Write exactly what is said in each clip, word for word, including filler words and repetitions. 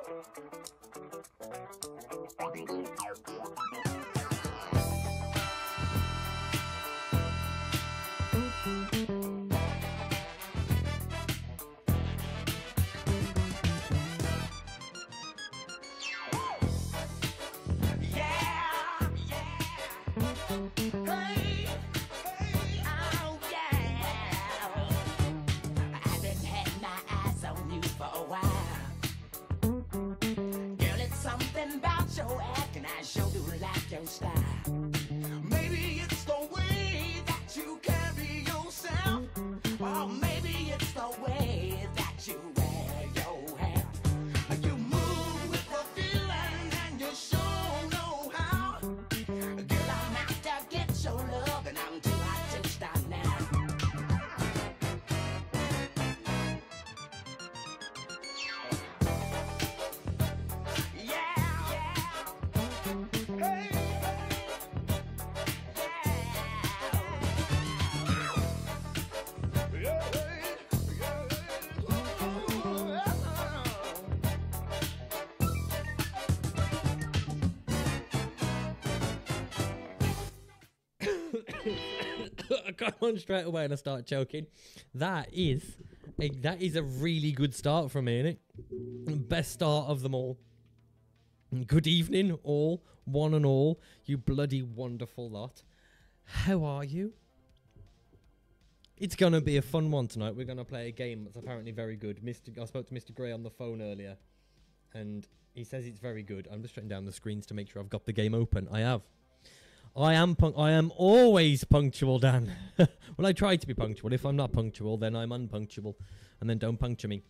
I got on straight away and I start choking. That is a, that is a really good start from me, innit? Best start of them all. Good evening, all, one and all, you bloody wonderful lot. How are you? It's going to be a fun one tonight. We're going to play a game that's apparently very good. Mister I spoke to Mister Gray on the phone earlier, and he says it's very good. I'm just shutting down the screens to make sure I've got the game open. I have. I am punk I am always punctual, Dan. Well, I try to be punctual. If I'm not punctual, then I'm unpunctual. And then don't puncture me.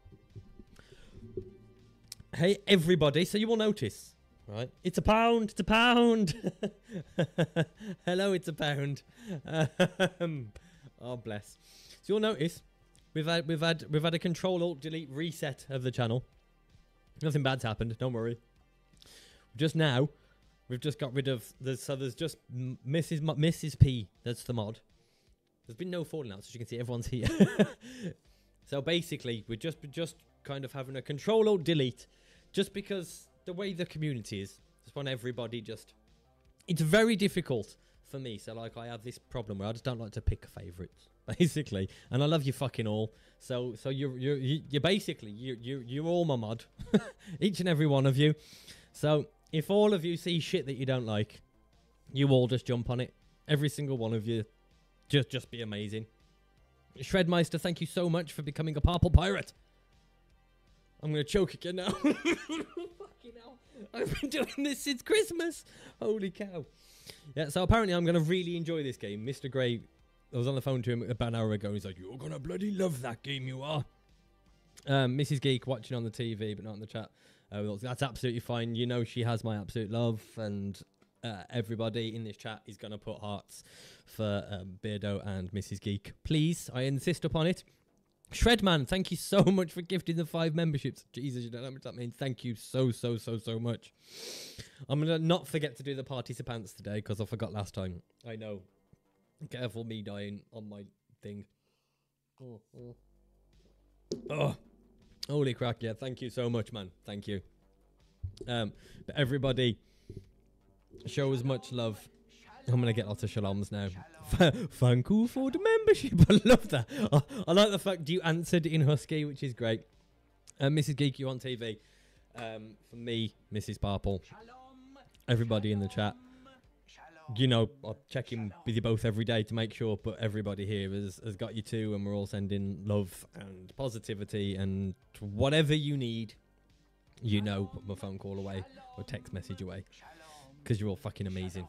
Hey, everybody. So you will notice, right? It's a pound. It's a pound. Hello, it's a pound. Um, oh, bless. So you'll notice we've had we've had we've had a Control Alt Delete reset of the channel. Nothing bad's happened. Don't worry. Just now, we've just got rid of the so there's just Missus M Missus P. That's the mod. There's been no falling out, as you can see, everyone's here. So basically, we're just just kind of having a Control Alt Delete, just because the way the community is. Just want everybody just. It's very difficult for me. So like, I have this problem where I just don't like to pick favourites, basically. And I love you fucking all. So so you're you're you're basically you you you're all my mod, each and every one of you. So if all of you see shit that you don't like, you all just jump on it. Every single one of you. Just just be amazing. Shredmeister, thank you so much for becoming a Parrple pirate. I'm going to choke again now. Fucking hell. I've been doing this since Christmas. Holy cow. Yeah, so apparently I'm going to really enjoy this game. Mister Gray, I was on the phone to him about an hour ago. He's like, you're going to bloody love that game, you are. Um, Missus Geek watching on the T V, but not in the chat. Uh, that's absolutely fine. You know she has my absolute love, and uh, everybody in this chat is going to put hearts for um, Beardo and Missus Geek. Please, I insist upon it. Shredman, thank you so much for gifting the five memberships. Jesus, you don't know how much that means. Thank you so, so, so, so much. I'm going to not forget to do the participants today, because I forgot last time. I know. Careful me dying on my thing. Oh, oh. Oh. Holy crack, yeah, thank you so much, man. Thank you. Um, but everybody, show as much love. I'm going to get lots of shaloms now. Thank you for the membership. I love that. I, I like the fact you answered in Husky, which is great. Uh, Missus Geek, you on T V. Um, for me, Missus Parrple. Everybody in the chat. You know, I'll check in with you both every day to make sure, but everybody here has, has got you too, and we're all sending love and positivity and whatever you need, you know, put my phone call away or text message away, because you're all fucking amazing.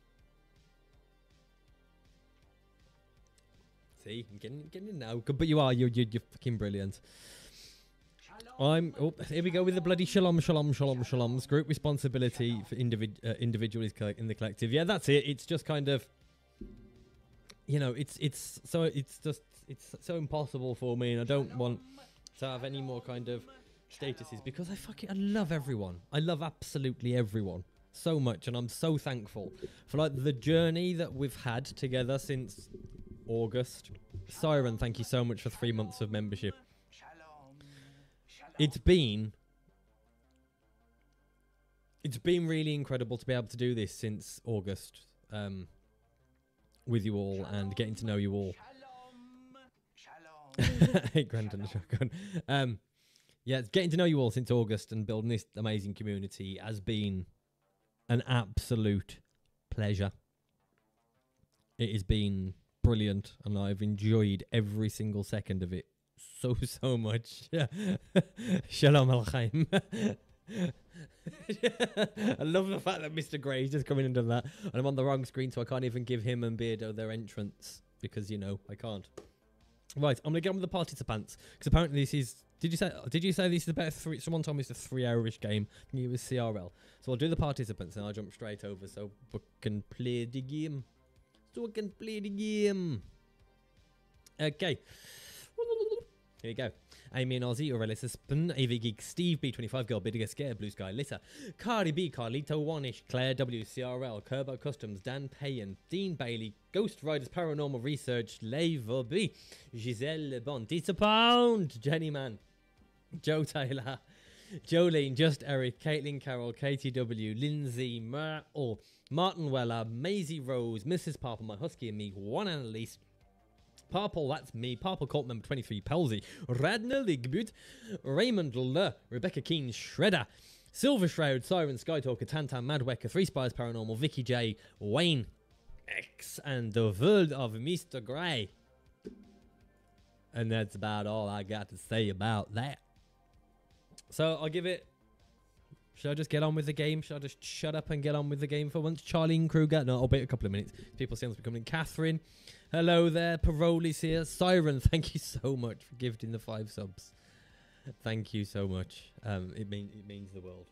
See, I'm getting, getting it now, but you are, you're, you're, you're fucking brilliant. I'm, oh, here we go with the bloody shalom, shalom, shalom, shaloms. Group responsibility for individ, uh, individuals in the collective. Yeah, that's it. It's just kind of, you know, it's, it's, so it's just, it's so impossible for me, and I don't want to have any more kind of statuses, because I fucking, I love everyone. I love absolutely everyone so much, and I'm so thankful for like the journey that we've had together since August. Siren, thank you so much for three months of membership. It's been it's been really incredible to be able to do this since August um, with you all and getting to know you all. Eight grand on the shotgun. Um, yeah, it's getting to know you all since August and building this amazing community has been an absolute pleasure. It has been brilliant, and I've enjoyed every single second of it so, so much. Shalom Aleichem. I love the fact that Mister Gray's just coming and done that, and I'm on the wrong screen, so I can't even give him and Beardo their entrance because, you know, I can't. Right, I'm gonna get on with the participants because apparently this is. Did you say? Did you say this is about three? Someone told me it's a three-hour-ish game. I think it was C R L. So I'll do the participants and I'll jump straight over so we can play the game. So we can play the game. Okay. Here we go. Amy and Ozzy, Aurelis Spin, A V Geek, Steve, B twenty-five, Girl, Biddiger, Scare, Blue Sky, Litter, Cardi B, Carlito, One-ish, Claire, W C R L, Kerbo Customs, Dan Payan, Dean Bailey, Ghost Riders, Paranormal Research, Leva B, Giselle Bond, Dita Pound, Jenny Man, Joe Taylor, Jolene, Just Eric, Caitlin Carroll, K T W, Lindsay, Mar- Martin Weller, Maisie Rose, Missus Parple, My Husky and Me, One Annalise, Parrple, that's me. Parrple Cult member twenty-three, Pelzy. Radna Ligbut. Raymond Le. Rebecca Keen, Shredder. Silver Shroud, Siren, Skytalker, Tantan, Madwecker, Three Spies Paranormal, Vicky J, Wayne X, and the world of Mister Grey. And that's about all I got to say about that. So I'll give it. Should I just get on with the game? Should I just shut up and get on with the game for once? Charlie and Kruger. No, I'll wait a couple of minutes. People seem to be coming in. Catherine. Hello there. Parole is here. Siren, thank you so much for gifting the five subs. Thank you so much. Um, it, mean, it means the world.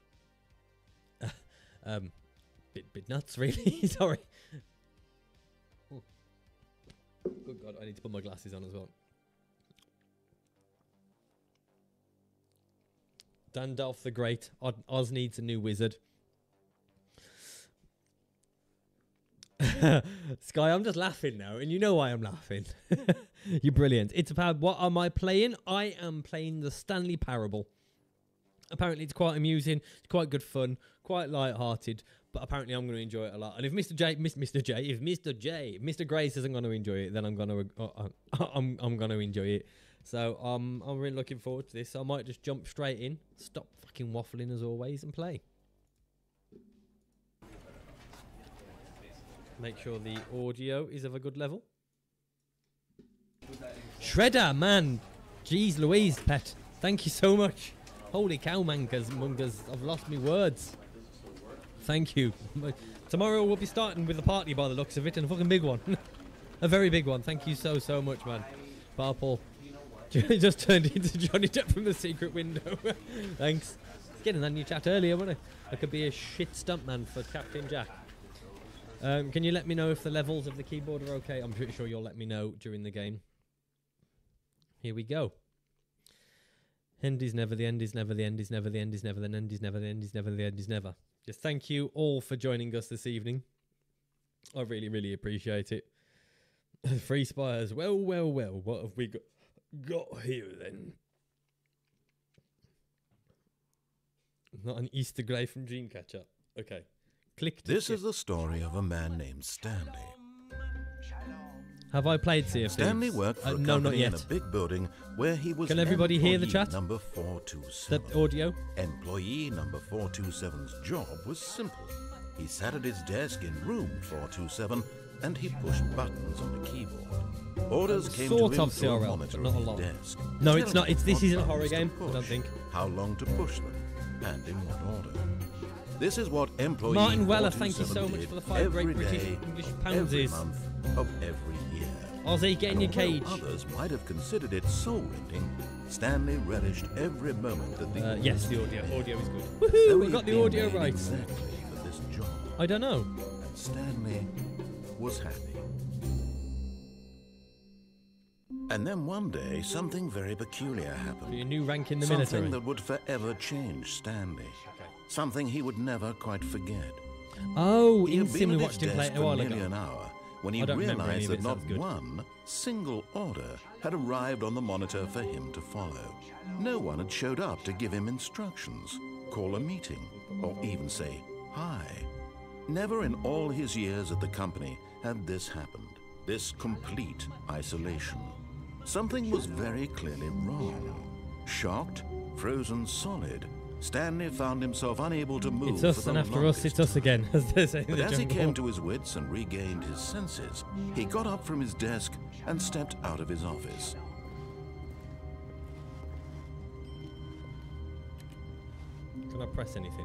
um, bit, bit nuts, really. Sorry. Oh. Good God, I need to put my glasses on as well. Dandalf the Great. Oz needs a new wizard. Sky, I'm just laughing now, and you know why I'm laughing. You're brilliant. It's about what am I playing? I am playing the Stanley Parable. Apparently, it's quite amusing. It's quite good fun, quite light-hearted. But apparently, I'm going to enjoy it a lot. And if Mister J, Mister J, if Mister J, Mister Grace isn't going to enjoy it, then I'm going to, uh, uh, I'm, I'm going to enjoy it. So um, I'm really looking forward to this. I might just jump straight in, stop fucking waffling as always, and play. Make sure the audio is of a good level. Shredder, man. Jeez Louise, pet. Thank you so much. Holy cow, mankers, mungers. I've lost my words. Thank you. Tomorrow we'll be starting with a party by the looks of it, and a fucking big one. A very big one. Thank you so, so much, man. Parrple. Just turned into Johnny Depp from the secret window. Thanks. Getting that new chat earlier, wasn't it? I could be a shit stuntman for Captain Jack. Um, can you let me know if the levels of the keyboard are okay? I'm pretty sure you'll let me know during the game. Here we go. End is never, the end is never, the end is never, the end is never, the end is never, the end is never, the end is never. Just thank you all for joining us this evening. I really, really appreciate it. Free Spires. Well, well, well. What have we got, got here then? Not an Easter Grey from Dreamcatcher. Okay. Click to This skip. is the story of a man named Stanley. Have I played Sea of Thieves? Stanley worked for uh, a no, company not in yet. a big building where he was Can everybody hear the chat? Number four two seven. The audio? Employee number four two seven's job was simple. He sat at his desk in room four two seven and he pushed buttons on the keyboard. Orders came Sort to him of through a C R L, monitor but not on a lot. his desk. No, it's telling not. him It's this what isn't a horror buttons to game, I don't push, think. How long to push them, and in what order. This is what employee Martin Weller, thank you four two so seven much for the did five great every British day, English every poundsies. month of every year. Ozzy, get in your And cage. although others might have considered it soul-rending, Stanley relished every moment that the Uh, yes, the audio. Audio is good. Though Woohoo! We he'd got the been audio made right. Exactly for this job, I don't know. and Stanley was happy. And then one day, something very peculiar happened. Your new rank in the Something military. that would forever change Stanley. Okay. Something he would never quite forget. Oh, He had instantly been at watched his him play desk it a for while nearly ago. an hour when he I don't remember any realized of it, that not sounds good. one single order had arrived on the monitor for him to follow. No one had showed up to give him instructions. call a meeting, or even say hi. Never in all his years at the company had this happened, this complete isolation. Something was very clearly wrong. Shocked, frozen solid, Stanley found himself unable to move. It's us, for and the after us, it's us longest again, as they say in But the as he jungle. came to his wits and regained his senses, he got up from his desk and stepped out of his office. Can I press anything?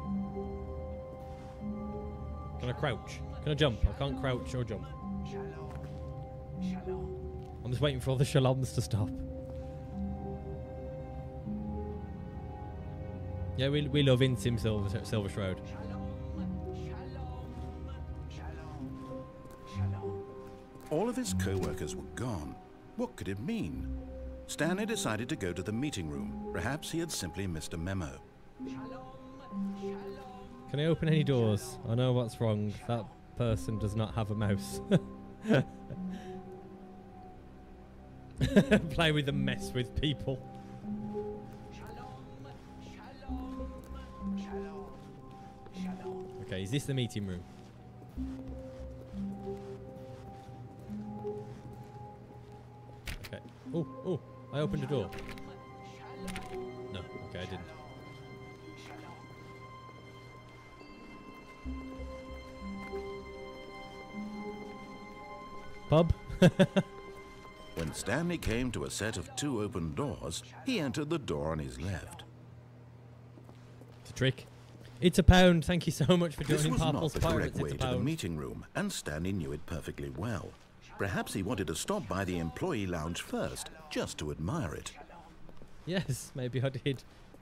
Can I crouch? Can I jump? I can't crouch or jump. I'm just waiting for all the shaloms to stop. Yeah, we, we love Insim Silver, Silver Shroud. All of his co-workers were gone. What could it mean? Stanley decided to go to the meeting room. Perhaps he had simply missed a memo. Can I open any doors? I know what's wrong. That person does not have a mouse. Play with and mess with people. Okay, is this the meeting room? Okay. Oh, oh, I opened a door. No, okay, I didn't. Pub? When Stanley came to a set of two open doors, he entered the door on his left. It's a trick. It's a pound. Thank you so much for This joining was not Parple's the Pirates. correct way It's a to the pound. meeting room, and Stanley knew it perfectly well. Perhaps he wanted to stop by the employee lounge first, just to admire it. Yes, maybe I did.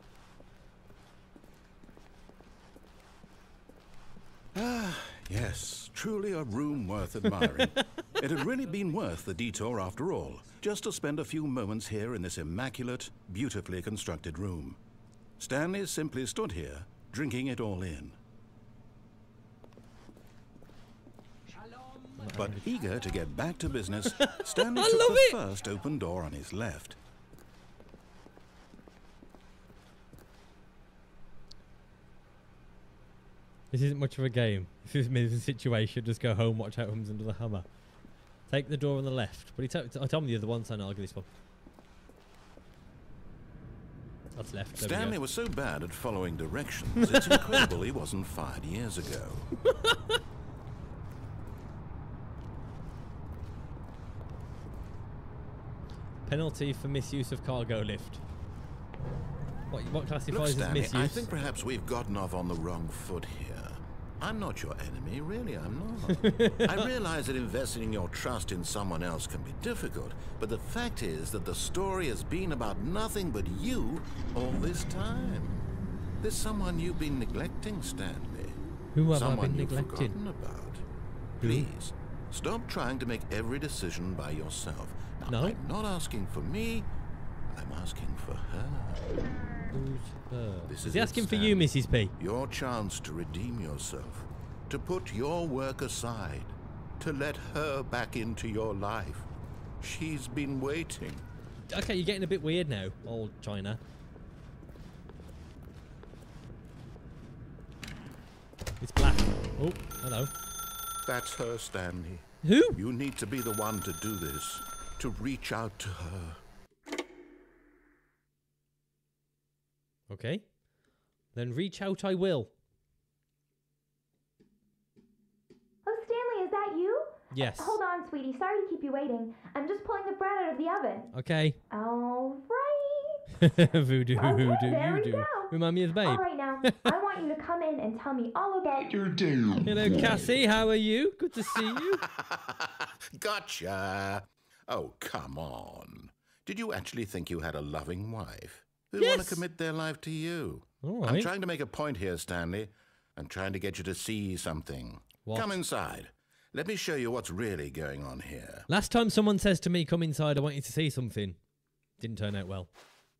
Ah, yes, truly a room worth admiring. It had really been worth the detour after all, just to spend a few moments here in this immaculate, beautifully constructed room. Stanley simply stood here, drinking it all in. But eager to get back to business, Stanley I took love the it. first open door on his left. This isn't much of a game. This is me in a situation. Just go home, watch Out Comes Under the Hammer. Take the door on the left. But he t I told me the other one, so I'll go this one. That's left. There we Stanley go. was so bad at following directions, it's incredible he wasn't fired years ago. Penalty for misuse of cargo lift. What, what Look, classifies as Stanley, misuse? I think perhaps we've gotten off on the wrong foot here. I'm not your enemy, really, I'm not. I realize that investing your trust in someone else can be difficult, but the fact is that the story has been about nothing but you all this time. There's someone you've been neglecting, Stanley. Who have someone I been you've neglecting? forgotten about. Please, stop trying to make every decision by yourself. Now, No. I'm not asking for me, I'm asking for her. Who's her? This Is is he it, asking for Stanley. you, Missus P? Your chance to redeem yourself, to put your work aside, to let her back into your life. She's been waiting. Okay, you're getting a bit weird now, old China. It's black. Oh, hello. That's her, Stanley. Who? You need to be the one to do this, to reach out to her. Okay. Then reach out I will. Oh, Stanley, is that you? Yes. Hold on, sweetie. Sorry to keep you waiting. I'm just pulling the bread out of the oven. Okay. All right. Voodoo, Okay, voodoo, there we voodoo. go. Remind me of the babe. All right, now, I want you to come in and tell me all about your day. Hello, Cassie. How are you? Good to see you. Gotcha. Oh, come on. Did you actually think you had a loving wife who want Yes. to commit their life to you? All I'm right. trying to make a point here, Stanley. I'm trying to get you to see something. What? Come inside. Let me show you what's really going on here. Last time someone says to me, come inside, I want you to see something. Didn't turn out well.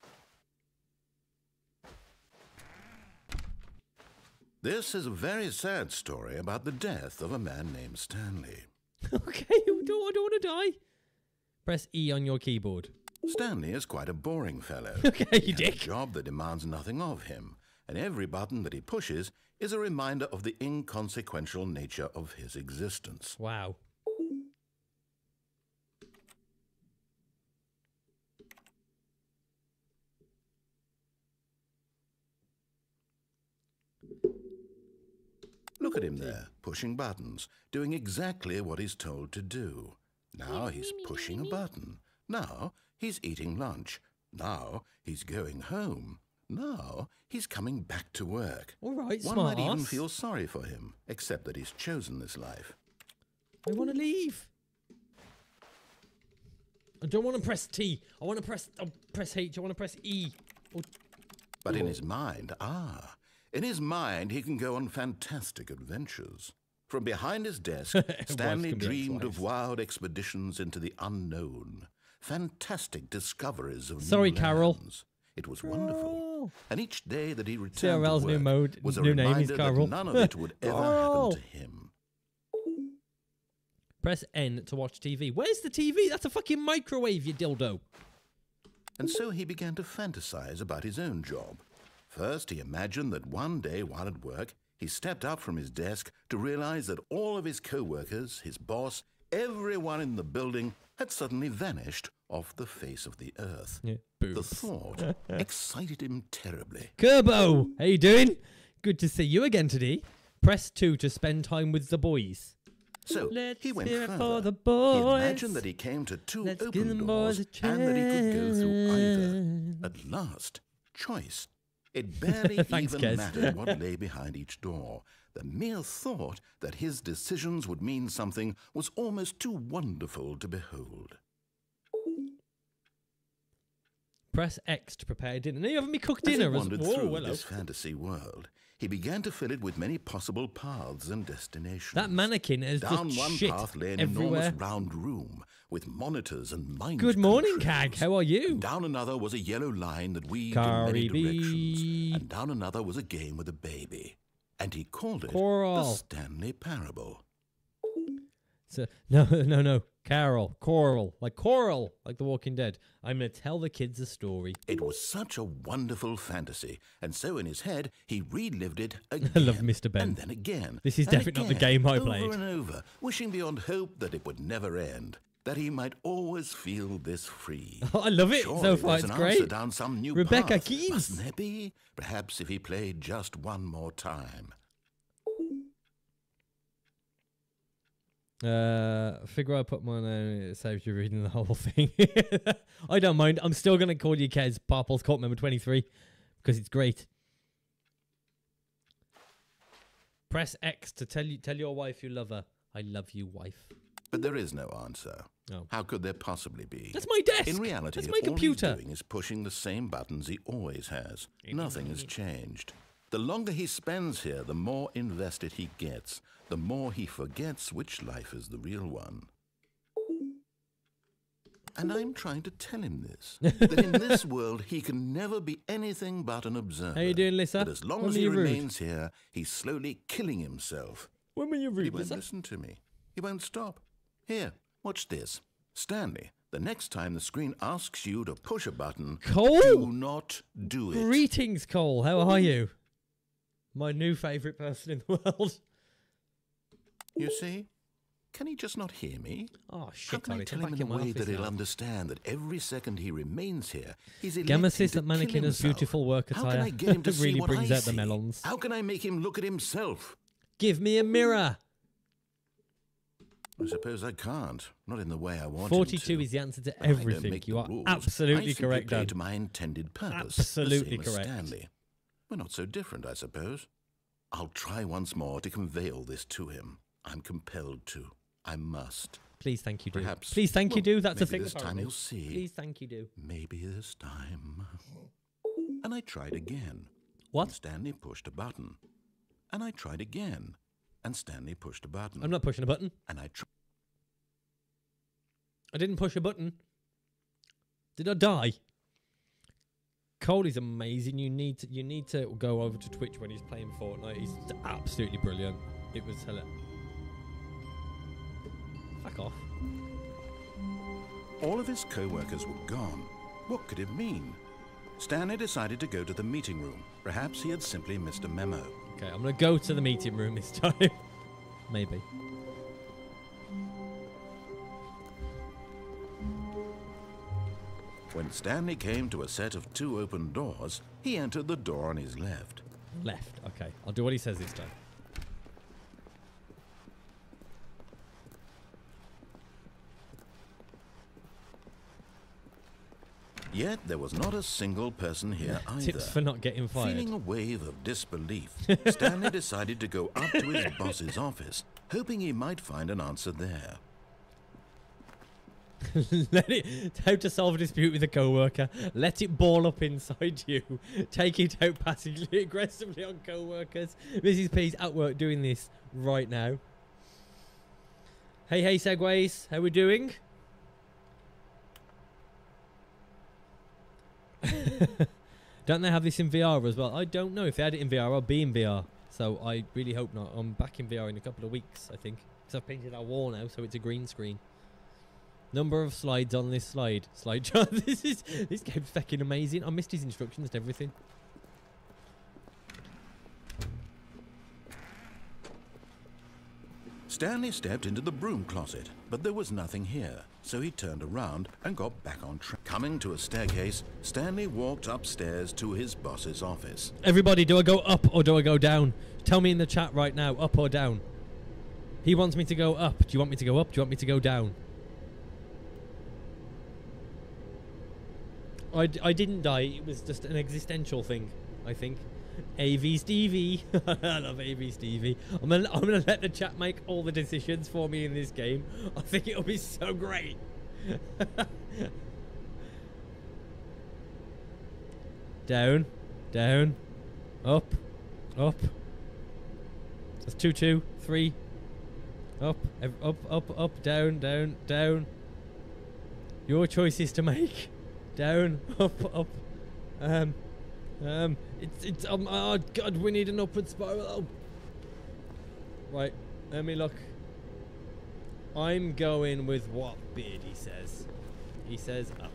This is a very sad story about the death of a man named Stanley. Okay, I don't, I don't want to die. Press E on your keyboard. Stanley is quite a boring fellow. Okay, you He has a dick. job that demands nothing of him, and every button that he pushes is a reminder of the inconsequential nature of his existence. Wow. Look at him there, pushing buttons, doing exactly what he's told to do. Now he's pushing a button. Now he's eating lunch. Now he's going home. Now he's coming back to work. All right, One smart might even ass. feel sorry for him, except that he's chosen this life. I want to leave. I don't want to press T. I want to press oh, press H. I want to press E. Oh. But in his mind, ah, in his mind he can go on fantastic adventures. From behind his desk, Stanley can be dreamed of ex-wives. wild expeditions into the unknown, fantastic discoveries of Sorry, new Carol. lands. It was wonderful. Carol. And each day that he returned C R L's to new work mode, was a new name is reminder Carol. that none of it would ever Carol. happen to him. Press N to watch T V. Where's the T V? That's a fucking microwave, you dildo. And so he began to fantasize about his own job. First, he imagined that one day while at work, he stepped up from his desk to realize that all of his co-workers, his boss, everyone in the building had suddenly vanished off the face of the earth. Yeah, The boobs. thought excited him terribly. Kerbo, how you doing? Good to see you again today. Press two to spend time with the boys. So Let's he went hear it further. for the He boys. imagined that he came to two Let's give open them doors boys a and that he could go through either. chance. At last, choice. It barely Thanks, even Kez. mattered what lay behind each door. The mere thought that his decisions would mean something was almost too wonderful to behold. Press X to prepare dinner. Now you haven't me cooked As he dinner. as- wandered Whoa, through hello. this fantasy world, he began to fill it with many possible paths and destinations. That mannequin is Down just one shit path lay an everywhere. enormous round room with monitors and mind Good morning, controls. Cag. How are you? Down another was a yellow line that weaved Cardi in many B. directions. And down another was a game with a baby. And he called it Coral. the Stanley Parable. So, no, no, no. Carol, Coral, like Coral, like The Walking Dead. I'm gonna tell the kids a story. It was such a wonderful fantasy, and so in his head he relived it again. I love Mister Ben. And then again. This is and definitely not the again, game I over played. and over, wishing beyond hope that it would never end, that he might always feel this free. I love it Surely so far. there's It's an great. answer down some new Rebecca path, Keys. mustn't there be? Perhaps if he played just one more time. Uh, figure I put my name. It saves you reading the whole thing. I don't mind. I'm still gonna call you Kez Parple's Cult Member twenty-three because it's great. Press X to tell you tell your wife you love her. I love you, wife. But there is no answer. Oh. How could there possibly be? That's my desk. In reality, That's my all computer. he's doing is pushing the same buttons he always has. Nothing has changed. The longer he spends here, the more invested he gets, the more he forgets which life is the real one. And I'm trying to tell him this, that in this world he can never be anything but an observer. How you doing, Lisa? That as long When as were he you rude? remains here, he's slowly killing himself. When were you He rude, won't Lisa? listen to me. He won't stop. Here, watch this. Stanley, the next time the screen asks you to push a button, Cole? do not do it. Greetings, Cole. How are you? My new favourite person in the world. You see? Can he just not hear me? Oh How shit! can I Sorry, tell I'm him back in in a my way office that he'll now. understand that every second he remains here, he's Gamma electing says to that mannequin kill has himself? beautiful work How can attire. I get him to see Really what brings I out the see? melons. How can I make him look at himself? Give me a mirror. I suppose I can't. Not in the way I want Forty-two him to. is the answer to But I don't everything. make You the are rules. absolutely I simply correct, play Dan. to my intended purpose. Absolutely the same correct. As Stanley. We're not so different, I suppose. I'll try once more to convey all this to him. I'm compelled to. I must. Please, thank you, do. Perhaps. Please, thank you, well, do. That's a maybe thing. this time apparently. you'll see. Please, thank you, do. Maybe this time. And I tried again. What? And Stanley pushed a button. And I tried again. And Stanley pushed a button. I'm not pushing a button. And I tried. I didn't push a button. Did I die? Cole is amazing. You need to. You need to go over to Twitch when he's playing Fortnite. He's absolutely brilliant. It was hilarious. Fuck off. All of his co-workers were gone. What could it mean? Stanley decided to go to the meeting room. Perhaps he had simply missed a memo. Okay, I'm going to go to the meeting room this time. Maybe. When Stanley came to a set of two open doors, he entered the door on his left. Left. Okay, I'll do what he says this time. Yet there was not a single person here either. Tips for not getting fired. Feeling a wave of disbelief, Stanley decided to go up to his boss's office, hoping he might find an answer there. Let it, how to solve a dispute with a co-worker. Let it ball up inside you. Take it out passively aggressively on co-workers. Missus P's at work doing this right now. Hey, hey, Segways. How we doing? Don't they have this in V R as well? I don't know. If they had it in V R, I'll be in V R. So I really hope not. I'm back in V R in a couple of weeks, I think. Because I've painted our wall now, so it's a green screen. Number of slides on this slide. Slide chart. This is this game's fucking amazing. I missed his instructions and everything. Stanley stepped into the broom closet, but there was nothing here, so he turned around and got back on track. Coming to a staircase, Stanley walked upstairs to his boss's office. Everybody, do I go up or do I go down? Tell me in the chat right now, up or down. He wants me to go up. Do you want me to go up? Do you want me to go down? I, d I didn't die. It was just an existential thing, I think. A V Stevie. I love A V Stevie. I'm gonna, I'm gonna let the chat make all the decisions for me in this game. I think it'll be so great. Down, down, up, up. That's two, two, three. Up, up, up, up, down, down, down. Your choices to make. Down, up, up. Um, um, it's, it's, um, oh God, we need an upward spiral. Oh. Right, let me look. I'm going with what Beardy says. He says up.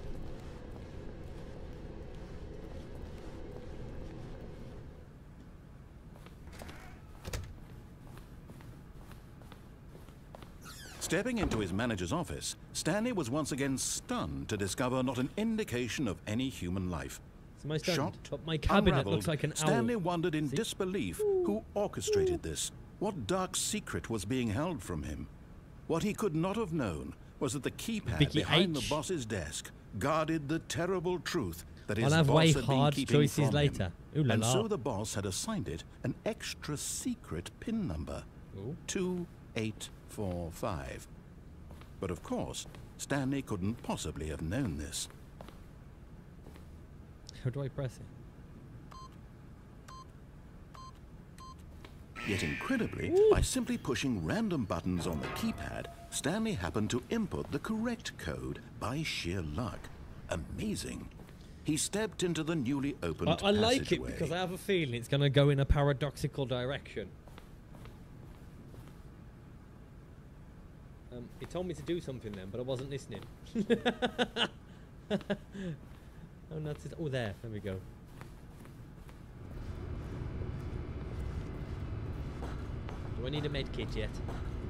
Stepping into his manager's office, Stanley was once again stunned to discover not an indication of any human life. So my, Shocked, but my cabinet unraveled, looks like an owl. Stanley wondered in See? disbelief who orchestrated this. What dark secret was being held from him? What he could not have known was that the keypad Vicky behind H. the boss's desk guarded the terrible truth that his I'll have boss way had hard been keeping choices from later. him. Ooh la And la. so the boss had assigned it an extra secret pin number. Ooh. two eight four five. But of course, Stanley couldn't possibly have known this. How do I press it? Yet incredibly, Ooh. by simply pushing random buttons on the keypad, Stanley happened to input the correct code by sheer luck. Amazing. He stepped into the newly opened I, I like it passageway. because I have a feeling it's going to go in a paradoxical direction. Um, he told me to do something then, but I wasn't listening. Oh, no, it's, oh, there. There we go. Do I need a med kit yet?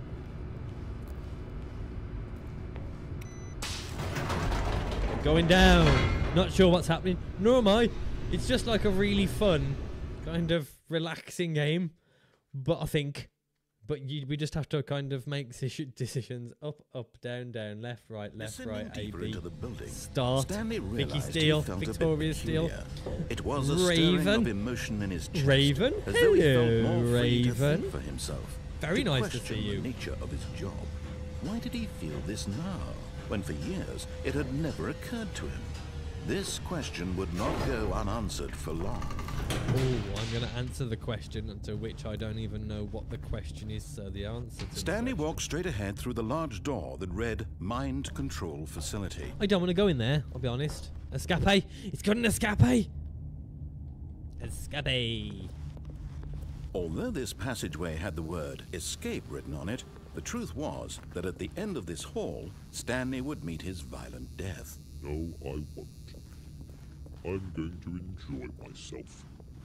I'm going down. Not sure what's happening. Nor am I. It's just like a really fun, kind of relaxing game. But I think... But you, we just have to kind of make decisions. Up, up, down, down, left, right, left, Descending right, A, deeper B. into the building, Start. Stanley Vicky realized Steele. he felt a bit Victoria Steele. peculiar. It was a stirring Raven. of emotion in his chest, Raven. as though he felt Hello, more free to Raven. think for himself. Very to nice to question see you. the nature of his job. Why did he feel this now, when for years it had never occurred to him? This question would not go unanswered for long. Oh, I'm going to answer the question to which I don't even know what the question is, so the answer to Stanley the question. walked straight ahead through the large door that read Mind Control Facility. I don't want to go in there, I'll be honest. Escape! It's got an escape! Escape! Although this passageway had the word escape written on it, the truth was that at the end of this hall, Stanley would meet his violent death. No, I won't. I'm going to enjoy myself.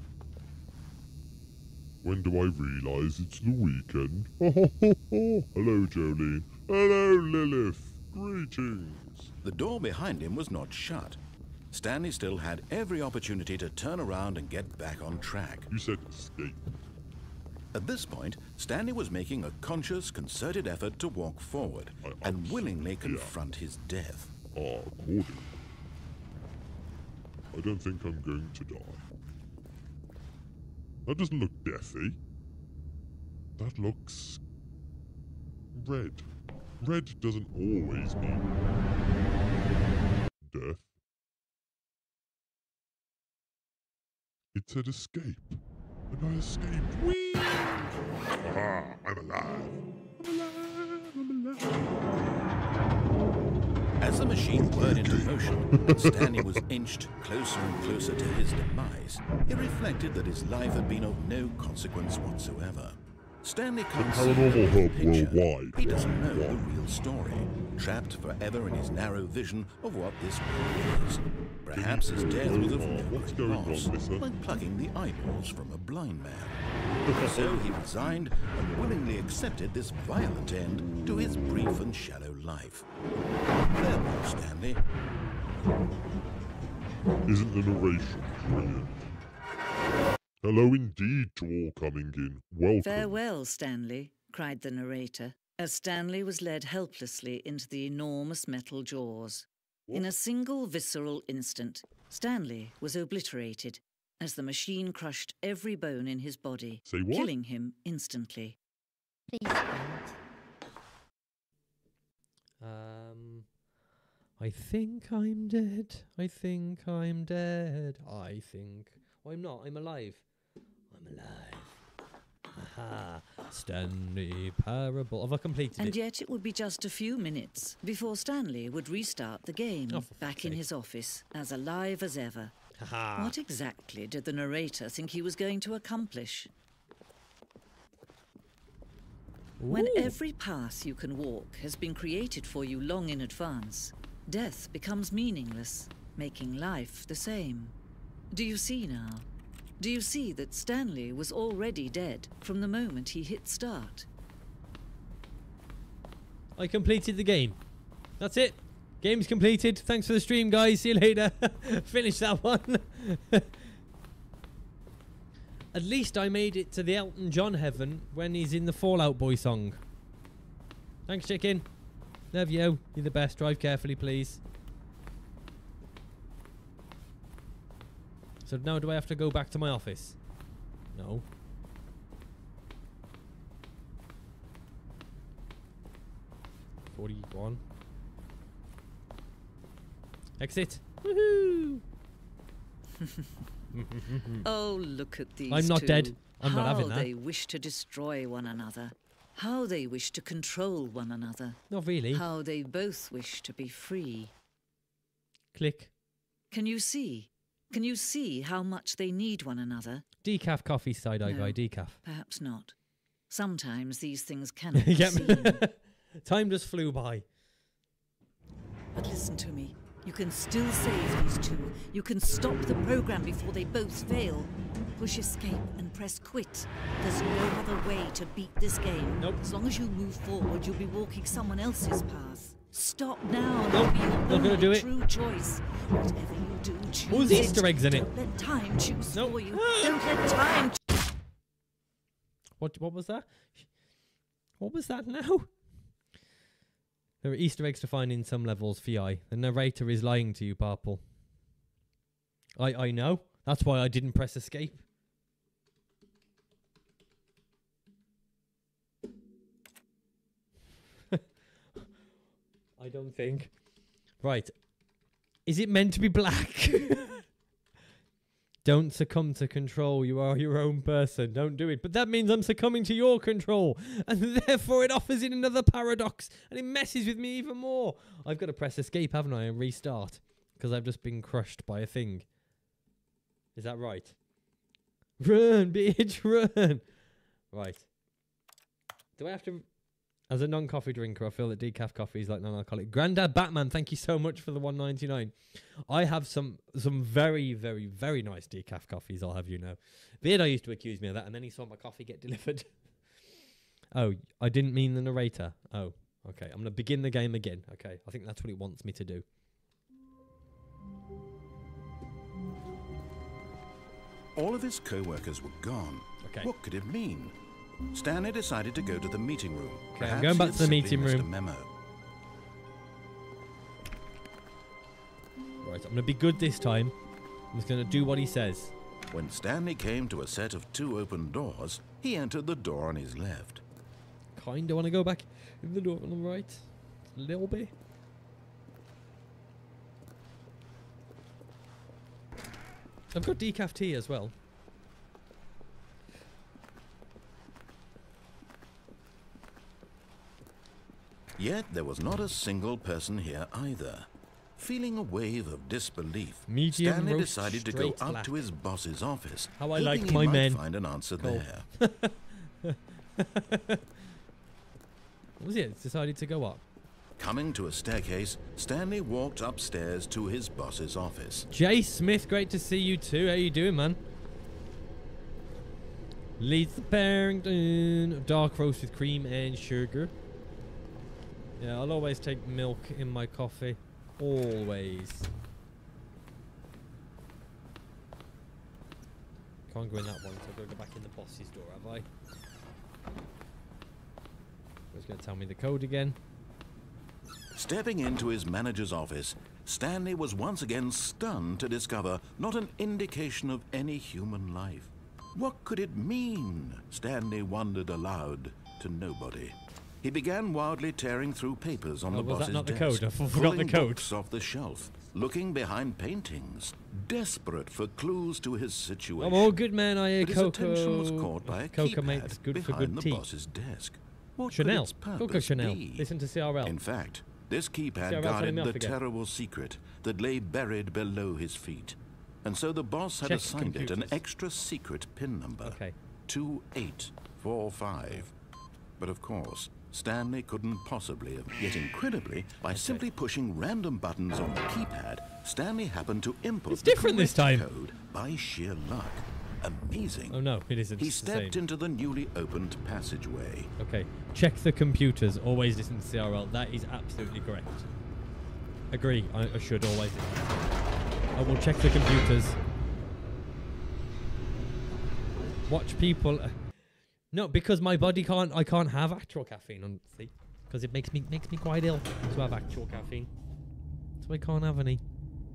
When do I realise it's the weekend? Hello, Jolene. Hello, Lilith. Greetings. The door behind him was not shut. Stanley still had every opportunity to turn around and get back on track. You said escape. At this point, Stanley was making a conscious, concerted effort to walk forward I and willingly absolutely confront his death. Ah, Cordy. I don't think I'm going to die. That doesn't look deathy. That looks... red. Red doesn't always mean... death. It said escape. And I escaped. Whee! Aha! I'm alive. I'm alive. I'm alive. As the machine whirred into motion, and Stanley was inched closer and closer to his demise, he reflected that his life had been of no consequence whatsoever. Stanley can't see the Paranormal big Hub picture. worldwide. He doesn't know the Worldwide. real story, trapped forever in his narrow vision of what this world is. Perhaps his death was of no What's great going on, loss, Lisa? like plucking the eyeballs from a blind man. So he resigned and willingly accepted this violent end to his brief and shallow life. Farewell, Stanley. Isn't the narration brilliant? Hello indeed to all coming in. Welcome. "Farewell, Stanley," cried the narrator, as Stanley was led helplessly into the enormous metal jaws. In a single visceral instant, Stanley was obliterated as the machine crushed every bone in his body, Say what? killing him instantly. Please don't. Um, I think I'm dead. I think I'm dead. I think... Oh, I'm not. I'm alive. I'm alive. Aha. Stanley Parable. Have I completed And it? yet it would be just a few minutes before Stanley would restart the game, Oh, for back fuck's in sake. his office, as alive as ever. Haha. What exactly did the narrator think he was going to accomplish? When Ooh. every path you can walk has been created for you long in advance, death becomes meaningless, making life the same. Do you see now? Do you see that Stanley was already dead from the moment he hit start? I completed the game. That's it. Game's completed. Thanks for the stream, guys. See you later. Finish that one. At least I made it to the Elton John heaven when he's in the Fallout Boy song. Thanks, chicken. Love you. You're the best. Drive carefully, please. So now do I have to go back to my office? No. forty-one. Exit. Woohoo! Oh, look at these I'm not two. dead. I'm How not having that. they wish to destroy one another. How they wish to control one another. Not really. How they both wish to be free. Click. Can you see? Can you see how much they need one another? Decaf coffee side eye No. guy. Decaf. Perhaps not. Sometimes these things cannot be Yep. seen. Time just flew by. But listen to me. You can still save these two. You can stop the program before they both fail. Push escape and press quit. There's no other way to beat this game. Nope. As long as you move forward, you'll be walking someone else's path. Stop now. Nope, That'll be your not gonna only do it. true choice. Whatever you do, choose Who's it. Easter eggs in it? Don't let time choose Nope. for you. Don't let time. What? What was that? What was that now? There are Easter eggs to find in some levels, Fi. The narrator is lying to you, Parrple. I I know. That's why I didn't press escape. I don't think. Right. Is it meant to be black? Don't succumb to control. You are your own person. Don't do it. But that means I'm succumbing to your control. And therefore it offers in another paradox. And it messes with me even more. I've got to press escape, haven't I? And restart. Because I've just been crushed by a thing. Is that right? Run, bitch, run. Right. Do I have to... As a non-coffee drinker, I feel that decaf coffee is like non-alcoholic. Grandad Batman, thank you so much for the one ninety-nine. I have some some very, very, very nice decaf coffees, I'll have you know. Beardo used to accuse me of that, and then he saw my coffee get delivered. Oh, I didn't mean the narrator. Oh, okay. I'm going to begin the game again. Okay, I think that's what it wants me to do. All of his co-workers were gone. Okay. What could it mean? Stanley decided to go to the meeting room. Okay, I'm Perhaps going he back had to the simply meeting missed room. a memo. Right, I'm going to be good this time. I'm just going to do what he says. When Stanley came to a set of two open doors, he entered the door on his left. Kind of want to go back in the door on the right. A little bit. I've got decaf tea as well. Yet there was not a single person here either. Feeling a wave of disbelief, Medium Stanley roast decided to go straight up black. to his boss's office. How I hoping like he my might men. find an answer Cool. there. What was it? It's decided to go up. Coming to a staircase, Stanley walked upstairs to his boss's office. Jay Smith, great to see you too. How you doing, man? Leads the Parrington. Dark roast with cream and sugar. Yeah, I'll always take milk in my coffee. Always. Can't go in that one, so I've got to go back in the boss's door, have I? He's going to tell me the code again. Stepping into his manager's office, Stanley was once again stunned to discover not an indication of any human life. What could it mean? Stanley wondered aloud to nobody. He began wildly tearing through papers on Oh, the was that boss's not the desk, code? I forgot the pulling code. books off the shelf, looking behind paintings, desperate for clues to his situation. I'm all good, man. I hear But his attention was Coco. caught by a Coco keypad makes good for behind good the tea. boss's desk. What Chanel. could its Coco purpose Chanel. be? Listen to C R L. In fact, this C R keypad L guarded telling me the off again. terrible secret that lay buried below his feet. And so the boss had Check assigned it an computers. extra secret pin number. Okay. two eight four five. But of course, Stanley couldn't possibly have. Yet incredibly, by Okay. simply pushing random buttons on the keypad, Stanley happened to input It's the different this correct time. code by sheer luck. Amazing. Oh no, it isn't. He It's the stepped same. into the newly opened passageway. Okay. Check the computers. Always listen to C R L. That is absolutely correct. Agree. I, I should always listen. I will check the computers. Watch people. Uh, no, because my body can't. I can't have actual caffeine. On see, because it makes me makes me quite ill to have actual caffeine. So I can't have any.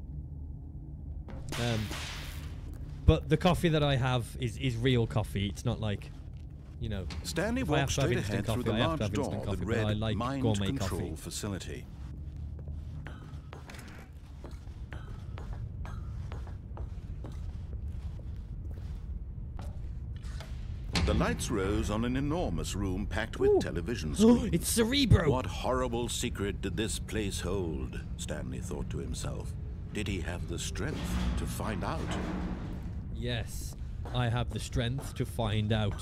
Um. But the coffee that I have is is real coffee. It's not like, you know. Stanley If I have walked to have straight instant ahead through the coffee, I have to large have door instant that coffee, but I read like Mind gourmet Control coffee. Facility. The lights rose on an enormous room packed with Ooh. television Oh, screens. it's Cerebro. What horrible secret did this place hold? Stanley thought to himself. Did he have the strength to find out? Yes, I have the strength to find out.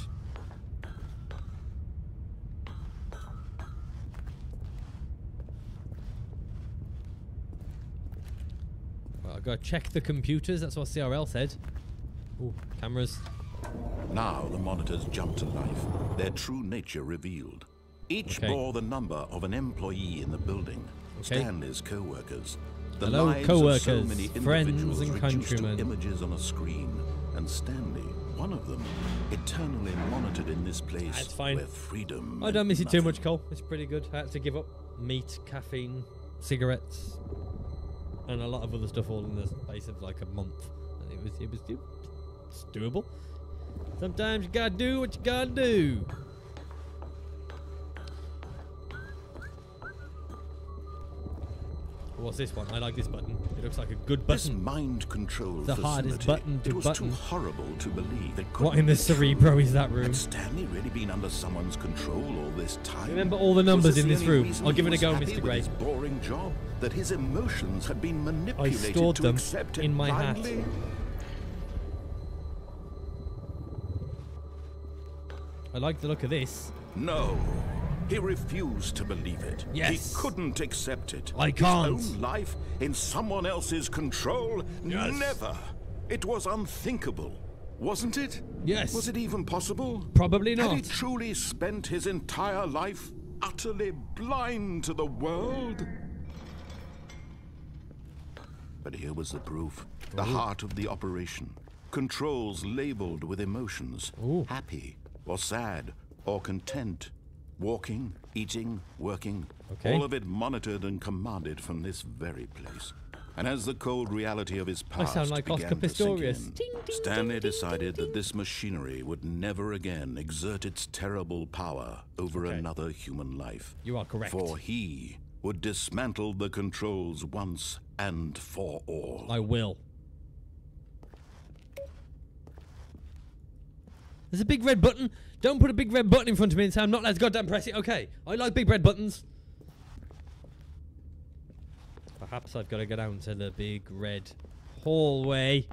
Well, I've got to check the computers. That's what C R L said. Ooh, cameras. Now the monitors jumped to life, their true nature revealed. Each Okay. bore the number of an employee in the building, Okay. Stanley's co-workers. The Hello, lives co-workers, of so many friends individuals and reduced countrymen. to images on a screen, and Stanley, one of them, eternally monitored in this place That's fine. where freedom I don't meant miss it too nothing. much, Cole. It's pretty good. I had to give up meat, caffeine, cigarettes, and a lot of other stuff all in the space of like a month. And it was, it was, it was doable. Sometimes you gotta do what you gotta do. What's this one? I like this button. It looks like a good This button. mind control The hardest facility, button to it was button. too horrible to believe. It What couldn't in the be true. Cerebro is that room? Had Stanley really been under someone's control all this time? Remember all the Was numbers this in the this only room? reason I'll he give it a was go, happy Mister with Grey. his boring job, that his emotions had been I manipulated stored to them accept it in my hat. blindly? I like the look of this. No. He refused to believe it. Yes. He couldn't accept it. I can't. His own life in someone else's control? Yes. Never. It was unthinkable, wasn't it? Yes. Was it even possible? Probably not. Had he truly spent his entire life utterly blind to the world? But here was the proof. The Ooh. heart of the operation. Controls labeled with emotions. Ooh. Happy or sad or content. Walking, eating, working. Okay. All of it monitored and commanded from this very place. And as the cold reality of his I past sound like Oscar began to sink Pistorius. in, Ding, ding, Stanley ding, ding, decided ding, that this machinery would never again exert its terrible power over Okay. another human life. You are correct. For he would dismantle the controls once and for all. I will. There's a big red button. Don't put a big red button in front of me and say I'm not allowed to goddamn press it. Okay, I like big red buttons. Perhaps I've got to go down to the big red hallway.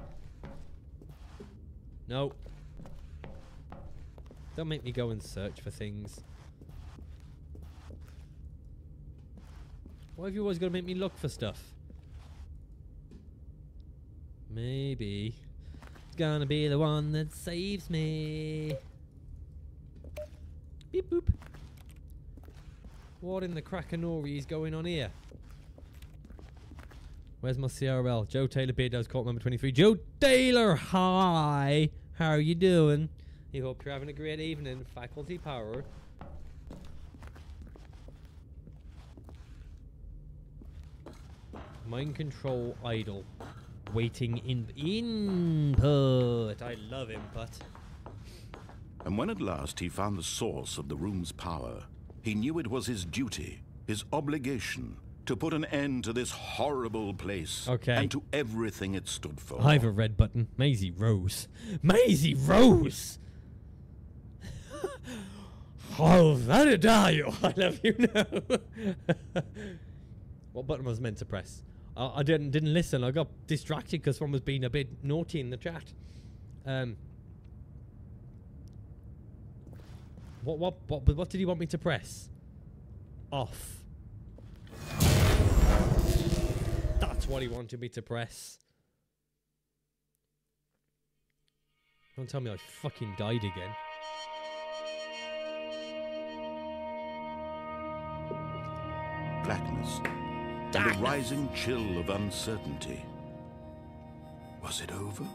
No. Don't make me go and search for things. Why have you always got to make me look for stuff? Maybe it's gonna be the one that saves me. Beep boop. What in the crackanori is going on here? Where's my C R L? Joe Taylor, Beardo's Court number twenty-three. Joe Taylor, hi. How are you doing? I hope you're having a great evening, faculty power. Mind control idle. Waiting in input. I love input. And when at last he found the source of the room's power, he knew it was his duty, his obligation, to put an end to this horrible place. Okay. And to everything it stood for. I have a red button. Maisie Rose. Maisie Rose! Oh, that die you. I love you now. What button was I meant to press? I, I didn't didn't listen. I got distracted because someone was being a bit naughty in the chat. Um. What what what? What did he want me to press? Off. That's what he wanted me to press. Don't tell me I fucking died again. Blackness. And a rising chill of uncertainty. Was it over?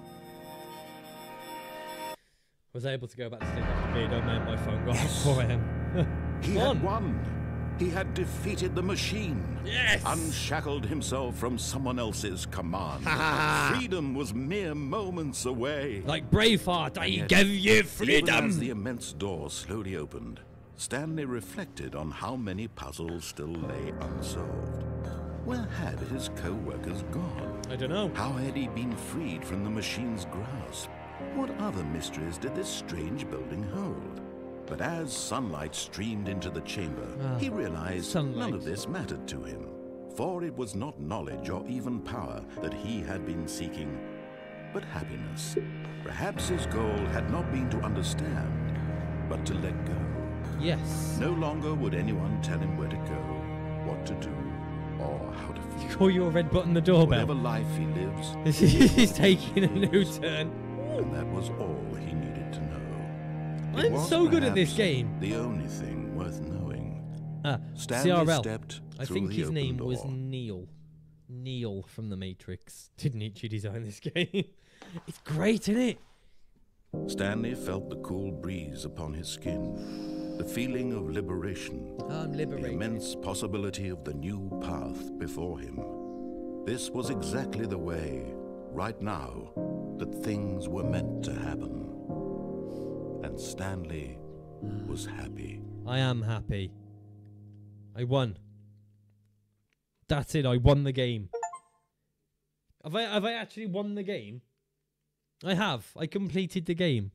Was I able to go back to sleep after being done, man? My phone got off four A M He had won. He had defeated the machine. Yes! Unshackled himself from someone else's command. Freedom was mere moments away. Like Braveheart, I Yet, give you even freedom! as the immense door slowly opened, Stanley reflected on how many puzzles still lay unsolved. Where had his co-workers gone? I don't know. How had he been freed from the machine's grasp? What other mysteries did this strange building hold? But as sunlight streamed into the chamber, Ah, he realized sunlight. none of this mattered to him. For it was not knowledge or even power that he had been seeking, but happiness. Perhaps his goal had not been to understand, but to let go. Yes. No longer would anyone tell him where to go, what to do, or how to feel. Call your red button the doorbell. Whatever life he lives, He's taking a new turn. and that was all he needed to know. It I'm was so good at this perhaps game. The only thing worth knowing. Ah, Stanley C R L. stepped I through think the his open name was door. Neil. Neil from The Matrix. Did Nietzsche design this game? It's great, isn't it? Stanley felt the cool breeze upon his skin, the feeling of liberation, I'm the liberated. immense possibility of the new path before him. This was exactly the way, right now, that things were meant to happen. And Stanley was happy. I am happy. I won. That's it, I won the game. Have I have I actually won the game? I have. I completed the game.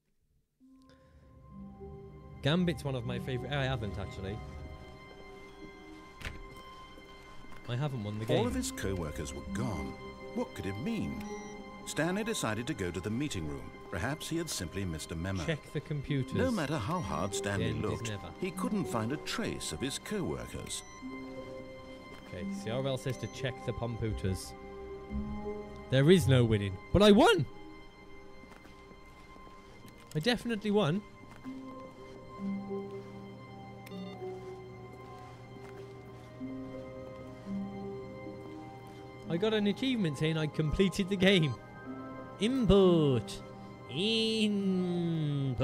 Gambit's one of my favourite... I haven't, actually. I haven't won the game. All of his co-workers were gone. What could it mean? Stanley decided to go to the meeting room. Perhaps he had simply missed a memo. Check the computers. No matter how hard Stanley The end is looked, never. he couldn't find a trace of his co-workers. Okay, C R L says to check the computers. There is no winning. But I won! I definitely won. I got an achievement saying I completed the game. Input. Input.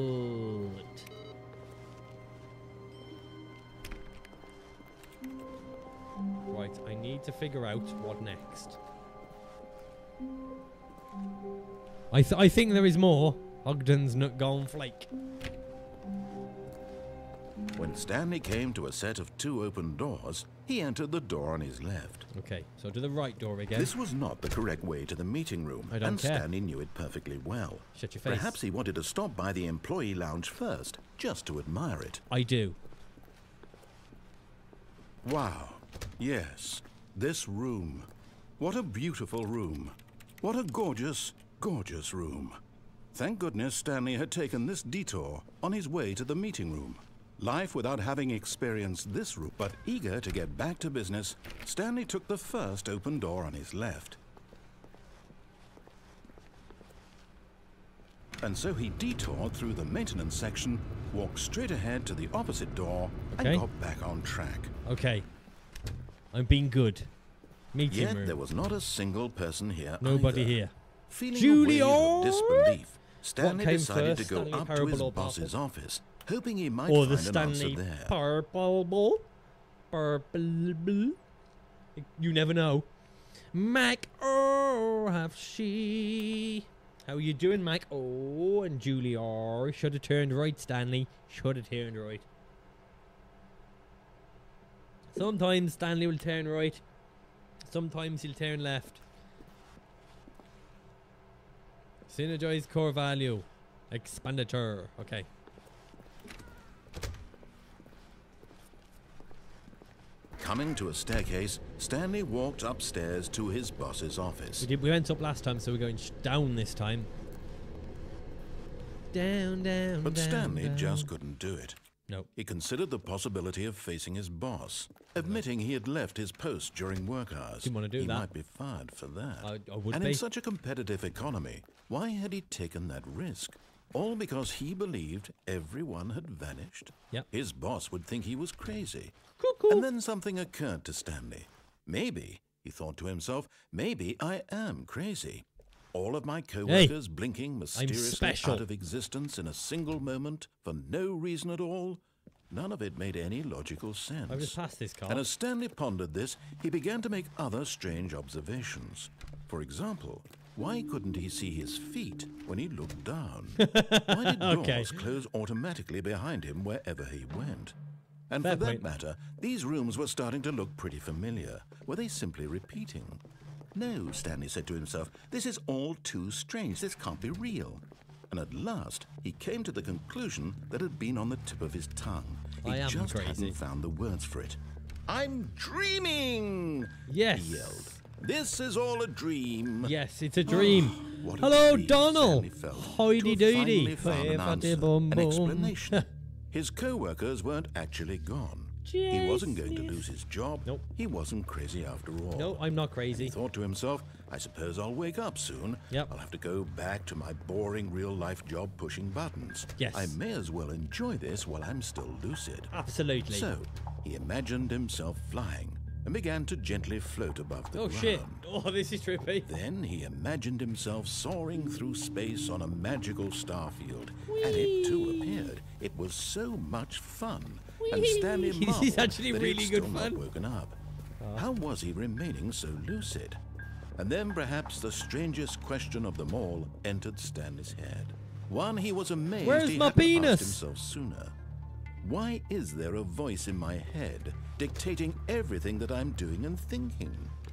Right, I need to figure out what next. I th I think there is more. Ogden's nut gone flake. When Stanley came to a set of two open doors, he entered the door on his left. Okay, so to the right door again. This was not the correct way to the meeting room, I don't and care. Stanley knew it perfectly well. Shut your face. Perhaps he wanted to stop by the employee lounge first, just to admire it. I do. Wow. Yes, this room. What a beautiful room. What a gorgeous, gorgeous room. Thank goodness Stanley had taken this detour on his way to the meeting room. Life without having experienced this route, but eager to get back to business, Stanley took the first open door on his left. And so he detoured through the maintenance section, walked straight ahead to the opposite door, Okay. and got back on track. Okay. I'm being good. Meeting Yet room. there was not a single person here Nobody either. here. Feeling Julia! a wave of disbelief, Stanley came decided first, to go Stanley up to Parable his or boss's Parrple? office, hoping he might Or the find an answer Stanley there. Parable. Parple. You never know. Mac, oh, have she? How you doing, Mac? Oh, and Julie, oh, should have turned right, Stanley. Should have turned right. Sometimes Stanley will turn right. Sometimes he'll turn left. Synergize core value. Expenditure. Okay. Coming to a staircase, Stanley walked upstairs to his boss's office. We, did, we went up last time, so we're going sh down this time. Down, down, But down, Stanley down. just couldn't do it. Nope. He considered the possibility of facing his boss, admitting he had left his post during work hours. Didn't want to do he that. might be fired for that. I, I would and be. in such a competitive economy, why had he taken that risk? All because he believed everyone had vanished? Yep. His boss would think he was crazy. Cuckoo. And then something occurred to Stanley. Maybe, he thought to himself, maybe I am crazy. All of my co-workers blinking mysteriously special. out of existence in a single moment for no reason at all. None of it made any logical sense. I've just passed this car. And as Stanley pondered this, he began to make other strange observations. For example, why couldn't he see his feet when he looked down? Why did doors Okay. close automatically behind him wherever he went? And Fair for that point. matter, these rooms were starting to look pretty familiar. Were they simply repeating? No, Stanley said to himself, this is all too strange. This can't be real. And at last, he came to the conclusion that had been on the tip of his tongue. He I am just crazy. hadn't found the words for it. I'm dreaming! Yes. He yelled. This is all a dream. Yes, it's a dream. What a Hello, relief Donald. Stanley felt to Hoity have doody. finally found an answer, Boom, an boom. explanation. His co-workers weren't actually gone. He wasn't going to lose his job. Nope. He wasn't crazy after all. No, I'm not He crazy. thought to himself, I suppose I'll wake up soon. Yep. I'll have to go back to my boring real-life job pushing buttons. Yes. I may as well enjoy this while I'm still lucid. Absolutely. So, he imagined himself flying and began to gently float above the oh, ground. shit. Oh, this is trippy. Then he imagined himself soaring through space on a magical star field, and it too appeared. It was so much fun, and Stanley This is marveled actually that really he'd good still fun. not woken up. How was he remaining so lucid? And then perhaps the strangest question of them all entered Stanley's head. One he was amazed Where's he my hadn't penis? asked himself sooner. Why is there a voice in my head dictating everything that I'm doing and thinking?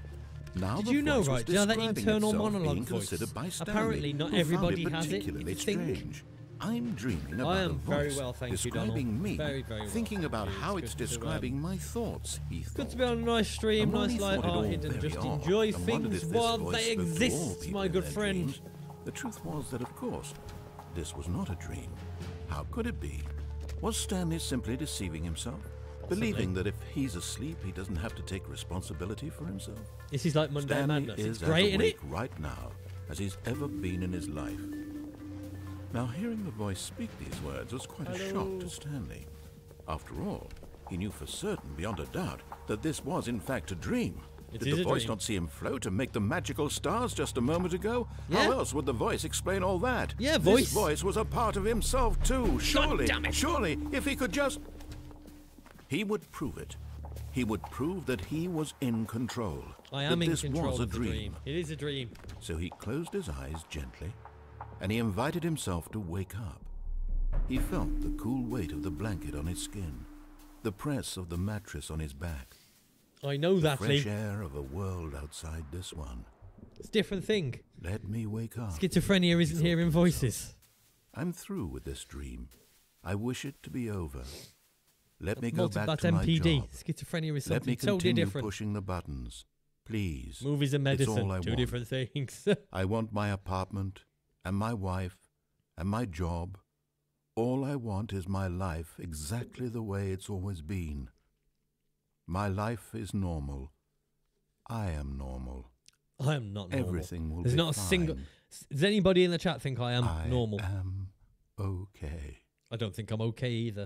Now Did the you know, voice was right? You know that describing internal itself monologue being voice? considered by Stanley, Apparently not who found everybody it has it. If particularly you think strange. I'm dreaming about I am a very voice well, thank you, describing Donald. me, Very, very well. thinking about It's how good it's to, um, describing my thoughts, he thought. Good to be on a nice stream, And while nice he thought it all light-hearted, and very just odd, enjoy and wondered things if this while voice they spoke to all exist, people my in good their friend. dreams, the truth was that, of course, this was not a dream. How could it be? Was Stanley simply deceiving himself? Believing that if he's asleep, he doesn't have to take responsibility for himself? This is like Monday Stanley Madness. is It's great, as isn't awake it? right now as he's ever been in his life. Now, hearing the voice speak these words was quite a shock Hello. to Stanley. After all, he knew for certain, beyond a doubt, that this was in fact a dream. It Did is the a voice dream. not see him float and make the magical stars just a moment ago? Yeah. How else would the voice explain all that? Yeah, This voice. voice was a part of himself too. Surely, damn it. surely, if he could just... He would prove it. He would prove that he was in control. I am that in this control was a of the dream. dream. It is a dream. So he closed his eyes gently, and he invited himself to wake up. He felt the cool weight of the blanket on his skin, the press of the mattress on his back, I know that, fresh Lee. air of a world outside this one. It's a different thing. Let me wake up. Schizophrenia isn't thought hearing to voices. I'm through with this dream. I wish it to be over. Let me go Multi- back that's to my M P D. job. Schizophrenia is Let me something totally continue different. pushing the buttons. Please. Movies and It's all medicine, I two want. different things. I want my apartment, and my wife, and my job. All I want is my life exactly the way it's always been. My life is normal. I am normal. I am not normal. Everything will There's be not a fine. single. Does anybody in the chat think I am I normal? am okay. I don't think I'm okay either.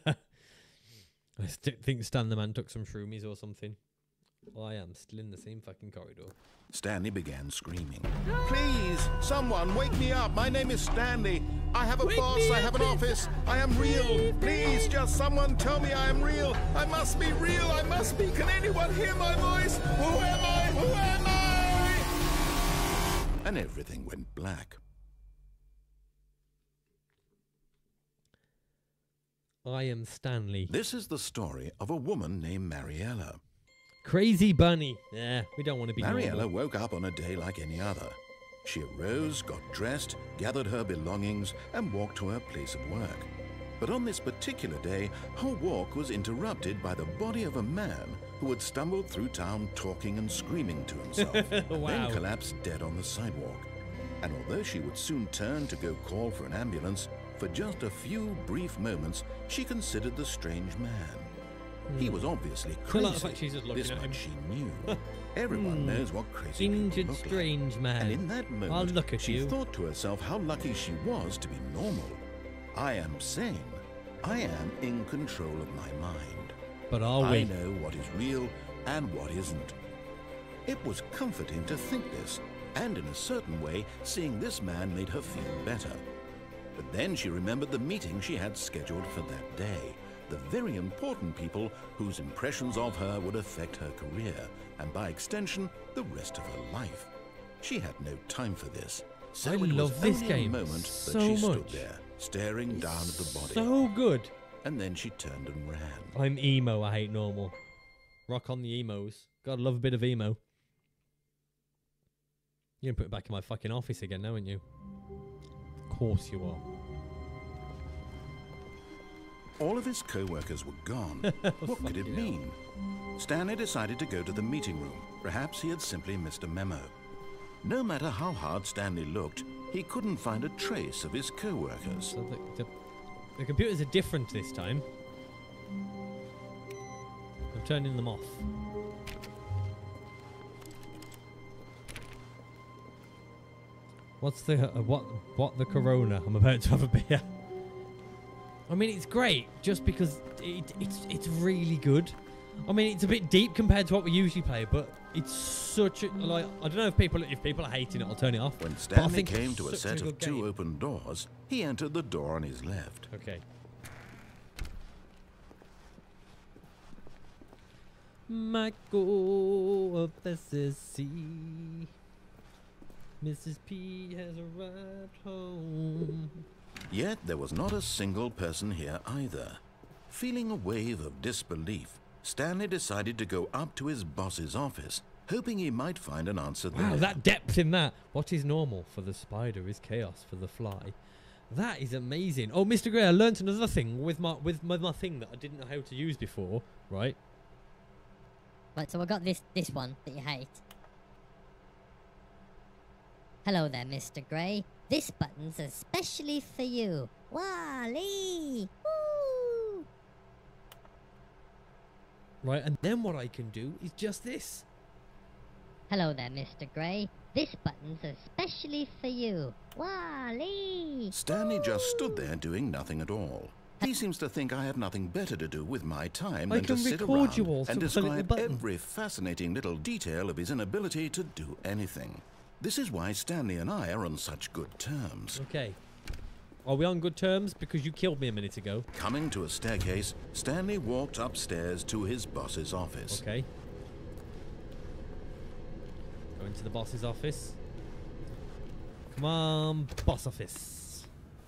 I st- think Stan the man took some shroomies or something. I am still in the same fucking corridor. Stanley began screaming. Please, someone, wake me up. My name is Stanley. I have a Wake boss. me I up, have an please. office. I am real. Please, just someone tell me I am real. I must be real. I must be. Can anyone hear my voice? Who am I? Who am I? And everything went black. I am Stanley. This is the story of a woman named Mariella. Crazy bunny. Yeah, we don't want to be Mariella normal. woke up on a day like any other. She arose, got dressed, gathered her belongings, and walked to her place of work. But on this particular day, her walk was interrupted by the body of a man who had stumbled through town talking and screaming to himself, Wow. then collapsed dead on the sidewalk. And although she would soon turn to go call for an ambulance, for just a few brief moments, she considered the strange man. He was obviously I crazy. like the fact she's just looking This at him. much she knew. Everyone knows what crazy Injured, people look strange like. man. And in that moment, I'll look at she you. thought to herself how lucky she was to be normal. I am sane. I am in control of my mind. But are I we? know what is real and what isn't. It was comforting to think this, and in a certain way, seeing this man made her feel better. But then she remembered the meeting she had scheduled for that day. The very important people whose impressions of her would affect her career, and by extension, the rest of her life. She had no time for this. So I it was love this only game a moment so that she stood much. there, staring down at the body. So good. And then she turned and ran. I'm emo. I hate normal. Rock on the emos. Gotta love a bit of emo. You're gonna put it back in my fucking office again, aren't you? Of course you are. All of his co-workers were gone. What could it Fucking mean? Stanley decided to go to the meeting room. Perhaps he had simply missed a memo. No matter how hard Stanley looked, he couldn't find a trace of his co-workers. So the, the, the computers are different this time. I'm turning them off. What's the uh, what what the Corona? I'm about to have a beer. I mean, it's great just because it, it's it's really good. I mean, it's a bit deep compared to what we usually play, but it's such a like. I don't know if people if people are hating it, I'll turn it off. When But I Stanley think came it's to a such set good of two game. open doors, he entered the door on his left. Okay. Michael of S S C. Missus P has arrived home. Yet there was not a single person here either. Feeling a wave of disbelief, Stanley decided to go up to his boss's office, hoping he might find an answer there. Wow, that depth in that. What is normal for the spider is chaos for the fly. That is amazing. Oh, Mister Grey, I learnt another thing with my with my, my thing that I didn't know how to use before. Right. Right, so I got this this one that you hate. Hello there, Mister Grey. This button's especially for you. Wally! Woo! Right, and then what I can do is just this. Hello there, Mister Grey. This button's especially for you. Wally! Stanley just stood there doing nothing at all. He seems to think I have nothing better to do with my time I than to can sit record around you all and to fill in the describe button. every fascinating little detail of his inability to do anything. This is why Stanley and I are on such good terms. Okay. Are we on good terms? Because you killed me a minute ago. Coming to a staircase, Stanley walked upstairs to his boss's office. Okay. Go into the boss's office. Come on, boss office.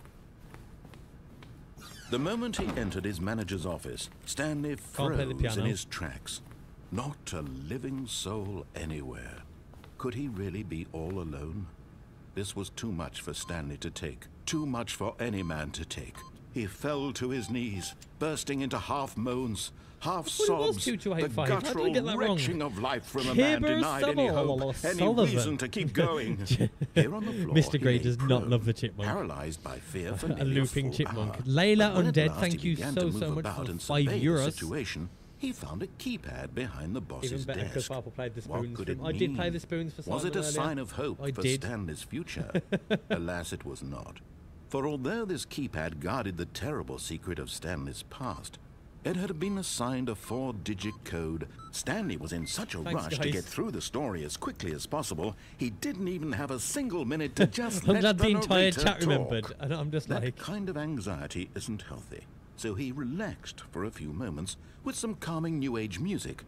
The moment he entered his manager's office, Stanley Can't play the froze in piano. his tracks. Not a living soul anywhere. Could he really be all alone? This was too much for Stanley to take. Too much for any man to take. He fell to his knees, bursting into half moans, half Well, it was sobs. two two The eight five. How did I guttural get that wrong? retching of life from a man Kibber denied any Sullivan. hope, any Sullivan. reason to keep going. Here on the floor, Mister he Grey lay does not prone, love the chipmunk. paralyzed by fear for A nearly looping full chipmunk. hour. Layla But when at Undead, last thank he you began so, to so move much about for and five survey euros. the situation, he found a keypad behind the boss's Even better because desk. Parrple played the What spoons. could for it him. I did play mean? the spoons for Was Simon it a earlier. sign of hope I for did. Stanley's future? Alas, it was not. For although this keypad guarded the terrible secret of Stanley's past, it had been assigned a four-digit code. Stanley was in such a Thanks, rush to guys. get through the story as quickly as possible, he didn't even have a single minute to just I'm let glad the the entire narrator chat talk. remembered, and I'm just That like, kind of anxiety isn't healthy, so he relaxed for a few moments with some calming New Age music.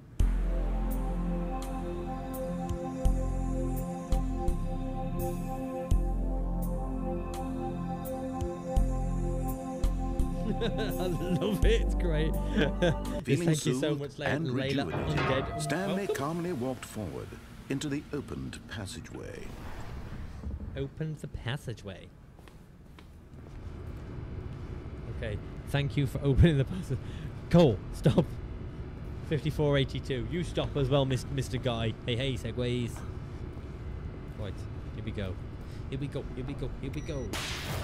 I love it. It's great. Feeling Thank you so soothed much, and Layla rejuvenated, Undead. Stanley Welcome. calmly walked forward into the opened passageway. Opens the passageway. Okay, thank you for opening the passage. Cole, stop. fifty-four eighty-two. You stop as well, Mister Guy. Hey, hey, segways. Right, here we go. Here we go, here we go, here we go.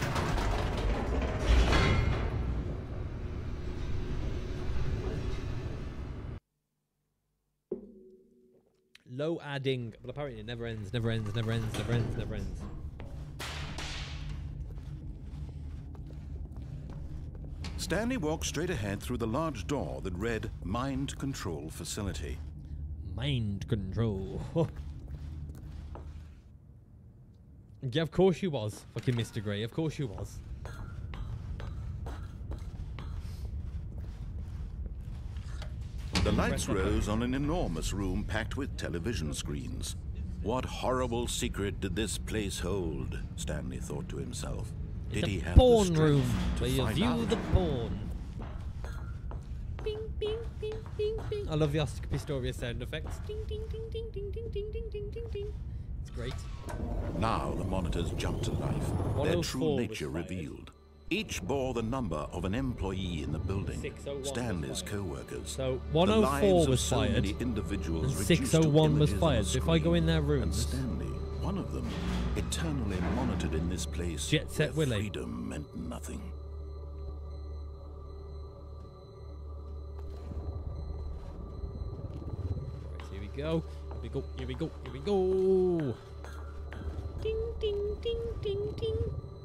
Low adding, but apparently it never ends, never ends, never ends, never ends, never ends. Stanley walked straight ahead through the large door that read Mind Control Facility. Mind control. Yeah, of course you was, fucking Mister Grey. Of course you was. The lights rose on an enormous room packed with television screens. What horrible secret did this place hold? Stanley thought to himself. Did It's he a have porn the room strength where to you find view out? the porn. Bing, bing, bing, bing, bing. I love the Oscar Pistorius sound effects. Ding, ding, ding, ding, ding, ding, ding, ding, ding, ding, ding. It's great. Now the monitors jumped to life, their one oh true four was nature fired. revealed. Each bore the number of an employee in the building, six oh one was Stanley's fired. co-workers. So The one oh lives four of was so fired, many individuals and reduced six to oh one was images on fired. the So if I go in their screen. And rooms, Stanley, one of them, eternally monitored in this place Jet Set where Willie. freedom meant nothing. right, here we go. Here we go. Here we go. Here we go. Ding, ding, ding, ding, ding.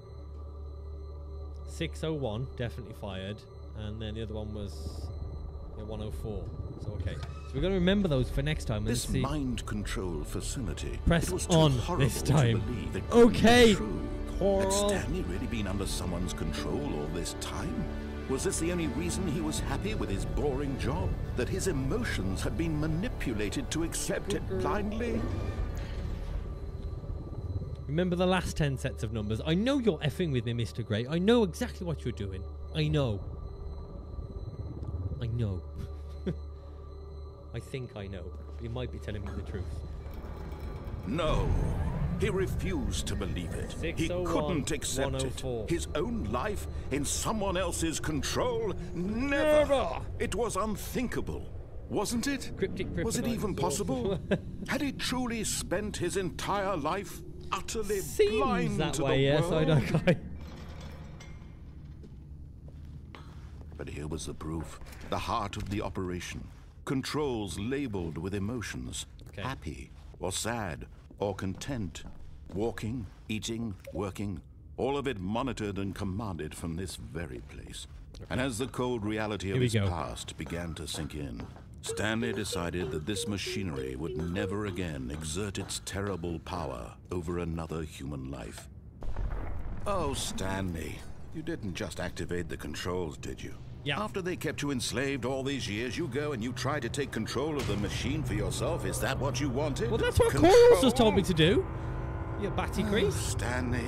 six oh one, definitely fired. And then the other one was yeah, one oh four. So, okay. So we're going to remember those for next time. And This see. mind control facility. Press it was too on horrible this time. To believe it couldn't be Okay. true. Coral. Had Stanley really been under someone's control all this time? Was this the only reason he was happy with his boring job? That his emotions had been manipulated to accept it blindly? Remember the last ten sets of numbers. I know you're effing with me, Mister Grey. I know exactly what you're doing. I know. I know. I think I know. You might be telling me the truth. No. He refused to believe it. He couldn't accept it. His own life in someone else's control? Never. Never. It was unthinkable. Wasn't it? Cryptic was it even possible? Had he truly spent his entire life utterly Seems blind that to way, the yes, world? I know. But here was the proof. The heart of the operation. Controls labeled with emotions. Okay. Happy or sad or content. Walking, eating, working. All of it monitored and commanded from this very place. Okay. And as the cold reality of his go. past began to sink in, Stanley decided that this machinery would never again exert its terrible power over another human life. Oh, Stanley, you didn't just activate the controls, did you? Yeah. After they kept you enslaved all these years, you go and you try to take control of the machine for yourself. Is that what you wanted? Well, that's what Control? Coils has told me to do. You batty Oh, crease. Stanley,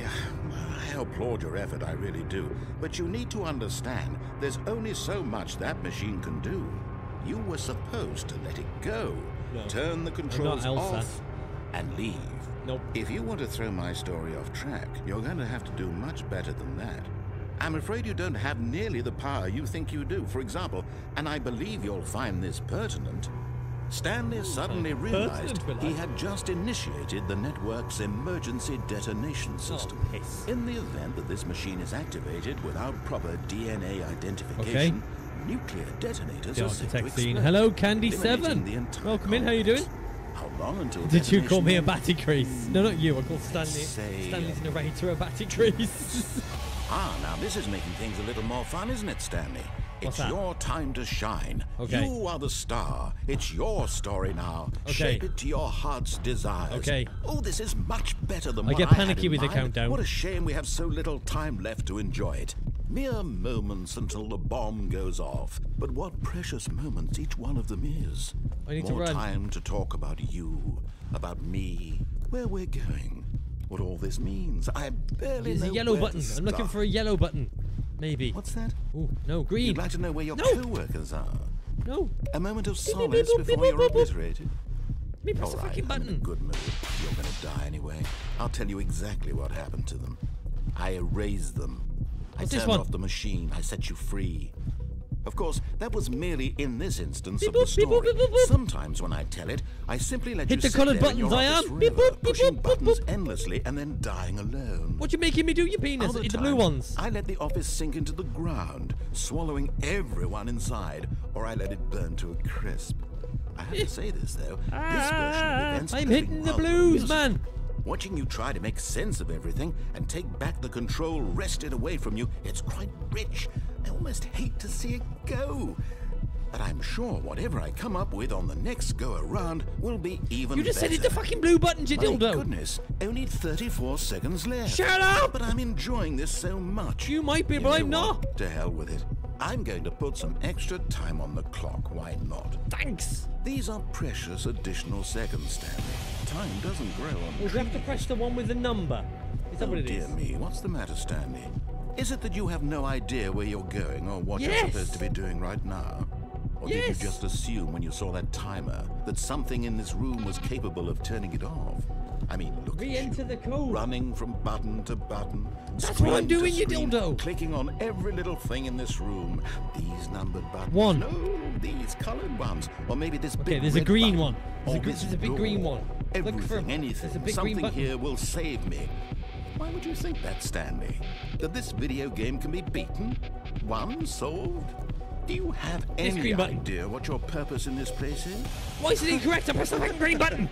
I applaud your effort, I really do. But you need to understand, there's only so much that machine can do. You were supposed to let it go. No. Turn the controls off and leave. Nope. If you want to throw my story off track, you're going to have to do much better than that. I'm afraid you don't have nearly the power you think you do. For example, and I believe you'll find this pertinent, Stanley suddenly realized he had just initiated the network's emergency detonation system. Oh, in the event that this machine is activated without proper D N A identification, okay. nuclear detonators the are set to architect scene. explode, Hello, Candy Seven. Welcome in. How you doing? How long until Did you call me a ends? batty crease? No, not you. I called Stanley. Say, Stanley's narrator a batty crease. Ah, now this is making things a little more fun, isn't it, Stanley? What's It's that? your time to shine. Okay. You are the star. It's your story now. Okay. Shape it to your heart's desires. Okay. Oh, this is much better than I what get I had panicky in with the mind. countdown. What a shame we have so little time left to enjoy it. Mere moments until the bomb goes off. But what precious moments each one of them is. I need to More run. time to talk about you, about me, where we're going, what all this means. I barely There's know a yellow where button. to I'm looking start. for a yellow button. Maybe. What's that? Oh, no, green. You'd like to know where your No. co-workers are? No. A moment of Beep, beep, solace beep, beep, before beep, you're beep, beep. obliterated? Let me press All the right, fucking I'm in a button. good mood. You're going to die anyway. I'll tell you exactly what happened to them. I erased them. I What's this turned one? off the machine. I set you free. Of course, that was merely in this instance Beep of the boop, beep boop, story. beep boop, boop. Sometimes when I tell it, I simply let Hit you the sit coloured there in your buttons, I office am. Beep forever, boop, beep pushing boop, beep buttons boop. endlessly and then dying alone. What you making me do, you penis? Other Eat the blue times, ones. I let the office sink into the ground, swallowing everyone inside, or I let it burn to a crisp. I have to say this, though. This version of Ah, events I'm has hitting been the rather blues, amusing. man. Watching you try to make sense of everything and take back the control wrested away from you, it's quite rich. I almost hate to see it go. But I'm sure whatever I come up with on the next go-around will be even You just better. said hit the fucking blue buttons, you My dildo. goodness, only thirty-four seconds left. Shut up! But I'm enjoying this so much. You might be, You but know I'm what? not. To hell with it. I'm going to put some extra time on the clock. Why not? Thanks. These are precious additional seconds, Stanley. Time doesn't grow on Well, we have to trees. press the one with the number. Is that Oh what it dear is? me, what's the matter, Stanley? Is it that you have no idea where you're going or what Yes. you're supposed to be doing right now? Or did Yes. you just assume when you saw that timer that something in this room was capable of turning it off? I mean, look at Re-enter you, the code. running from button to button. That's screen what I'm to doing, you screen, dildo. Clicking on every little thing in this room. These numbered buttons. One. No, these colored ones. Or maybe this Okay, big there's a red green button. one. There's Or a gr- this there's a big door. green one. Look Everything, for- anything, there's a big green something button. here will save me. Why would you think that, Stanley? That this video game can be beaten? Won? Solved? Do you have This any green button. idea what your purpose in this place is? Why is it incorrect? I pressed the fucking green button.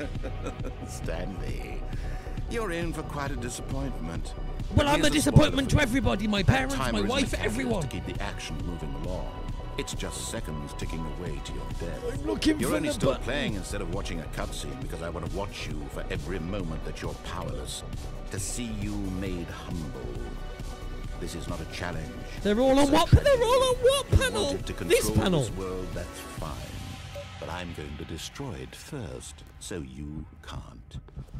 Stanley, you're in for quite a disappointment. Well, I'm Here's a spoiler disappointment for to you. everybody. My That parents, timer my is wife, a catalyst everyone. to keep the action moving along. It's just seconds ticking away to your death. I'm looking You're for only the still button. playing instead of watching a cutscene because I want to watch you for every moment that you're powerless. To see you made humble. This is not a challenge. They're all It's on a what? tragedy. They're all on what You panel? wanted to This control panel. This world, that's fine. But I'm going to destroy it first, so you can't.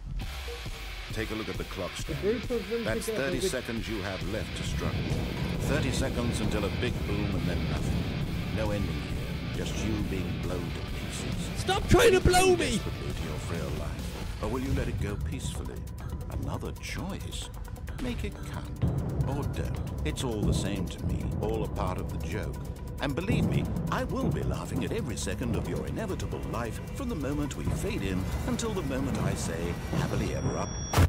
Take a look at the clock, Stanley. group of them That's together thirty with- seconds you have left to struggle. thirty seconds until a big boom and then nothing. No ending here, just you being blown to pieces. Stop trying to blow me. Desperately to your frail life. Or will you let it go peacefully? Another choice? Make it count. Or don't. It's all the same to me. All a part of the joke. And believe me, I will be laughing at every second of your inevitable life from the moment we fade in until the moment I say, happily ever up.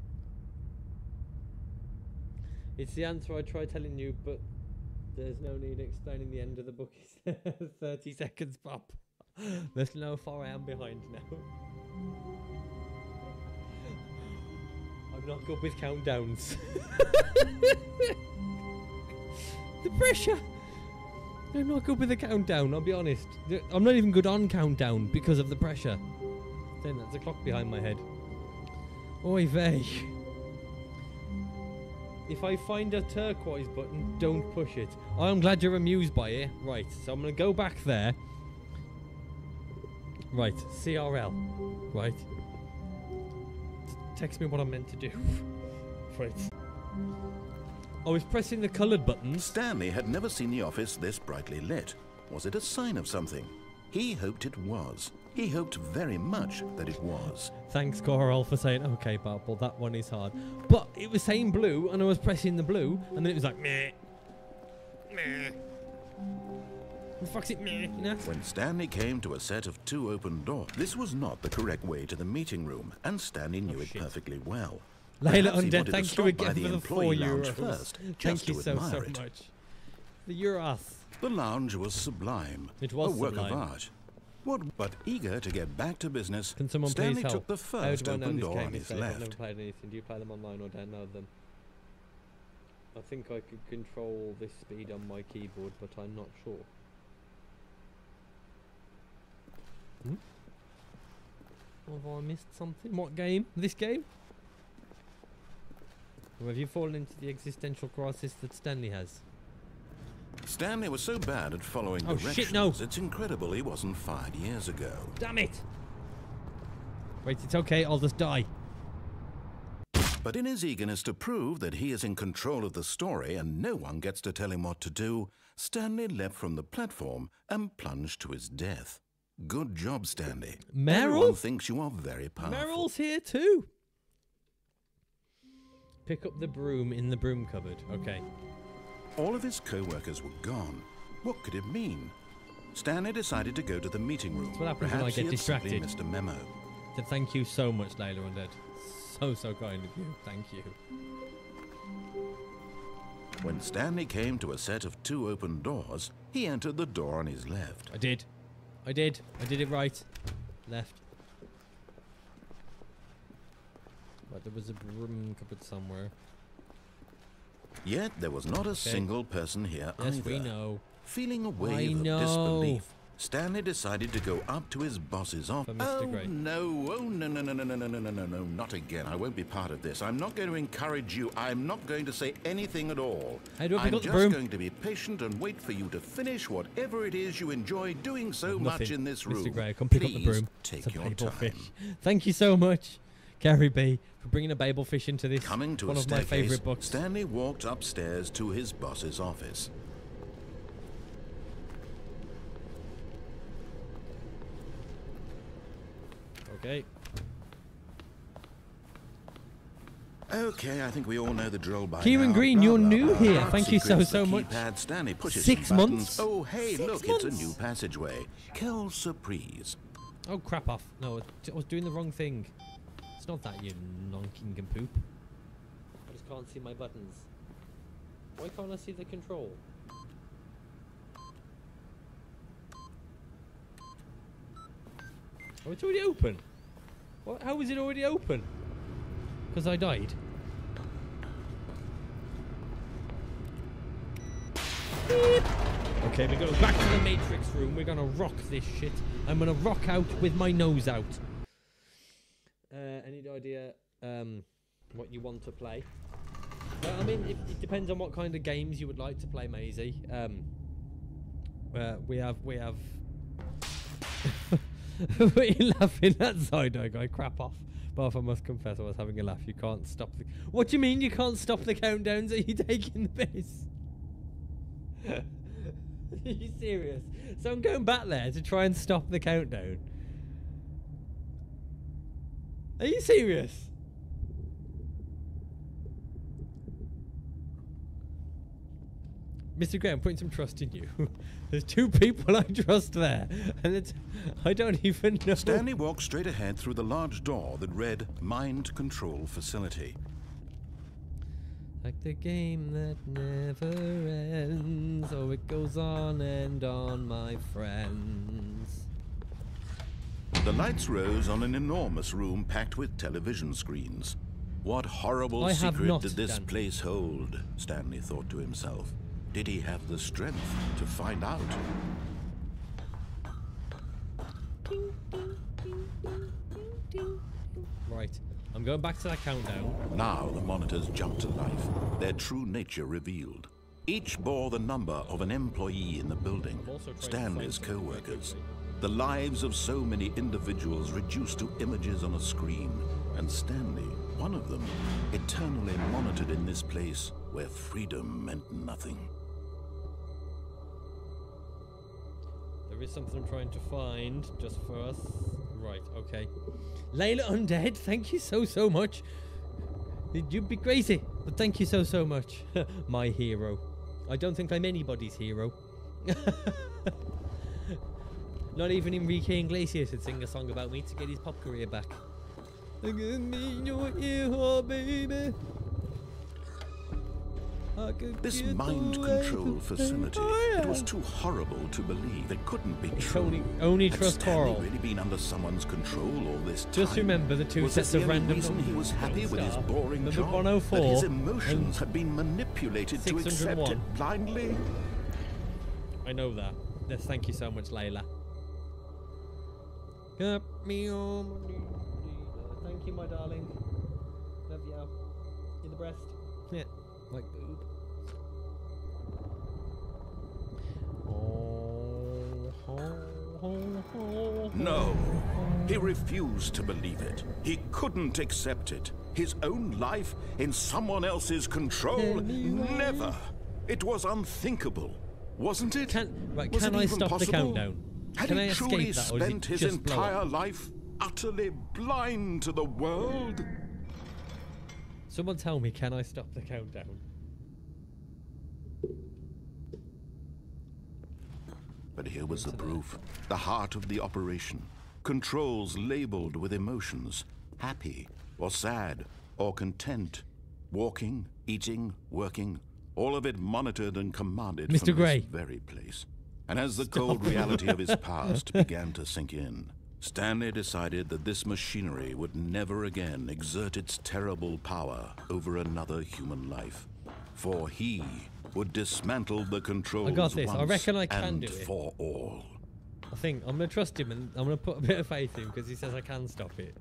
It's the answer I tried telling you, but there's no need explaining the end of the book. It's thirty seconds, Pop. There's no far I am behind now. I'm not good with countdowns. The pressure! I'm not good with the countdown, I'll be honest. I'm not even good on countdown because of the pressure. Then that's a clock behind my head. Oy vey. If I find a turquoise button, don't push it. I'm glad you're amused by it. Right, so I'm going to go back there. Right, C R L. Right. T- text me what I'm meant to do. Right. I was pressing the coloured buttons. Stanley had never seen the office this brightly lit. Was it a sign of something? He hoped it was. He hoped very much that it was. Thanks, Coral, for saying, okay, Parrple, that one is hard. But it was saying blue, and I was pressing the blue, and then it was like, meh. Meh. What the fuck's it, meh? You know? When Stanley came to a set of two open doors, this was not the correct way to the meeting room, and Stanley knew Oh, it shit. perfectly well. Layla Perhaps he Undead, wanted to thank you stop by again the for the employee four lounge euros. first, Thank just you to so, admire so it. much. The euros. The lounge was sublime. It was a work sublime. of art. What? But eager to get back to business, Can someone Stanley please help? took the How first do I know open this door game on is his safe? I've never left. played anything. Do you play them online or download them? I think I could control this speed on my keyboard, but I'm not sure. Hmm? Have I missed something? What game? This game? Or have you fallen into the existential crisis that Stanley has? Stanley was so bad at following Oh, directions, shit, no. it's incredible he wasn't fired years ago. Damn it! Wait, it's okay, I'll just die. But in his eagerness to prove that he is in control of the story and no one gets to tell him what to do, Stanley leapt from the platform and plunged to his death. Good job, Stanley. Meryl? Everyone thinks you are very powerful. Meryl's here too! Pick up the broom in the broom cupboard. Okay. All of his co-workers were gone. What could it mean? Stanley decided to go to the meeting room. That's what happens Perhaps when I get he had simply distracted. missed a memo. So thank you so much, Layla Undead. So, so kind of you. Thank you. When Stanley came to a set of two open doors, he entered the door on his left. I did. I did. I did it right. Left. Right, there was a broom cupboard somewhere. Yet there was not a single person here Yes, either. we know. Feeling a I wave of know. disbelief, Stanley decided to go up to his boss's office. For Mister Oh Gray. no, oh no, no, no, no, no, no, no, no, no, no, not again. I won't be part of this. I'm not going to encourage you. I'm not going to say anything at all. How do I pick I'm up the just broom? going to be patient and wait for you to finish whatever it is you enjoy doing so much Nothing. in this room. Mister Gray, come pick Please up the broom. take It's a your Babel time. fish. Thank you so much, Gary B, for bringing a Babel fish into this. Coming to one a of my staircase, favourite books. Stanley walked upstairs to his boss's office. Okay. Okay, I think we all know the drill by Kieran now. Green, Blah, you're blah, new blah. here. Art Thank you so, secrets, so the much. keypad, Stanley pushes Six some buttons. months? Oh, hey, Six look, it's months? a new passageway. Quelle surprise. Oh, crap off. No, I was doing the wrong thing. It's not that, you non-king and poop. I just can't see my buttons. Why can't I see the control? Oh, it's already open. What? How is it already open? Because I died. Beep. Okay, we're going back to the Matrix room. We're gonna rock this shit. I'm gonna rock out with my nose out. Uh, any idea um, what you want to play? Well, I mean, it, it depends on what kind of games you would like to play, Maisie. Um, uh, we have, we have. What are you laughing at, Zydo guy? Crap off. But if I must confess, I was having a laugh. You can't stop the. What do you mean you can't stop the countdowns? Are you taking the piss? Are you serious? So I'm going back there to try and stop the countdown. Are you serious? Mister Gray, I'm putting some trust in you. There's two people I trust there, and it's, I don't even know. Stanley walked straight ahead through the large door that read Mind Control Facility. Like the game that never ends, oh, it goes on and on, my friends. The lights rose on an enormous room packed with television screens. What horrible I have secret not did this done. place hold? Stanley thought to himself. Did he have the strength to find out? Right, I'm going back to that countdown. Now the monitors jumped to life, their true nature revealed. Each bore the number of an employee in the building, I'm also trying to Stanley's find something co-workers. quickly. The lives of so many individuals reduced to images on a screen, and Stanley, one of them, eternally monitored in this place where freedom meant nothing. There is something I'm trying to find just for us. Right, okay. Layla Undead, thank you so, so much. You'd be crazy, but thank you so, so much. My hero. I don't think I'm anybody's hero. Not even Enrique Iglesias would sing a song about me to get his pop career back. Give me your hero, baby. This mind control facility, it was too horrible to believe. It couldn't be true. Only, only Had trust Stanley Coral. really been under someone's control all this time? Just remember the two was sets this of the only random reason he was happy numbers? with his Star, boring number job? one oh four that his emotions and had been manipulated to six hundred one. accept it blindly? I know that. Yes, thank you so much, Layla. Got me on my knees. Thank you, my darling. Love you. In the breast. Yeah, like boob. No, he refused to believe it. He couldn't accept it. His own life in someone else's control? Never. It was unthinkable, wasn't it? Can, right, Was can it I even stop possible? the countdown? Had Can he I truly escape that, or is spent it his just blow entire up? life utterly blind to the world? Someone tell me, can I stop the countdown? But here was the proof. The heart of the operation. Controls labeled with emotions. Happy, or sad, or content. Walking, eating, working. All of it monitored and commanded Mister from Gray. this very place. And as the cold reality of his past began to sink in, Stanley decided that this machinery would never again exert its terrible power over another human life. For he would dismantle the controls I got this. I once reckon I can and do it. for all. I think I'm going to trust him and I'm going to put a bit of faith in him because he says I can stop it.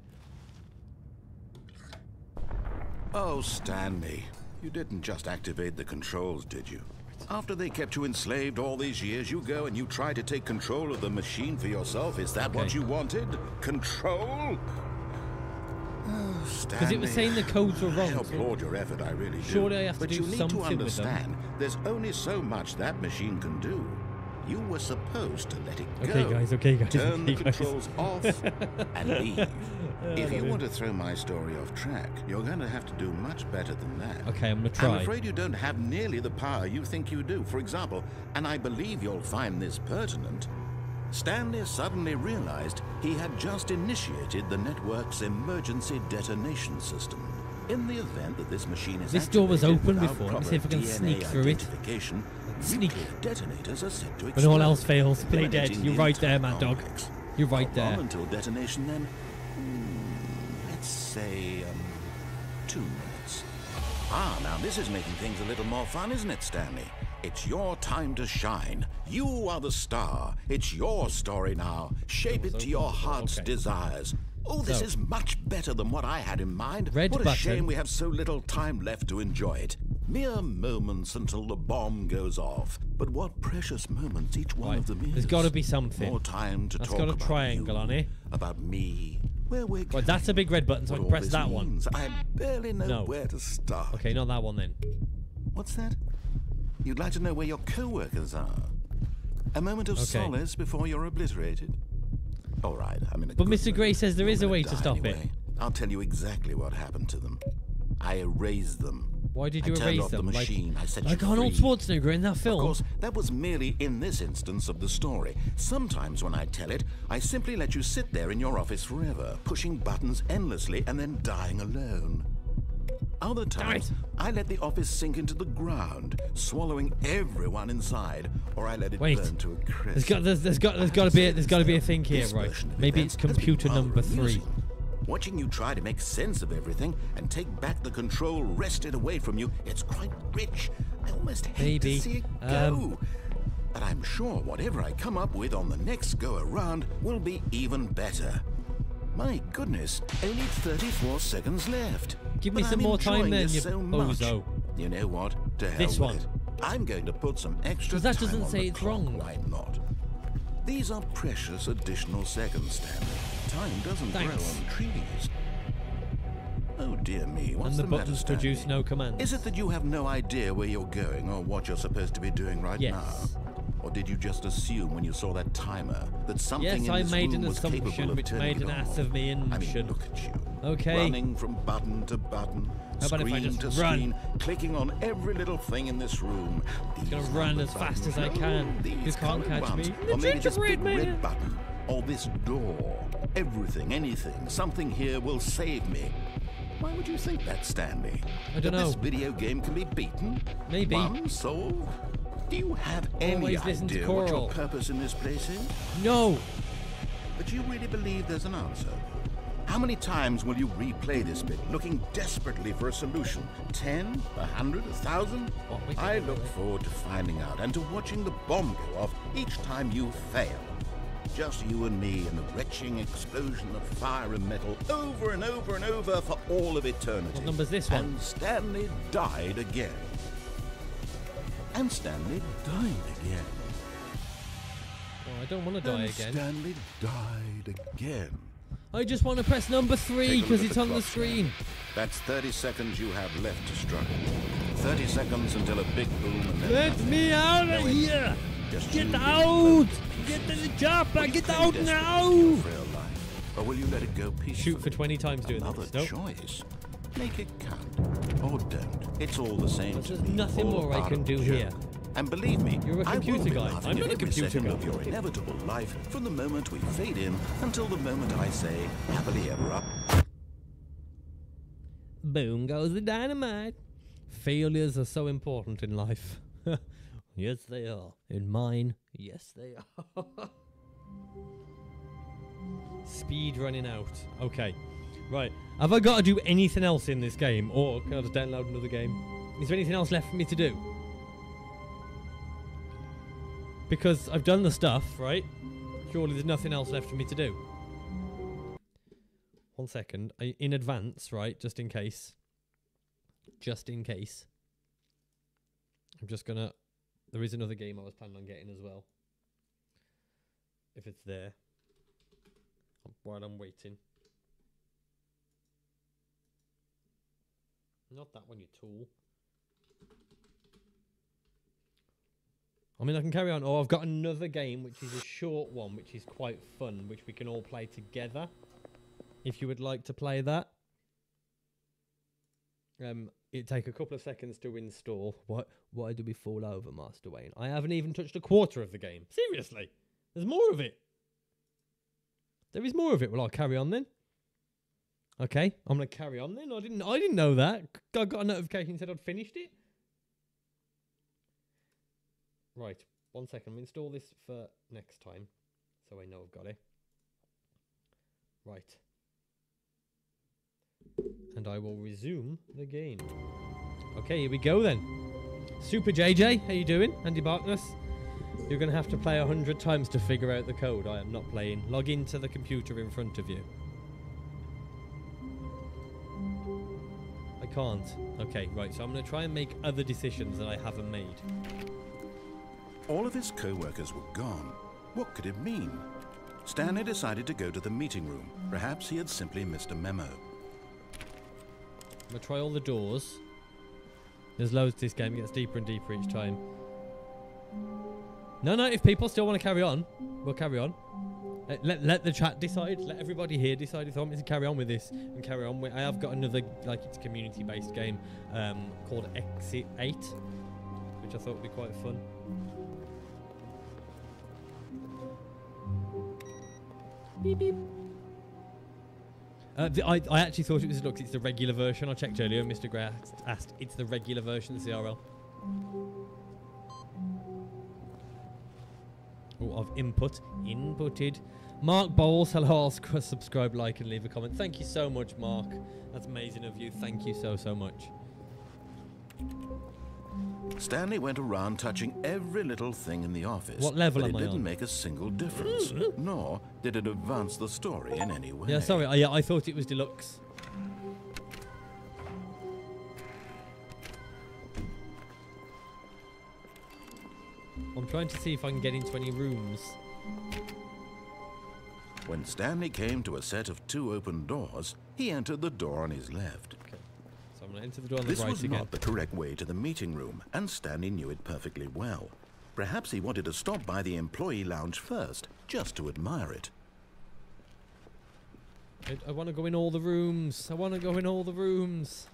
Oh, Stanley, you didn't just activate the controls, did you? After they kept you enslaved all these years, you go and you try to take control of the machine for yourself. Is that Okay. what you wanted? Control? Oh, Stanley. Because it was saying the codes were wrong. I so- applaud your effort, I really do. Surely I have to but do you need something to with them. understand, there's only so much that machine can do. You were supposed to let it go. Okay, guys, okay, guys, Turn okay, the guys. controls off and leave. If you want to throw my story off track, you're going to have to do much better than that. Okay, I'm going to I'm try. afraid you don't have nearly the power you think you do. For example, and I believe you'll find this pertinent, Stanley suddenly realized he had just initiated the network's emergency detonation system. In the event that this machine is This door was activated open without before. Let me proper see if I can D N A sneak through it. identification, Sneak. nuclear detonators are set to When all explode, else fails, play dead. eliminating You're the right there, entire Mad Dog. complex. You're right How long there. until detonation then? Hmm, let's say, um, two minutes. Ah, now this is making things a little more fun, isn't it, Stanley? It's your time to shine. You are the star. It's your story now. Shape it to your heart's Okay. desires. Oh, this So- is much better than what I had in mind. Red what a button. shame we have so little time left to enjoy it. Mere moments until the bomb goes off. But what precious moments each one Right, of them is. there's gotta be something. More time to That's talk got a about triangle you, on it. about me, where we're Right, that's a big red button, so I what can all press this that one. means. I barely know No. where to start. Okay, not that one then. What's that? You'd like to know where your co-workers are? A moment of Okay. solace before you're obliterated? All right, I'm in a But good Mister mood. Gray says there You're is a gonna way to die stop it. anyway. I'll tell you exactly what happened to them. I erased them. Why did you I turned erase off them? the Like, machine. I set like you Arnold free. Schwarzenegger in that film. Of course, that was merely in this instance of the story. Sometimes when I tell it, I simply let you sit there in your office forever, pushing buttons endlessly and then dying alone. Other times, I let the office sink into the ground, swallowing everyone inside, or I let it Wait. burn to a crisp. There's got, there's, there's got, there's got to be, a, there's got to be a thing here, This right? version of Maybe events it's has been computer rather number three. amusing. Watching you try to make sense of everything and take back the control wrested away from you, it's quite rich. I almost hate Maybe. to see it go. Um, but I'm sure whatever I come up with on the next go around will be even better. My goodness, only thirty-four seconds left. Give me But some I'm more time enjoying then, this you so much. bozo. You know what? To hell This with one. it. I'm going to put some extra 'Cause that time doesn't on say the it's clock. wrong. Why not? These are precious additional seconds, Stanley. Time doesn't Thanks. grow on trees. Oh dear me, what's And the the matter, buttons Stanley? produce no commands. Is it that you have no idea where you're going or what you're supposed to be doing right Yes. now? Or did you just assume when you saw that timer that something Yes, in I this made room an was capable assumption of which turning made it an ass on? of me I mean, assumption. look at you. Okay. Running from button to button, How about if I screen just to run? screen, clicking on every little thing in this room. These gonna run number as fast buttons, as I oh, can. these You can't colored catch ones. me. Or The maybe this gingerbread big man. red button. Or this door. Everything, anything, something here will save me. Why would you think that, Stanley? I don't that know. This video game can be beaten? Maybe. Won, solved? Do you have any Always listen to idea what your Coral. purpose in this place is? No. But you really believe there's an answer? How many times will you replay this bit, looking desperately for a solution? Ten? A hundred? A thousand? What, wait, I wait, look wait. forward to finding out and to watching the bomb go off each time you fail. Just you and me and the retching explosion of fire and metal over and over and over for all of eternity. What number's this one? And Stanley died again. And Stanley died again. Oh, I don't want to die and again. Stanley died again. I just want to press number three Take a because look at it's the on the clock, screen. That's thirty seconds you have left to struggle. thirty seconds until a big boom and then Let nothing. me out No of end. here. Just Get you out. being Get to the pieces. chopper. Will you Get cling out desperately now. to your frail life, or will you let it go peacefully? Shoot for twenty times doing Another this. Nope. choice. Make it count, or don't. It's all the same But to there's me. nothing all more I part can of the do joke. here. And believe me, You're a I will computer be guy. laughing I'm at not a every computer second guy. of your inevitable life from the moment we fade in until the moment I say happily ever after. Boom goes the dynamite. Failures are so important in life. Yes, they are. In mine, yes, they are. Speed running out. Okay. Right. Have I got to do anything else in this game? Or can I just download another game? Is there anything else left for me to do? Because I've done the stuff, right? Surely there's nothing else left for me to do. One second. I, in advance, right? Just in case. Just in case. I'm just gonna... There is another game I was planning on getting as well. If it's there. While I'm waiting. Not that one, you tool. I mean, I can carry on. Oh, I've got another game, which is a short one, which is quite fun, which we can all play together. If you would like to play that. Um, it'd take a couple of seconds to install. What? Why do we fall over, Master Wayne? I haven't even touched a quarter of the game. Seriously. There's more of it. There is more of it. Well, I'll carry on then. Okay, I'm gonna carry on then. I didn't. I didn't know that. I got a notification that said I'd finished it. Right. One second. I'll install this for next time, so I know I've got it. Right. And I will resume the game. Okay, here we go then. Super J J, how you doing? Andy Barkness. You're going to have to play a hundred times to figure out the code. I am not playing. Log into the computer in front of you. I can't. Okay, right. So I'm going to try and make other decisions that I haven't made. All of his co-workers were gone. What could it mean? Stanley decided to go to the meeting room. Perhaps he had simply missed a memo. I'm going to try all the doors. There's loads to this game. It gets deeper and deeper each time. No, no, if people still want to carry on, we'll carry on. Let, let, let the chat decide. Let everybody here decide if they want me to carry on with this and carry on with. I have got another, like, it's a community-based game um, called Exit eight, which I thought would be quite fun. Beep beep. Uh, the, I, I actually thought it was looks. It's the regular version. I checked earlier. Mister Gray asked, asked. It's the regular version of the C R L. Oh, I've input inputted. Mark Bowles, hello. I'll subscribe, like, and leave a comment. Thank you so much, Mark. That's amazing of you. Thank you so so much. Stanley went around touching every little thing in the office. What level but am it I didn't on? make a single difference, nor did it advance the story in any way. Yeah, sorry. I, yeah, I thought it was deluxe. I'm trying to see if I can get into any rooms. When Stanley came to a set of two open doors, he entered the door on his left. Okay. So I'm going to enter the door on the This right was again. not the correct way to the meeting room, and Stanley knew it perfectly well. Perhaps he wanted to stop by the employee lounge first, just to admire it. I, I want to go in all the rooms. I want to go in all the rooms.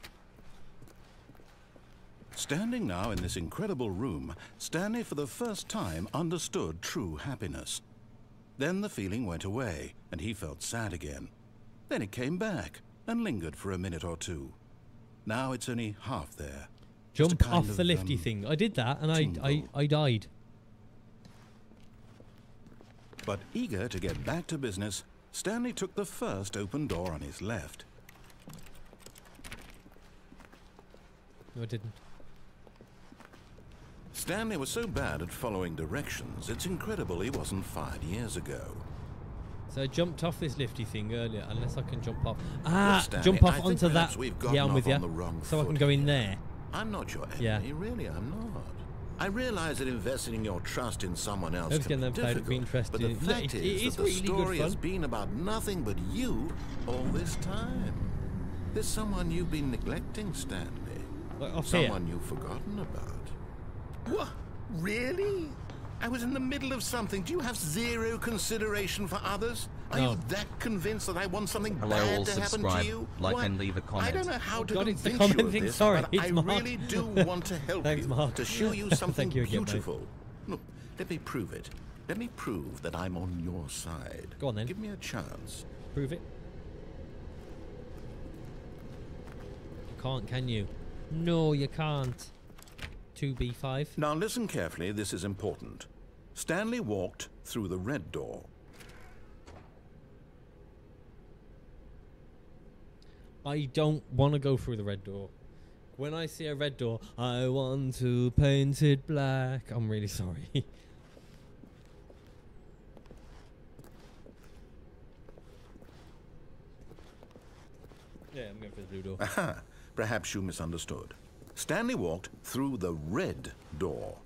Standing now in this incredible room, Stanley for the first time understood true happiness. Then the feeling went away, and he felt sad again. Then it came back, and lingered for a minute or two. Now it's only half there. Just a Jump kind off of, the lifty um, thing. I did that, and I, I, tingle. I died. But eager to get back to business, Stanley took the first open door on his left. No, I didn't. Stanley was so bad at following directions, it's incredible he wasn't fired years ago. So I jumped off this lifty thing earlier, unless I can jump off. Ah, Stanley, jump I off think onto perhaps that. we've gotten Yeah, I'm with off you. on the wrong So I can foot go in here. there. I'm not your enemy, Yeah. really, I'm not. I realize that investing your trust in someone else Hope's can be getting them played, difficult, be interested but the in- Look, fact it- it is is that the really good story has fun. been about nothing but you all this time. There's someone you've been neglecting, Stanley. Like off here. Someone you've forgotten about. What? Really? I was in the middle of something. Do you have zero consideration for others? Are No. you that convinced that I want something Hello, bad all to happen subscribe, to you? like, What? and leave a comment. I don't know how Oh to God, it's the convince you of commenting. this, Sorry, but it's I Mark. really do want to help Thanks, you, Mark. to show you something Thank you again, mate. beautiful. Look, let me prove it. Let me prove that I'm on your side. Go on, then. Give me a chance. Prove it. You can't, can you? No, you can't. two B five. Now listen carefully, this is important. Stanley walked through the red door. I don't want to go through the red door. When I see a red door, I want to paint it black. I'm really sorry. Yeah, I'm going for the blue door. Aha, perhaps you misunderstood. Stanley walked through the red door.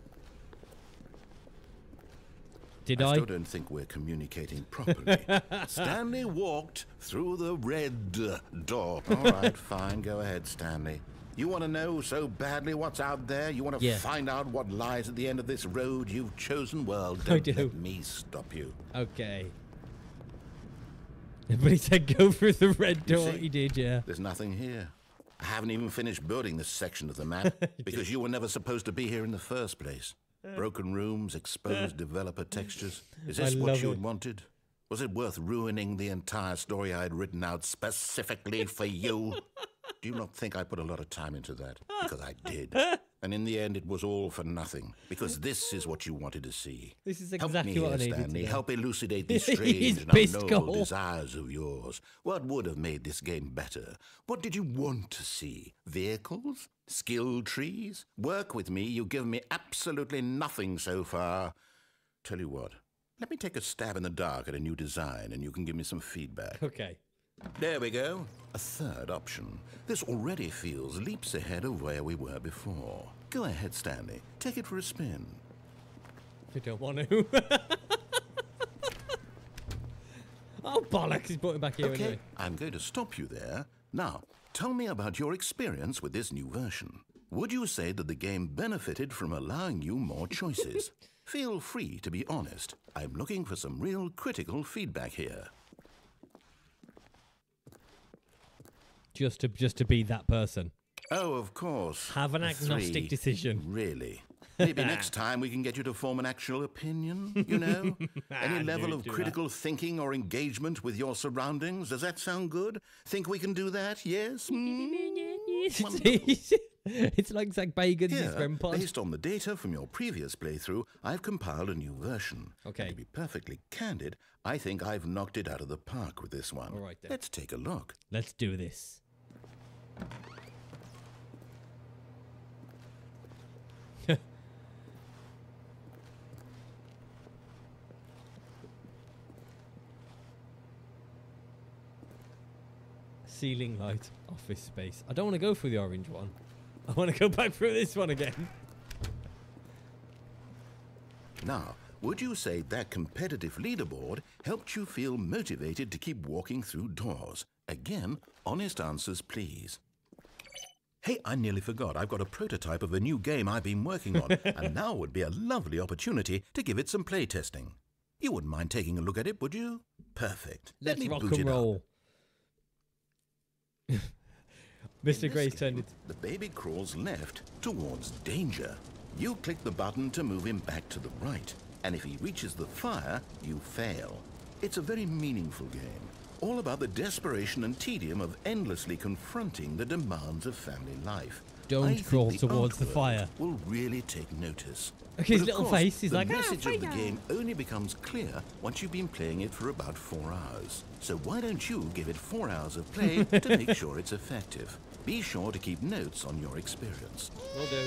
Did I I? still don't think we're communicating properly. Stanley walked through the red door. All right, fine. Go ahead, Stanley. You want to know so badly what's out there? You want to Yeah. find out what lies at the end of this road you've chosen? Well, I don't do. let me stop you. Okay. But he said go through the red You door. see? He did, yeah. There's nothing here. I haven't even finished building this section of the map because you were never supposed to be here in the first place. Broken rooms, exposed developer textures. Is I this what love you it. had wanted? Was it worth ruining the entire story I had written out specifically for you? Do you not think I put a lot of time into that? Because I did. And in the end, it was all for nothing. Because this is what you wanted to see. This is Help exactly me what I here, needed to Stanley. know. Help elucidate these He's strange and pissed unknowable goal. desires of yours. What would have made this game better? What did you want to see? Vehicles? Skill trees? Work with me. You've given me absolutely nothing so far. Tell you what. Let me take a stab in the dark at a new design, and you can give me some feedback. Okay. There we go. A third option. This already feels leaps ahead of where we were before. Go ahead, Stanley. Take it for a spin. I don't want to. Oh, bollocks. He's brought it back here Okay, anyway. I'm going to stop you there. Now, tell me about your experience with this new version. Would you say that the game benefited from allowing you more choices? Feel free to be honest. I'm looking for some real critical feedback here. Just to just to be that person. Oh, of course. Have an agnostic Three. decision. Really? Maybe next time we can get you to form an actual opinion, you know? Any level of critical thinking or engagement with your surroundings. Does that sound good? Think we can do that? Yes? It's like Zach Bagans' Here, REM pod. based on the data from your previous playthrough, I've compiled a new version. Okay. And to be perfectly candid, I think I've knocked it out of the park with this one. All right, then. Let's take a look. Let's do this. Ceiling light, office space. I don't want to go through the orange one. I want to go back through this one again. Now, would you say that competitive leaderboard helped you feel motivated to keep walking through doors? Again, honest answers, please. Hey, I nearly forgot. I've got a prototype of a new game I've been working on, and now would be a lovely opportunity to give it some playtesting. You wouldn't mind taking a look at it, would you? Perfect. Let's Let me rock boot and it up. roll. Mister In Gray's this turned game, it. the baby crawls left towards danger. You click the button to move him back to the right, and if he reaches the fire, you fail. It's a very meaningful game, all about the desperation and tedium of endlessly confronting the demands of family life. Don't I think crawl the towards the artwork fire. Will really take notice. Okay, his But of little course, face is the like, "Ah, message of the fire." game only becomes clear once you've been playing it for about four hours. So why don't you give it four hours of play to make sure it's effective? Be sure to keep notes on your experience. Will do.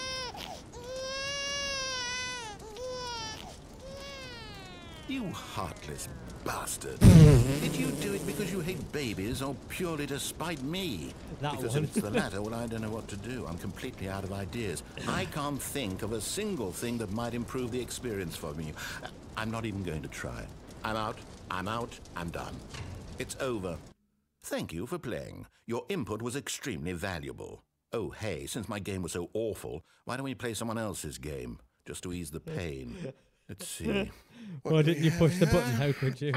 You heartless bastard. Did you do it because you hate babies or purely to spite me? That because one. if it's the latter, well, I don't know what to do. I'm completely out of ideas. I can't think of a single thing that might improve the experience for me. I'm not even going to try. I'm out. I'm out. I'm done. It's over. Thank you for playing. Your input was extremely valuable. Oh, hey, since my game was so awful, why don't we play someone else's game? Just to ease the pain. Let's see. Why didn't you push the button? How could you?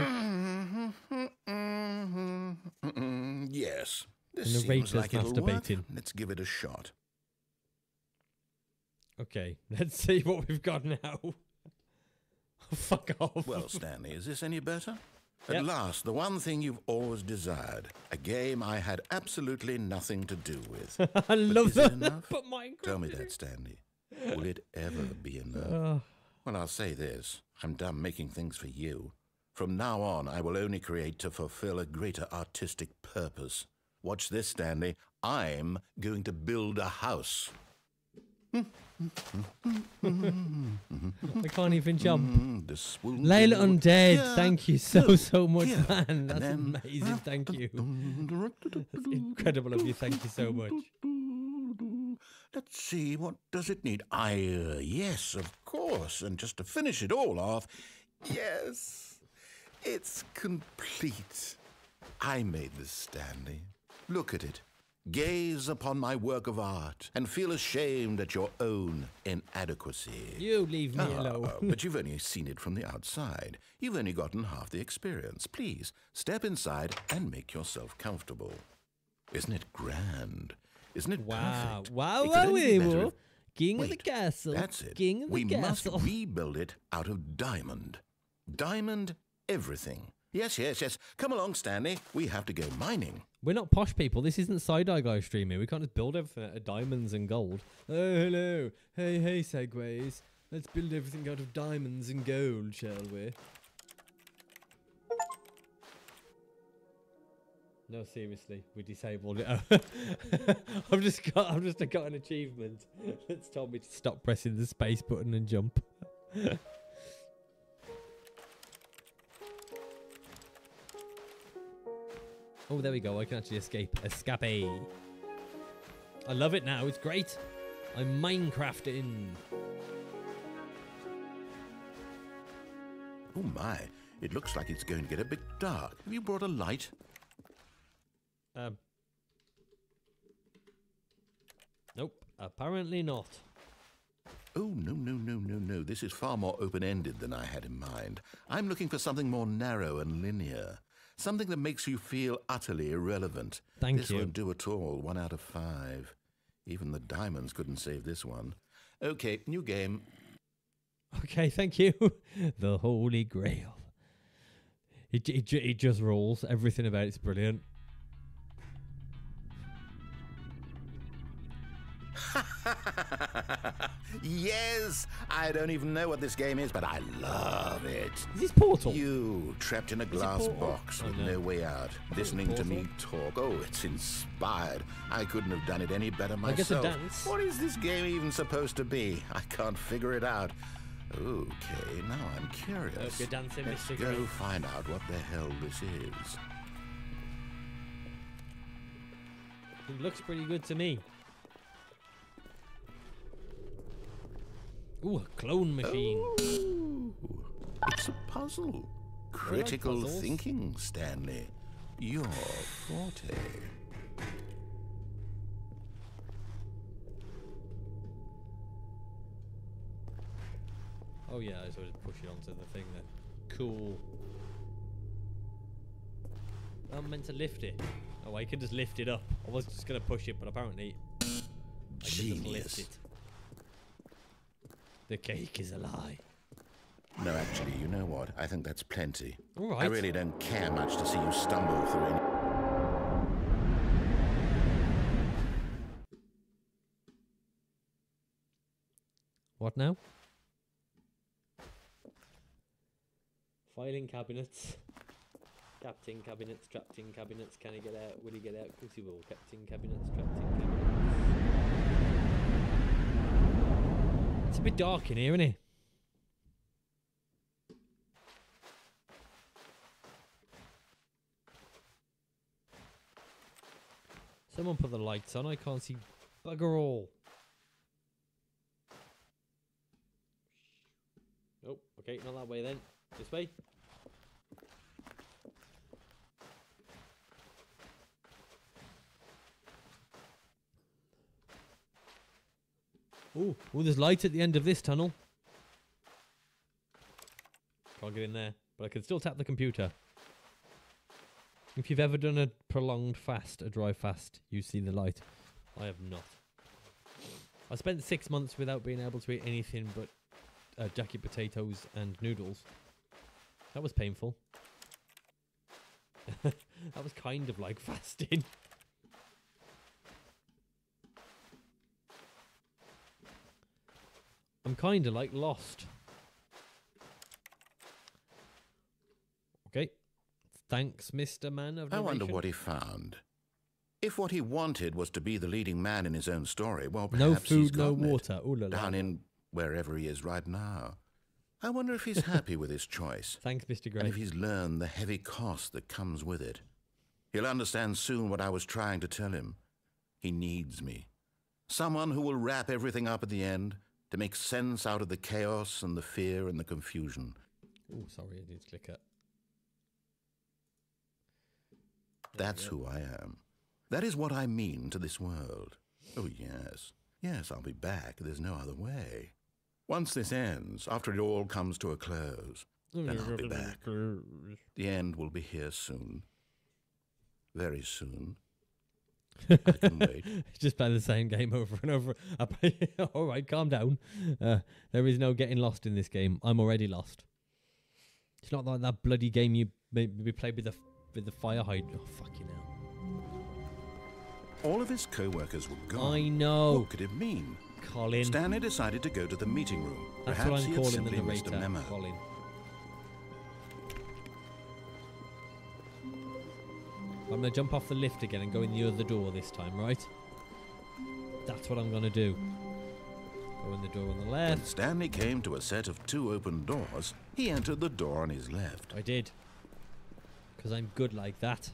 Yes. This And the seems rapist like it'll work. masturbating. Let's give it a shot. Okay, let's see what we've got now. Fuck off. Well, Stanley, is this any better? At Yep. last, the one thing you've always desired. A game I had absolutely nothing to do with. I love is it that. enough? But Minecraft. Tell me that, Stanley. Will it ever be enough? Oh, Well, I'll say this. I'm done making things for you. From now on, I will only create to fulfill a greater artistic purpose. Watch this, Stanley. I'm going to build a house. I can't even jump. Mm, this will Layla build- Undead, Yeah. thank you so, so much, Here. man. And That's then- amazing, thank you. That's incredible of you, thank you so much. Let's see, what does it need? I, uh, yes, of course. And just to finish it all off, yes, it's complete. I made this, Stanley. Look at it. Gaze upon my work of art and feel ashamed at your own inadequacy. You leave me Ah, alone. but you've only seen it from the outside. You've only gotten half the experience. Please, step inside and make yourself comfortable. Isn't it grand? Isn't it Wow, perfect? wow, It could wow, only be we better will. if- King of the Wait, castle. That's it. King of the we castle. must rebuild it out of diamond. Diamond everything. Yes, yes, yes. Come along, Stanley. We have to go mining. We're not posh people. This isn't Side-Eye Guy streaming. We can't just build everything out of diamonds and gold. Oh, hello. Hey, hey, Segways. Let's build everything out of diamonds and gold, shall we? No, seriously, we disabled it. Oh. I've just got, I've just got an achievement. It's told me to stop pressing the space button and jump. Oh, there we go. I can actually escape. Escape. I love it now. It's great. I'm Minecrafting. Oh, my. It looks like it's going to get a bit dark. Have you brought a light? Um. Nope. Apparently not. Oh, no, no, no, no, no. This is far more open-ended than I had in mind. I'm looking for something more narrow and linear. Something that makes you feel utterly irrelevant. Thank this you. This won't do at all. One out of five. Even the diamonds couldn't save this one. Okay, new game. Okay, thank you. The Holy Grail. It, it, it just rolls. Everything about it's brilliant. Yes! I don't even know what this game is, but I love it. Is this Portal? You, trapped in a glass box Oh, with no. no way out, listening to me talk. Oh, it's inspired. I couldn't have done it any better I get to myself. dance. What is this game even supposed to be? I can't figure it out. Okay, now I'm curious. Hope you're dancing, Let's Mister go Gray. find out what the hell this is. It looks pretty good to me. Ooh, a clone machine. Ooh, it's a puzzle. Critical puzzles. thinking, Stanley. Your forte. Oh yeah, I sort of push it onto the thing then. Cool. I'm meant to lift it. Oh, I can just lift it up. I was just going to push it, but apparently I can just lift Genius. it. The cake is a lie. No, actually, you know what? I think that's plenty. All right. I really don't care much to see you stumble through any... What now? Filing cabinets. Capped in cabinets, trapped in cabinets. Can he get out? Will he get out? Of course he will. Kept in cabinets, trapped in cabinets. It's a bit dark in here, isn't it? Someone put the lights on. I can't see bugger all. Oh, okay, not that way then. This way. Oh, oh, there's light at the end of this tunnel. Can't get in there, but I can still tap the computer. If you've ever done a prolonged fast, a dry fast, you see the light. I have not. I spent six months without being able to eat anything but uh, jacket potatoes and noodles. That was painful. That was kind of like fasting. I'm kind of like lost. Okay. Thanks, Mister Man of I Narration. wonder what he found. If what he wanted was to be the leading man in his own story, well, perhaps No he's food, no gotten it. water. Ooh la la. Down in wherever he is right now. I wonder if he's happy with his choice. Thanks, Mister And Gray. if he's learned the heavy cost that comes with it. He'll understand soon what I was trying to tell him. He needs me. Someone who will wrap everything up at the end to make sense out of the chaos and the fear and the confusion. Oh, sorry, I did click it. That's who I am. That is what I mean to this world. Oh, yes. Yes, I'll be back. There's no other way. Once this ends, after it all comes to a close, then I'll be back. The end will be here soon. Very soon. I can wait. Just play the same game over and over. All right, calm down. Uh, there is no getting lost in this game. I'm already lost. It's not like that bloody game you maybe played with the with the fire hydrant. Oh, fucking hell. All of his co-workers were gone. I know. What could it mean? Colin. Stanley decided to go to the meeting room. That's Perhaps what he I'm had calling the simply missed a narrator. memo. Colin. I'm going to jump off the lift again and go in the other door this time, right? That's what I'm going to do. Go in the door on the When left. Stanley came to a set of two open doors, he entered the door on his left. I did. Because I'm good like that.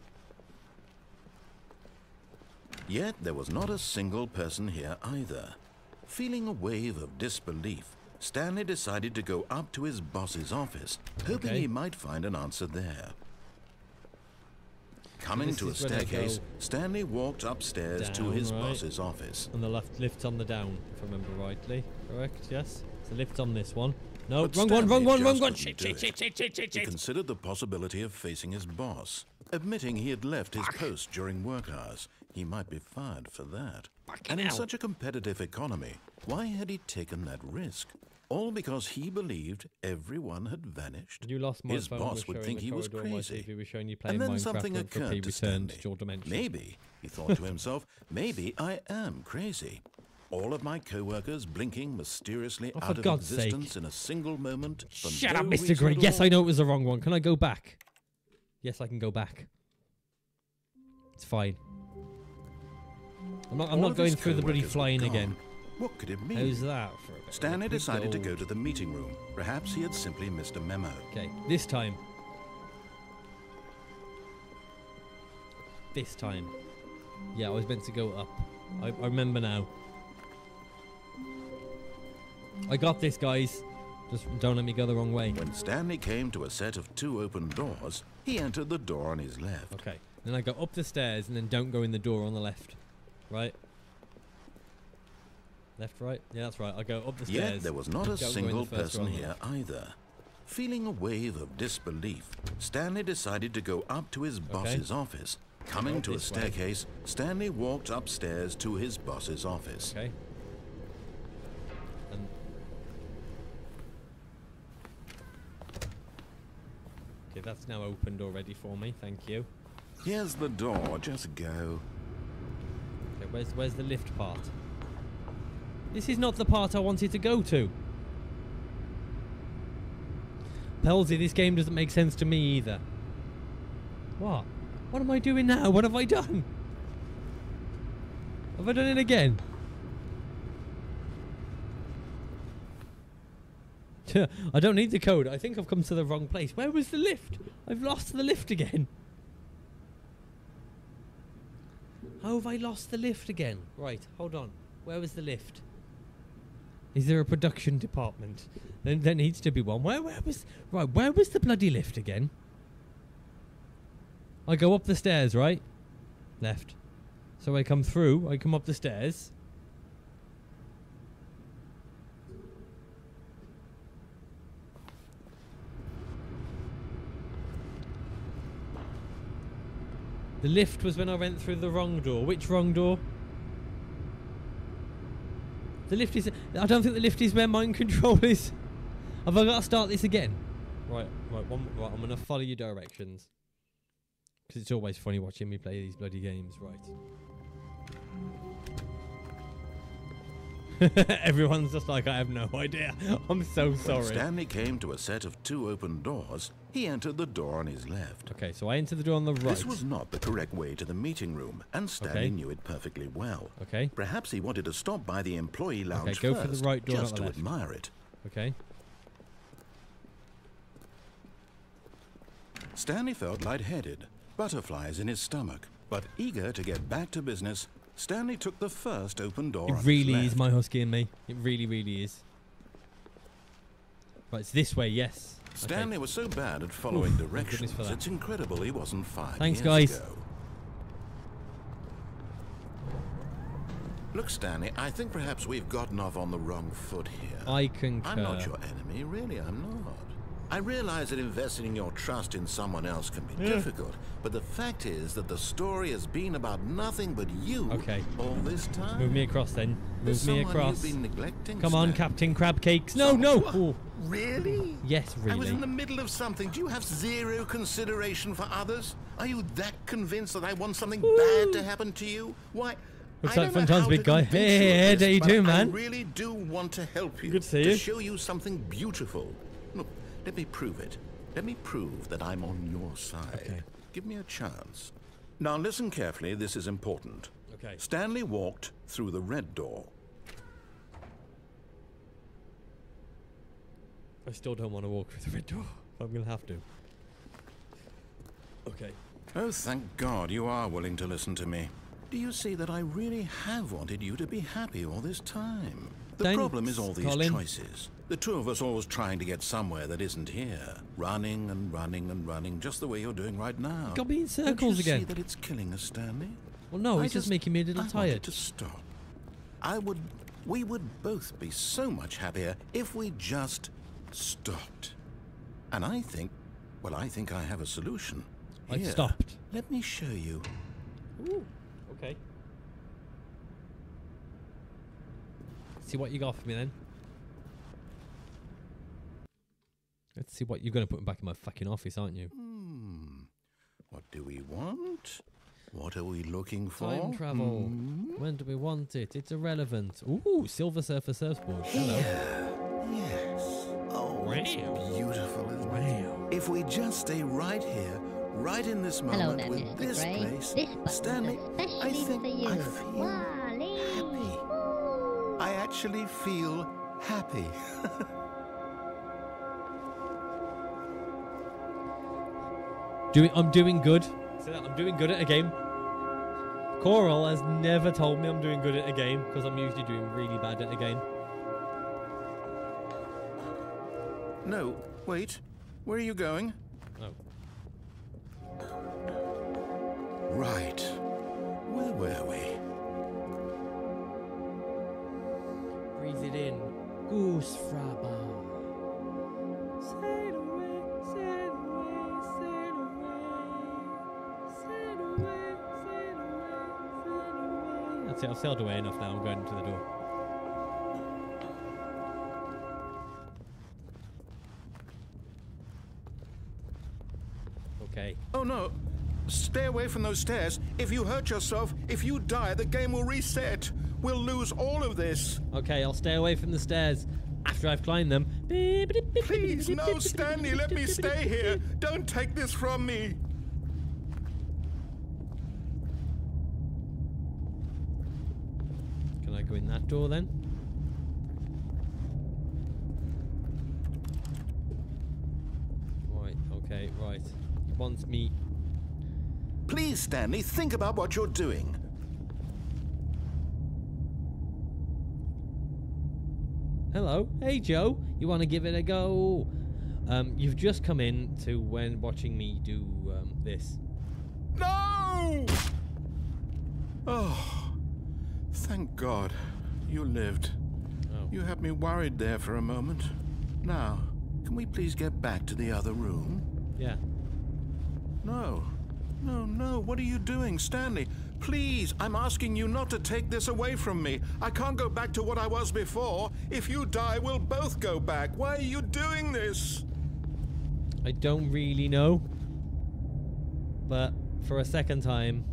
Yet there was not a single person here either. Feeling a wave of disbelief, Stanley decided to go up to his boss's office, hoping Okay. he might find an answer there. Coming This to a is when I staircase, go Stanley walked upstairs to down, his right? boss's office. On the left, lift's on the down, if I remember rightly. Correct, yes? So lift's on this one. No, But wrong one, wrong Stanley one, wrong just one! couldn't Shit, do shit, it. shit, shit, shit, shit, He shit! considered the possibility of facing his boss. Admitting he had left his post during work hours, he might be fired for that. And in hell. such a competitive economy, why had he taken that risk? All because he believed everyone had vanished. You lost my His phone. boss was would showing think the he was corridor, my crazy. T V was showing you playing And then Minecraft something when Flippy occurred to returned Stanley. to your dimension. Maybe, he thought to himself, maybe I am crazy. All of my co-workers blinking mysteriously Oh, for out of God's existence in a single moment. for Shut no up, Mister reason Gray. at Yes, all. I know it was the wrong one. Can I go back? Yes, I can go back. It's fine. I'm not, I'm All not of going his through the bloody co-workers were flying gone. again. What could it mean? How's that for a bit? Stanley Good decided to gold. go to the meeting room. Perhaps he had simply missed a memo. Okay, this time. This time. Yeah, I was meant to go up. I, I remember now. I got this, guys. Just don't let me go the wrong way. When Stanley came to a set of two open doors, he entered the door on his left. Okay. Then I go up the stairs and then don't go in the door on the left. Right? Left, right? Yeah, that's right. I go up the stairs. Yet there was not a don't go in the single first person door on the here left. either. Feeling a wave of disbelief, Stanley decided to go up to his boss's office. Coming Go to a this way. staircase, Stanley walked upstairs to his boss's office. Okay. And okay, that's now opened already for me. Thank you. Here's the door, just go. Okay, where's where's the lift part? This is not the part I wanted to go to. Pelsy, this game doesn't make sense to me either. What? What am I doing now? What have I done? Have I done it again? I don't need the code. I think I've come to the wrong place. Where was the lift? I've lost the lift again. How have I lost the lift again? Right, hold on. Where was the lift? Is there a production department? Then there needs to be one. Where where was right, where was the bloody lift again? I go up the stairs, right? Left. So I come through, I come up the stairs. The lift was when I went through the wrong door. Which wrong door? The lift is... I don't think the lift is where mind control is. Have I got to start this again? Right, right, one, right I'm going to follow your directions. Because it's always funny watching me play these bloody games. Right. Everyone's just like, I have no idea. I'm so sorry. When Stanley came to a set of two open doors, he entered the door on his left. Okay, so I enter the door on the right. This was not the correct way to the meeting room, and Stanley Okay. knew it perfectly well. Okay. Perhaps he wanted to stop by the employee lounge go for first, the right door, just not to the left. admire it. Okay. Stanley felt lightheaded, butterflies in his stomach, but eager to get back to business, Stanley took the first open door It on his really left. is my husky and me. It really, really is. Right, it's this way, yes. Stanley Okay. was so bad at following Oof, thank directions, goodness for that. it's incredible he wasn't five Thanks, years guys. ago. Look, Stanley, I think perhaps we've gotten off on the wrong foot here. I concur. I'm not your enemy, really, I'm not. I realize that investing your trust in someone else can be Yeah. difficult, but the fact is that the story has been about nothing but you Okay. all this time. Move me across then. There's Move me someone across. you've been neglecting, Come on, Stanley. Captain Crab Cakes. No, Some- no. What? Oh, Really? yes, I was really. in the middle of something. Do you have zero consideration for others? Are you that convinced that I want something bad to happen to you? Why? Looks I like don't know fun times, how big to guy. convince Hey, you of hey, this, how you but doing, I man? really do want to help you. Good to see to you. show you something beautiful. Look, let me prove it. Let me prove that I'm on your side. Okay. Give me a chance. Now listen carefully. This is important. Okay. Stanley walked through the red door. I still don't want to walk through the red door. I'm going to have to. Okay. Oh, thank God you are willing to listen to me. Do you see that I really have wanted you to be happy all this time? The Thanks, problem is all these Colin. choices. The two of us always trying to get somewhere that isn't here. Running and running and running, just the way you're doing right now. Got me in Don't circles you again. see that it's killing us, Stanley? Well, no, I it's just making me a little I wanted tired. to stop. I would... We would both be so much happier if we just stopped. And I think... Well, I think I have a solution. I've Here, stopped. Let me show you. Ooh, okay. See what you got for me then. Let's see what you're going to put back in my fucking office, aren't you? Hmm. What do we want? What are we looking for? Time travel. Hmm? When do we want it? It's irrelevant. Ooh, Silver Surfer surfboard. Hello. Yeah. Yes. Oh, it's Wow. beautiful, isn't Wow. it? If we just stay right here, right in this moment Hello there, with Mister this Gray. place, This button's Stanley, I especially think for you. I feel Wally! happy. Woo! I actually feel happy. Doing, I'm doing good. See that? I'm doing good at a game. Coral has never told me I'm doing good at a game because I'm usually doing really bad at a game. No, wait. Where are you going? Oh. Right. Where were we? Breathe it in. Goose fraba. Sail away, sail away, sail away. Sail away, sail away, sail away. That's it, I've sailed away enough now. I'm going to the door. Okay. Oh no. Stay away from those stairs. If you hurt yourself, if you die, the game will reset. We'll lose all of this. Okay, I'll stay away from the stairs after I've climbed them. Please, no, Stanley, let me stay here. Don't take this from me. Can I go in that door then? Right, okay, right. He wants me. Please, Stanley, think about what you're doing. Hello, hey Joe, you want to give it a go? Um, you've just come in to when watching me do um, this. No! Oh, thank God. You lived. Oh. You had me worried there for a moment. Now, can we please get back to the other room? Yeah. No. No, no. What are you doing, Stanley? Please, I'm asking you not to take this away from me. I can't go back to what I was before. If you die, we'll both go back. Why are you doing this? I don't really know. But for a second time.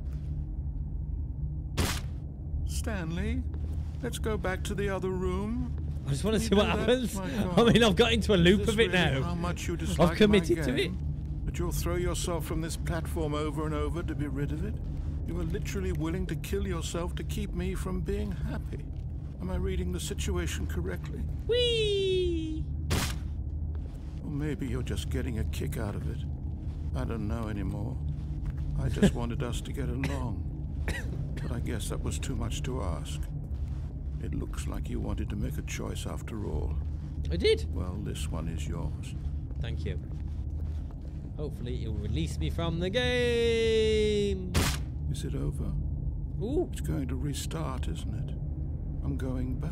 Stanley, let's go back to the other room. I just want to You see what do that? happens. My I God. mean, I've got into a Is loop this of it really now. how much you dislike I've committed my to it. game? That you'll throw yourself from this platform over and over to be rid of it? You are literally willing to kill yourself to keep me from being happy. Am I reading the situation correctly? Whee! Or maybe you're just getting a kick out of it. I don't know anymore. I just wanted us to get along. But I guess that was too much to ask. It looks like you wanted to make a choice after all. I did. Well, this one is yours. Thank you. Hopefully it will release me from the game. Is it over? Ooh. It's going to restart, isn't it? I'm going back.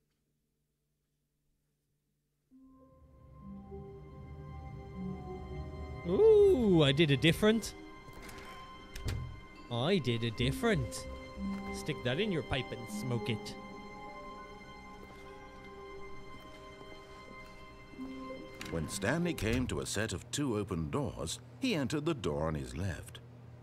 Ooh, I did a different. I did a different. Stick that in your pipe and smoke it. When Stanley came to a set of two open doors, he entered the door on his left.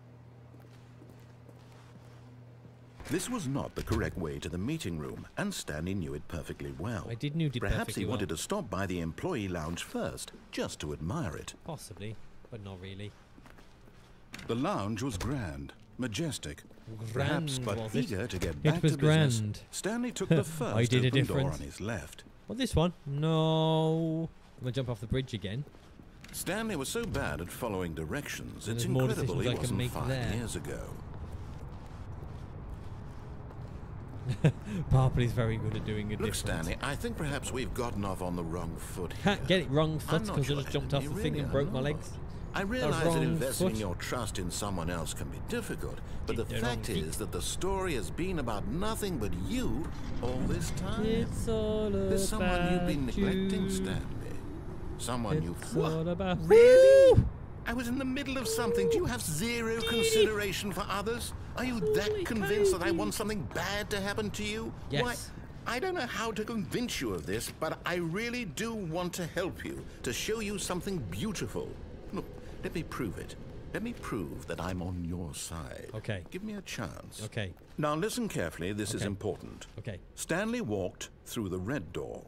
This was not the correct way to the meeting room, and Stanley knew it perfectly well. I did knew it Perhaps perfectly he wanted well. to stop by the employee lounge first, just to admire it. Possibly, but not really. The lounge was grand, majestic. Perhaps, Grand, but was it? eager to get It back was to business, grand. Stanley took the first I did a open door different. on his left. What, this one? No. I'm gonna jump off the bridge again. Stanley was so bad at following directions, And it's there's more incredible decisions he I can wasn't make five there. years ago. Parrple is very good at doing a Look, difference. Stanley, I think perhaps we've gotten off on the wrong foot here. Can't get it wrong I'm foot not because I your just jumped off the enemy, thing really, and broke I'm my not. legs. I realize wrong that investing foot. your trust in someone else can be difficult, but Did the the fact wrong is feet. that the story has been about nothing but you all this time. It's all There's someone you've been about neglecting, you. Stanley. Someone you've... It's all about Really? I was in the middle of something. Do you have zero consideration for others? Are you that convinced that I want something bad to happen to you? Yes. Why, I don't know how to convince you of this, but I really do want to help you, to show you something beautiful. Look, let me prove it. Let me prove that I'm on your side. Okay. Give me a chance. Okay. Now listen carefully, this is Okay. important. Okay. Stanley walked through the red door.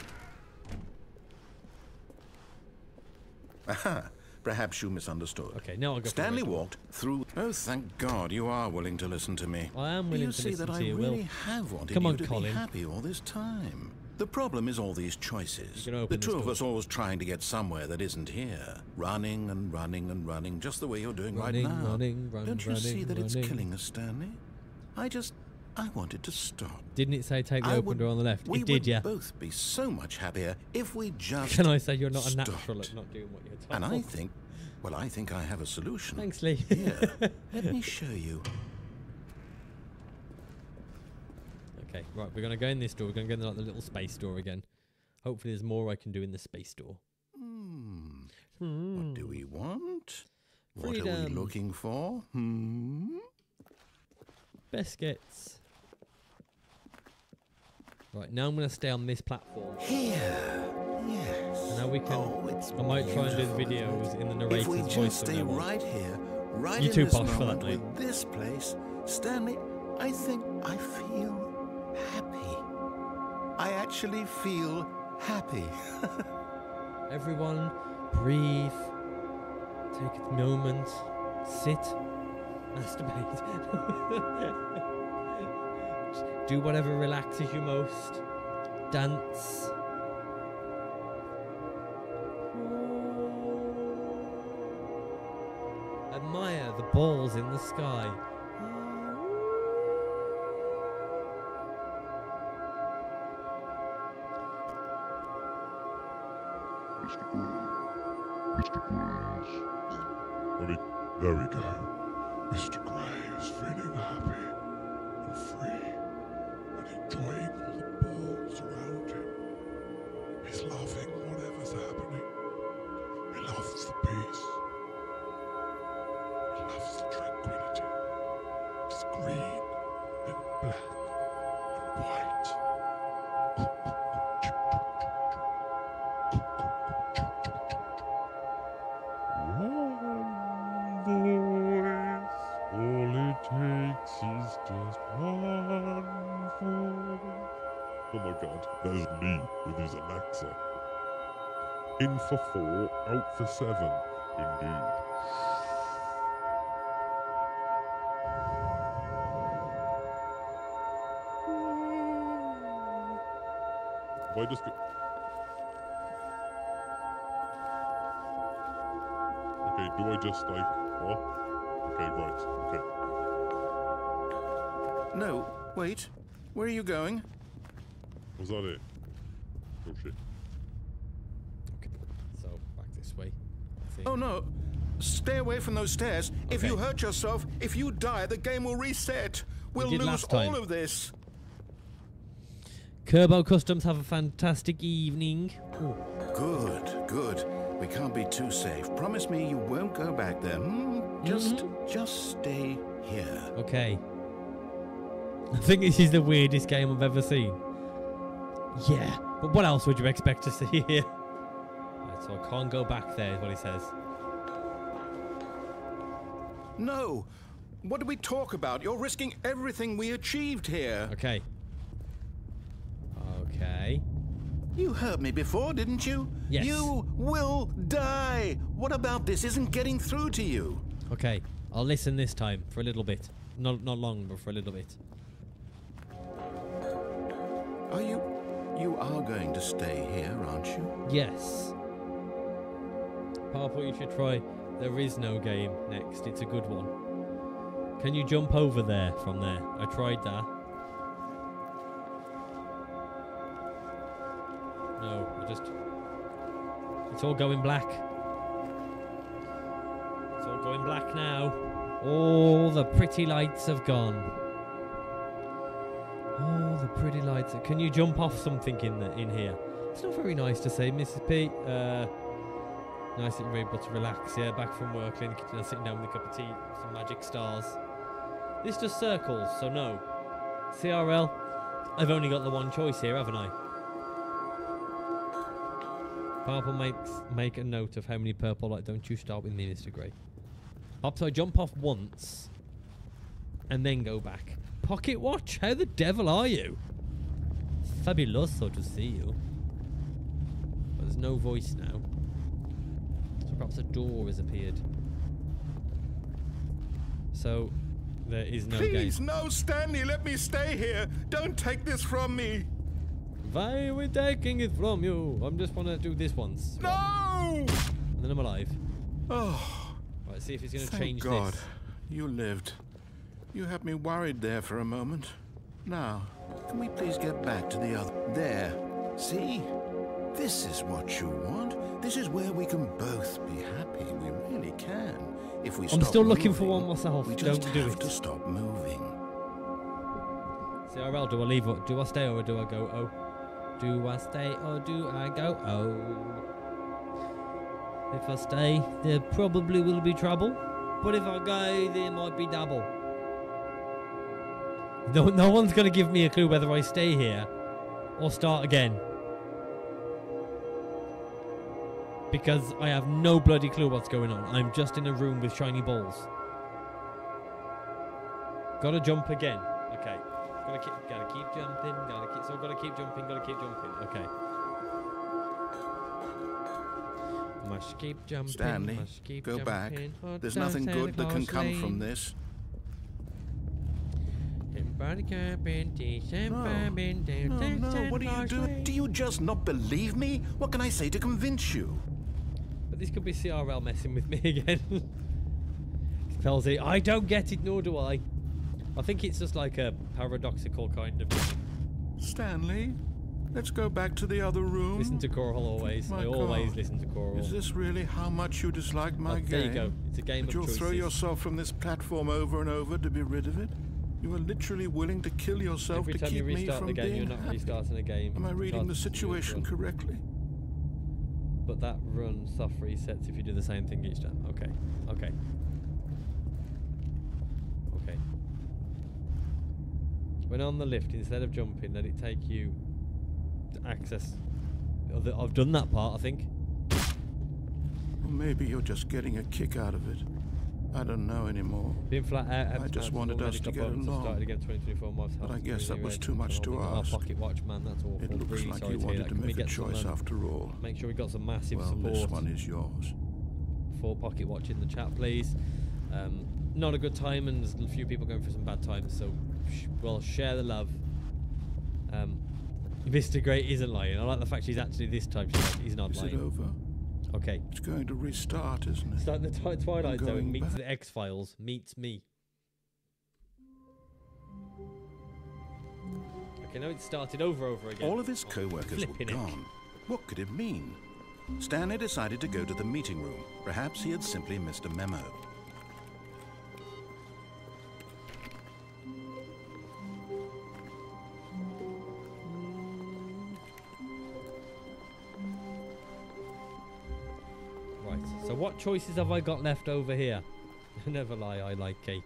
Aha. Perhaps you misunderstood. Okay, now I'll go for the Stanley red door. walked through... Oh, thank God you are willing to listen to me. I am Do willing you to see listen that to I you, really Will. have wanted Come you on, to Colin. be happy all this time? The problem is all these choices. You can open The this two of door. us always trying to get somewhere that isn't here. Running and running and running, just the way you're doing Running, right now. running, run, Don't you running, see that it's running. killing us, Stanley? I just... I wanted to stop. Didn't it say take the I open would- door on the left? We It did, would yeah. both be so much happier if we just Can I say you're not a stopped. natural at not doing what you're told? And I think, well, I think I have a solution. Thanks, Lee. Here, let me show you. Okay, right, we're going to go in this door. We're going to go in like, the little space door again. Hopefully there's more I can do in the space door. Hmm. Hmm. What do we want? What are we Freedom. looking for? Hmm. Biscuits. Right, now I'm going to stay on this platform. Here. Yes. And now we can... Oh, it's I might try and do the beautiful. videos in the If narrator's we voice just from stay now on. right here, right You in too this posh for that, moment mate. with this place, Stanley, I think I feel happy. I actually feel happy. Everyone, breathe. Take a moment. Sit. Masturbate. Do whatever relaxes you most. Dance. Admire the balls in the sky. Mister Gray. Mister Gray's. I mean, there we go. Mister Gray is feeling happy and free and enjoying all the balls around him. He's loving whatever's happening. He loves the peace. He loves the tranquility. It's green and black and white. One voice, all it takes is just one voice. Oh my god, there's Lee with his Alexa. In for four, out for seven. Indeed. If I just go... Okay, do I just like... What? Okay, right, okay. No, wait. Where are you going? Was that it? Oh shit. Okay, so back this way. I think. Oh no. Stay away from those stairs. If you Okay. hurt yourself, if you die, the game will reset. We'll did lose last time. all of this. Kerbo Customs, have a fantastic evening. Ooh. Good, good. We can't be too safe. Promise me you won't go back there. Hmm? Just, Mm-hmm. just stay here. Okay. I think this is the weirdest game I've ever seen. Yeah, but what else would you expect to see here? Right, so I can't go back there, is what he says. No. What did we talk about? You're risking everything we achieved here. Okay. Okay. You heard me before, didn't you? Yes. You will die. What about this isn't getting through to you? Okay, I'll listen this time for a little bit. Not not long, but for a little bit. Are you... You are going to stay here, aren't you? Yes. Parrple, you should try There Is No Game next. It's a good one. Can you jump over there from there? I tried that. It's all going black. It's all going black now. All the pretty lights have gone. All the pretty lights. Can you jump off something in the, in here? It's not very nice to say, Missus P. Uh, nice that you're able to relax. Yeah, back from work, Lynn, you know, sitting down with a cup of tea, some magic stars. This does circles, so no. C R L, I've only got the one choice here, haven't I? Parrple makes make a note of how many purple light. Don't you start with me, Mister Grey. Up, so I jump off once and then go back. Pocket watch? How the devil are you? Fabuloso to see you. But there's no voice now. So perhaps a door has appeared. So there is no game. Please, no, Stanley, let me stay here. Don't take this from me. Why are we taking it from you? I'm just want to do this once. No! And then I'm alive. Oh. Right, see if he's going to Thank change God. this. You lived. You had me worried there for a moment. Now, can we please get back to the other... There. See? This is what you want. This is where we can both be happy. We really can. If we I'm stop still looking for moving, one myself. we just Don't do have it. to stop moving. C R L, do I leave or do I stay or do I go oh? Do I stay or do I go oh? If I stay, there probably will be trouble. But if I go, there might be double. No, no one's going to give me a clue whether I stay here or start again. Because I have no bloody clue what's going on. I'm just in a room with shiny balls. Gotta jump again. Okay. Gotta keep, gotta keep jumping. Gotta keep, so gotta keep jumping. Gotta keep jumping. Okay. Must keep jumping. Stanley, must keep go back. jumping. Hot There's down nothing Santa good that can Claus come Lane. from this. Everybody come in, December, No, been down no, to no, Santa what are you Claus doing? Lane. Do you just not believe me? What can I say to convince you? But this could be C R L messing with me again. Felzy, I don't get it, nor do I. I think it's just like a paradoxical kind of thing. Stanley, let's go back to the other room. Listen to Coral always. My I always God. listen to Coral. Is this really how much you dislike my Oh, game? there you go. It's a game That of you'll choices. throw yourself from this platform over and over to be rid of it? You are literally willing to kill yourself Every to time keep you me restart from the game, being you're not happy. restarting a game. Am I reading the Chances of you situation run. correctly? But that run soft resets if you do the same thing each time. Okay. Okay. Okay. When on the lift, instead of jumping, let it take you to access. I've done that part, I think. Or maybe you're just getting a kick out of it. I don't know anymore. Being flat out. I just wanted us to get along. Started again twenty twenty-four months. But I guess that was too much to Our ask. pocket watch, man. That's awful. It looks Really like sorry you to hear wanted that. to Can we make a get some, choice um, after all. Make sure we got some massive Well, support this one is yours. for Pocket Watch in the chat, please. Um, not a good time, and there's a few people going through some bad times, so sh well, share the love. Um, Mister Great isn't lying. I like the fact she's actually this time she's like, he's not Is lying. it over? Okay. It's going to restart, isn't it? It's like the twi Twilight I'm Zone going meets back. the X-Files meets me. Okay, now it's started over over again. All of his Oh, co-workers were flipping heck. gone. What could it mean? Stanley decided to go to the meeting room. Perhaps he had simply missed a memo. Right, so what choices have I got left over here? Never lie, I like cake.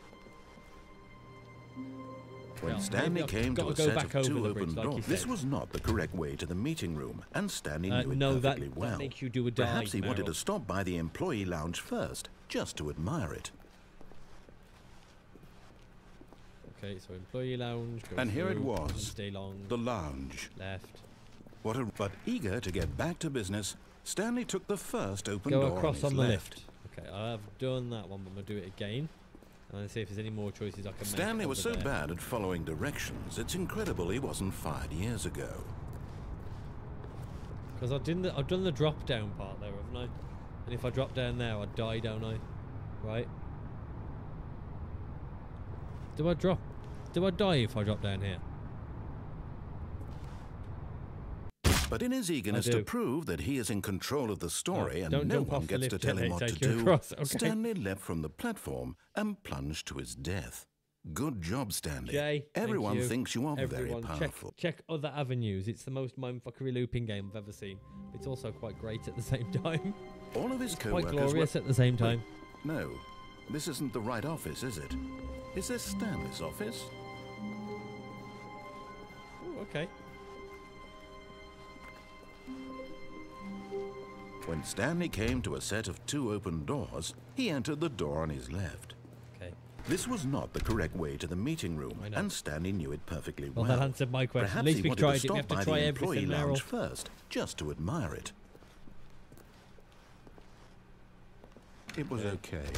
When Yeah, Stanley maybe I've came to gotta a go set back of two over the open bridge, like doors, you this said. was not the correct way to the meeting room, and Stanley Uh, knew it no, that- perfectly that well. makes you do a dive, Perhaps he wanted Meryl. to stop by the employee lounge first, just to admire it. Okay, so employee lounge. Go And here it through, was, doesn't stay long. The lounge. Left. What a, but eager to get back to business, Stanley took the first open Go door across on, on his the left. lift. Okay, I've done that one, but I'm gonna do it again. And see if there's any more choices I can make. Stanley was so over there. bad at following directions, it's incredible he wasn't fired years ago. Because I've done the I've done the drop down part there, haven't I? And if I drop down there, I die, don't I? Right? Do I drop? Do I die if I drop down here? But in his eagerness do. to prove that he is in control of the story Oh, and don't no jump one off the gets to lift tell yet, him they what to take you do, across, okay. Stanley leapt from the platform and plunged to his death. Good job, Stanley. Jay, thank Everyone you. thinks you are Everyone, very powerful. Check, check other avenues. It's the most mindfuckery looping game I've ever seen. It's also quite great at the same time. All of his It's co-workers quite glorious were... at the same time. Wait, no, this isn't the right office, is it? Is this Stanley's office? Ooh, okay. When Stanley came to a set of two open doors, he entered the door on his left. Okay. This was not the correct way to the meeting room, I know. and Stanley knew it perfectly Well, well. that answered my question. Perhaps At least he we wanted tried to it. We stop have to by try the employee everything, lounge Meryl. first, just to admire it. It was okay.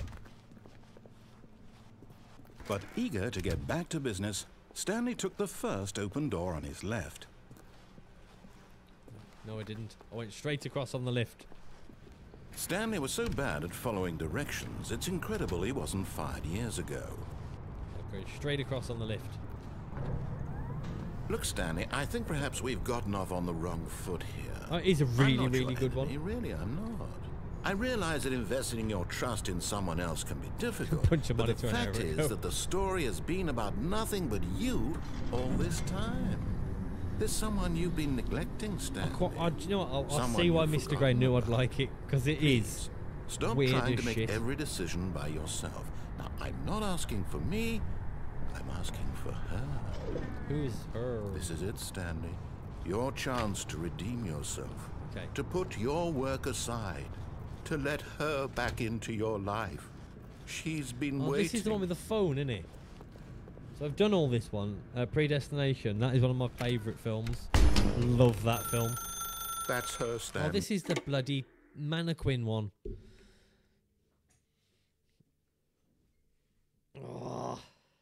But eager to get back to business, Stanley took the first open door on his left. No, I didn't. I went straight across on the lift. Stanley was so bad at following directions, it's incredible he wasn't fired years ago. I'm going straight across on the lift. Look, Stanley, I think perhaps we've gotten off on the wrong foot here. Oh, it is a I'm really, not really your good enemy, one. Really, I'm not. I realize that investing your trust in someone else can be difficult, Punch a but the monitor an fact hour is ago. that the story has been about nothing but you all this time. There's someone you've been neglecting, Stanley. Quite, I, do you know what? I'll, I'll Someone see why you've Mister forgotten Gray knew I'd about. like it, because it is Stop weird trying as to make shit. every decision by yourself. Now, I'm not asking for me, I'm asking for her. Who's her? This is it, Stanley. Your chance to redeem yourself. Okay. To put your work aside. To let her back into your life. She's been Oh, waiting. this is the one with the phone, isn't it? So I've done all this one. Uh, Predestination. That is one of my favourite films. Love that film. That's her, Stanley. Oh, this is the bloody mannequin one. Oh.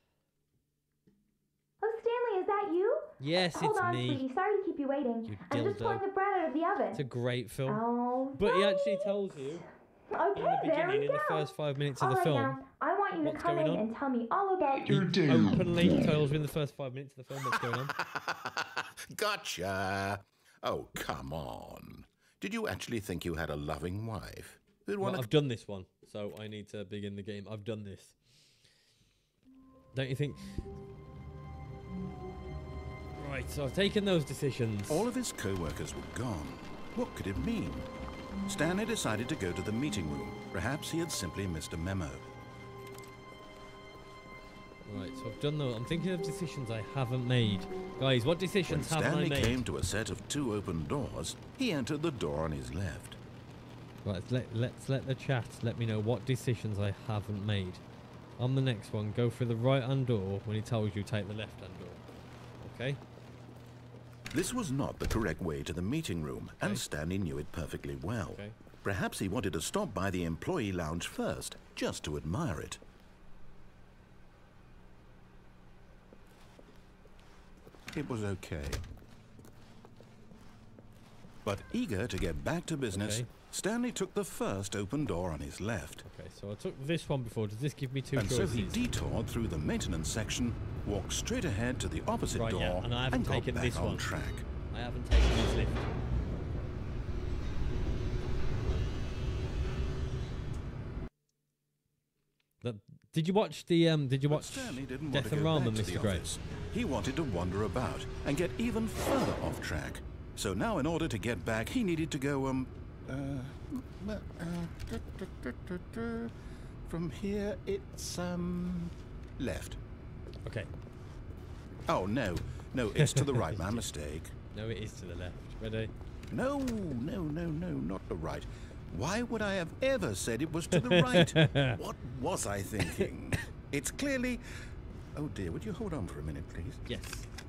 Oh, Stanley, is that you? Yes, Hold it's on, me. sweetie. Sorry to keep you waiting. You I'm just dildo. pulling the bread out of the oven. It's a great film. Oh, But he right. actually tells you Okay, in the there we beginning, in go. the first five minutes of All the right, film, now, I want you to what's come going in on. and tell me all about he your openly tells you in the first five minutes of the film what's going on. Gotcha. Oh, come on. Did you actually think you had a loving wife? Who'd Well, want I've done this one, so I need to begin the game. I've done this. Don't you think? Right, so I've taken those decisions. All of his co-workers were gone. What could it mean? Stanley decided to go to the meeting room. Perhaps he had simply missed a memo. Right, so I've done those. I'm thinking of decisions I haven't made. Guys, what When decisions haven't Stanley I made? came to a set of two open doors, he entered the door on his left. Right, let, let's let the chat let me know what decisions I haven't made. On the next one, go for the right-hand door. When he tells you, take the left-hand door. Okay? This was not the correct way to the meeting room, Okay. and Stanley knew it perfectly well. Okay. Perhaps he wanted to stop by the employee lounge first, just to admire it. It was okay. But eager to get back to business, Okay. Stanley took the first open door on his left. Okay, so I took this one before. Does this give me two And so choices? he detoured through the maintenance section, walked straight ahead to the opposite Right, door, yeah, and I haven't got taken back this on one. track. I haven't taken this lift. The, did you watch the um? Did you But watch Stanley didn't Death want and to go Ramen, back to Mister the Gray? office. He wanted to wander about and get even further off track. So now, in order to get back, he needed to go um. Uh, uh, duh, duh, duh, duh, duh. From here, it's um left. Okay. Oh no, no, it's to the right. My mistake. No, it is to the left. Ready? No, no, no, no, not the right. Why would I have ever said it was to the right? What was I thinking? It's clearly... Oh dear, would you hold on for a minute, please? Yes.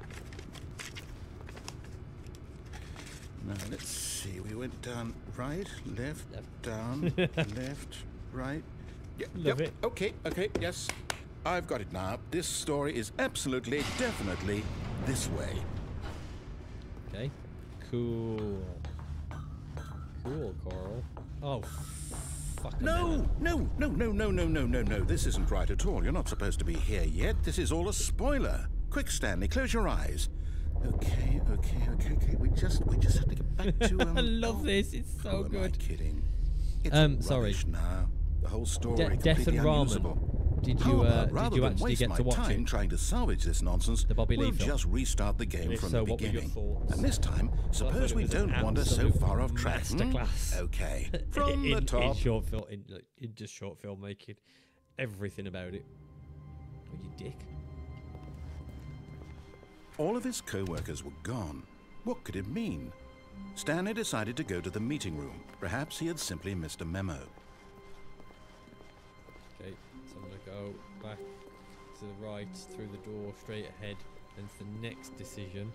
Now, let's see. We went down right, left, Left. down, left, right. Yeah, Love yep. it. Okay, okay, yes. I've got it now. This story is absolutely, definitely this way. Okay. Cool. Cool, Coral. Oh, fuck. No, no, no, no, no, no, no, no, no. This isn't right at all. You're not supposed to be here yet. This is all a spoiler. Quick, Stanley, close your eyes. Okay, okay, okay, okay. We just, we just have to get back to. Um, I love oh, this. It's so who am I good. kidding? It's Um, sorry. rubbish now. The whole story De- Death completely and unusable. Ramen. Did How you uh, about, did rather you than actually waste get my to watch time it? trying to salvage this nonsense, The Bobby we'll Lee film? just restart the game If from so, the what were your beginning. thoughts? And this time, I thought suppose it we was an don't wander so absolute far off track. hmm? masterclass. Okay, from in, the top. in short film, in, like, in just short filmmaking, everything about it. Oh, you dick. All of his co-workers were gone. What could it mean? Stanley decided to go to the meeting room. Perhaps he had simply missed a memo. Okay, so I'm gonna go back to the right, through the door, straight ahead, and it's the next decision.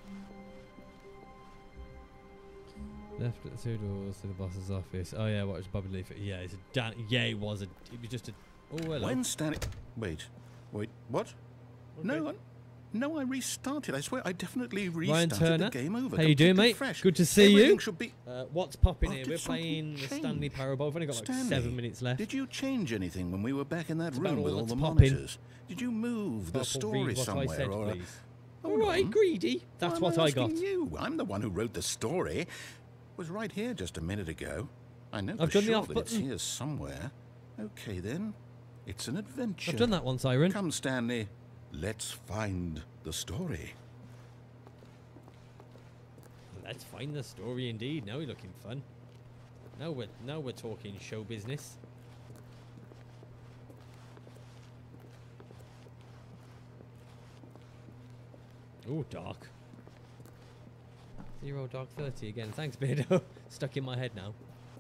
Left at the two doors to the boss's office. Oh yeah, what was Bobby Lee? Yeah, it's a dan yeah, it was a. It was just a. Oh hello. When Stanley... Wait. Wait, what? Okay. No, I, no, I restarted. I swear I definitely Ryan restarted Turner, the game over. how you doing, completely mate? Fresh. Good to see Everything you. Should be... Uh, what's popping Oh, here? did We're something playing the change? Stanley Parable. I've only got like Stanley, seven minutes left. Did you change anything when we were back in that It's about room all with all that's the popping. monitors? Did you move the Parrple, story read what somewhere? I said, or... please. Hold All right, on. greedy. That's Why am what I asking got. You? I'm the one who wrote the story. It was right here just a minute ago. I know I've for done the sure off that it's button. here somewhere. Okay then, it's an adventure. I've done that one, Siren. Come, Stanley. Let's find the story. Let's find the story indeed. Now we're looking fun. Now we're now we're talking show business. Oh, dark. Zero dark thirty again. Thanks, Beardo. Stuck in my head now.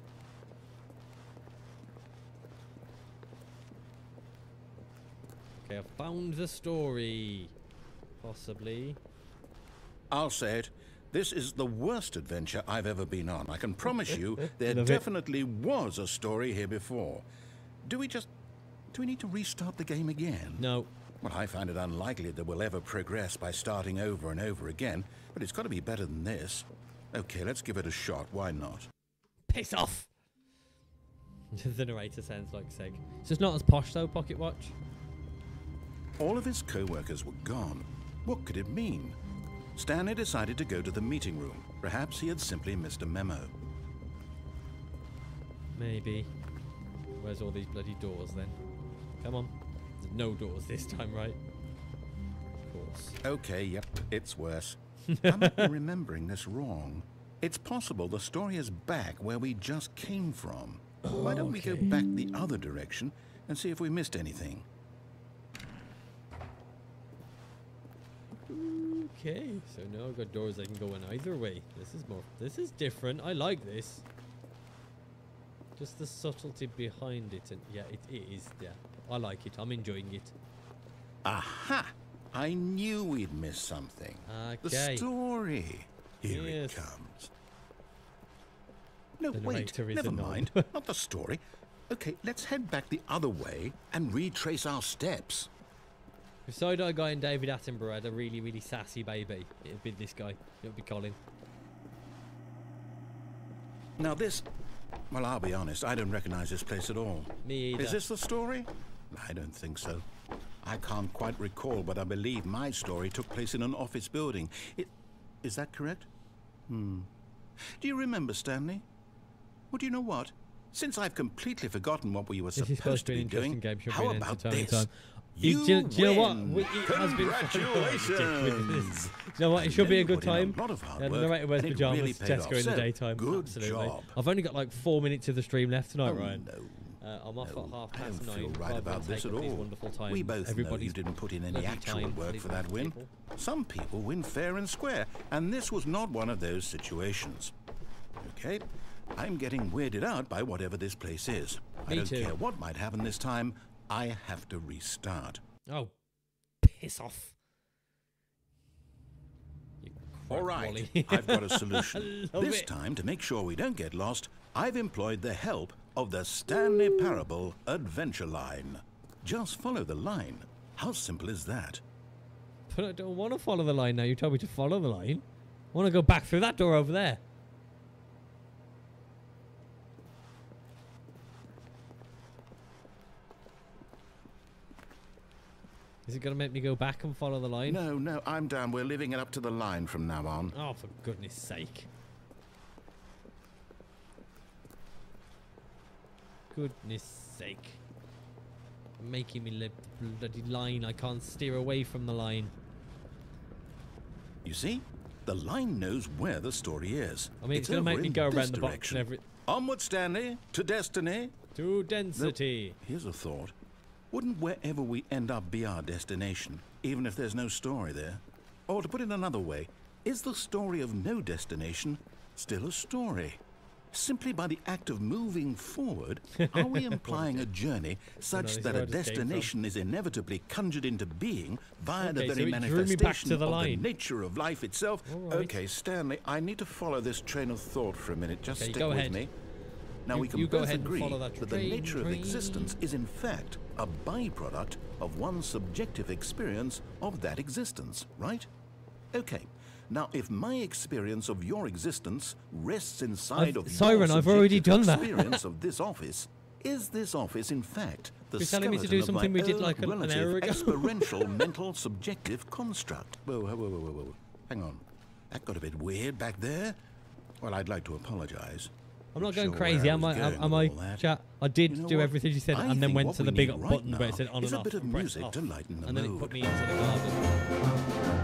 Okay, I've found the story. Possibly. I'll say it. This is the worst adventure I've ever been on. I can promise you there Love it. definitely was a story here before. Do we just... Do we need to restart the game again? No. Well, I find it unlikely that we'll ever progress by starting over and over again, but it's got to be better than this. Okay, let's give it a shot. Why not? Piss off! The narrator sounds like Seg. It's just not as posh though, Pocket Watch. All of his co-workers were gone. What could it mean? Stanley decided to go to the meeting room. Perhaps he had simply missed a memo. Maybe. Where's all these bloody doors then? Come on. There's no doors this time, right? Of course. Okay, yep, it's worse. I might be remembering this wrong. It's possible the story is back where we just came from. Why don't we go Okay. back the other direction and see if we missed anything? Okay, so now I've got doors that can go in either way. This is more. This is different. I like this. Just the subtlety behind it, and yeah, it, it is. Yeah, I like it. I'm enjoying it. Aha! I knew we'd missed something. The Okay. story. Here Yes. it comes. No, The wait, narrator is never a knob. mind. Not the story. Okay, let's head back the other way and retrace our steps. If Side-Eye Guy and David Attenborough had a really, really sassy baby, it'd be this guy. It'd be Colin. Now this... Well, I'll be honest, I don't recognize this place at all. Me either. Is this the story? I don't think so. I can't quite recall, but I believe my story took place in an office building. It, is that correct? Hmm. Do you remember, Stanley? Well, do you know what? Since I've completely forgotten what we were This is supposed, supposed to be be an interesting doing, game. Should how be an about entertaining this? time. You, do, do you know what? win. We, it has been Congratulations! Do you know what? It should be a good I know you time. put in a lot of hard Yeah, the work, narrator wears and it pajamas. really paid Jessica off. in the So, daytime. good Absolutely. job. I've only got like four minutes of the stream left tonight, Oh, Ryan. no. Uh, I'm off No, at half I past don't nine. feel right rather than about this take at up these all. wonderful times. We both know you Everybody's didn't put in any bloody actual time work leaves for that other win. people. Some people win fair and square, and this was not one of those situations. Okay, I'm getting weirded out by whatever this place is. I Me don't too. care what might happen this time. I have to restart. Oh, piss off. You All crap, right, Wally. I've got a solution. Love This it. time, to make sure we don't get lost, I've employed the help of the Stanley Parable Adventure Line. Just follow the line. How simple is that? But I don't want to follow the line now. You told me to follow the line. I want to go back through that door over there. Is it going to make me go back and follow the line? No, no, I'm down. We're leaving it up to the line from now on. Oh, for goodness sake. Goodness sake. You're making me live the bloody line. I can't steer away from the line. You see? The line knows where the story is. I mean, it's, it's going to make me go around the box and every... Onward, Stanley, to destiny. To density. No, here's a thought. Wouldn't wherever we end up be our destination, even if there's no story there? Or to put it another way, is the story of no destination still a story? Simply by the act of moving forward, are we implying a journey such that a destination is inevitably conjured into being via okay, the very so manifestation the of line. the nature of life itself? Right. Okay, Stanley, I need to follow this train of thought for a minute. Just okay, stick go with ahead. me. Now you, we can you both go ahead agree and follow that, that the train, nature train. of existence is in fact a byproduct of one's subjective experience of that existence, right? Okay. Now, if my experience of your existence rests inside I've, of Siren, your I've already done that. experience of this office, is this office in fact the You're skeleton telling me to do of something my we did own like an, an hour relative ago? experiential mental subjective construct? Whoa, whoa, whoa, whoa, whoa! Hang on, that got a bit weird back there. Well, I'd like to apologise. I'm not Not going sure crazy, where I am I? was going Am I? with all that. Chat. I did You know do what? everything you said, I and then think went what to we the big need right button where it now said on is and a off. bit of and press music off. to lighten the and then it mood. put me into the garden.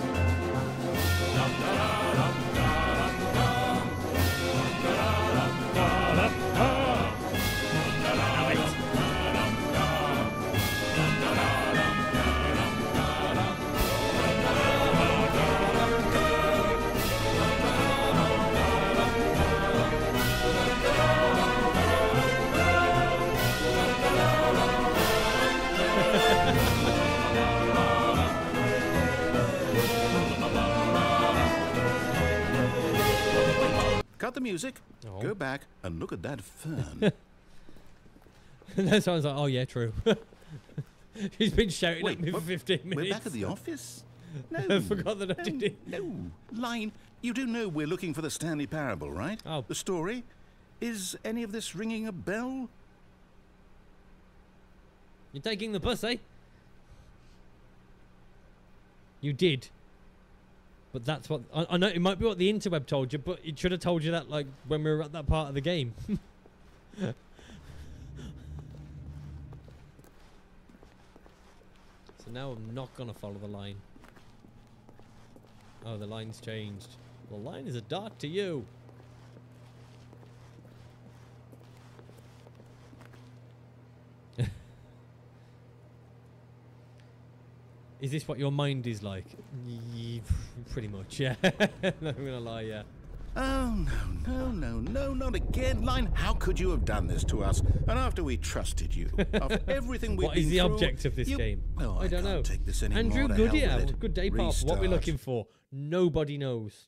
Cut the music, Oh. go back and look at that fern. And then someone's like, oh yeah, true. He's been shouting Wait, at me for what? fifteen minutes. We're back at the office? No. I forgot that I no, did it. No. Line, you do know we're looking for the Stanley Parable, right? Oh. The story? Is any of this ringing a bell? You're taking the bus, eh? You did. But that's what... I, I know it might be what the interweb told you, but it should have told you that, like, when we were at that part of the game. So now I'm not going to follow the line. Oh, the line's changed. The line is a dart to you. Is this what your mind is like? Ye- Pretty much, yeah. Not gonna lie, yeah. Oh, no, no, no, no, not again. Line, how could you have done this to us? And after we trusted you, after everything we've What been is the through, object of this you- game? Oh, I, I don't can't know. take this anymore. Andrew, To good hell yeah. with it. Good day, Parrple. What we're Restart. looking for? Nobody knows.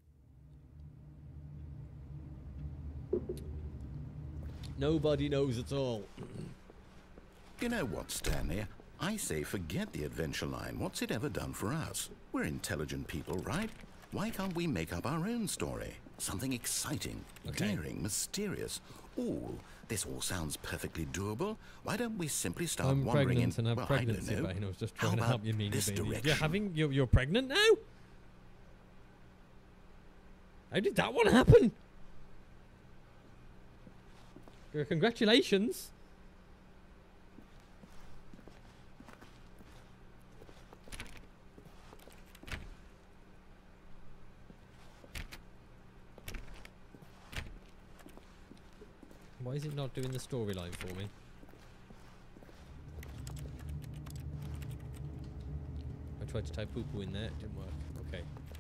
Nobody knows at all. You know what, Stanley? I say forget the adventure line. What's it ever done for us? We're intelligent people, right? Why can't we make up our own story? Something exciting, Okay. daring, mysterious. Ooh, this all sounds perfectly doable. Why don't we simply start I'm wandering pregnant in... and have well, pregnancy I don't know. pain. I was just How trying to about help you, meanie this baby. direction? You're having... You're, you're pregnant now? How did that one happen? Congratulations. Why is it not doing the storyline for me? I tried to type poo poo in there, it didn't work. Okay.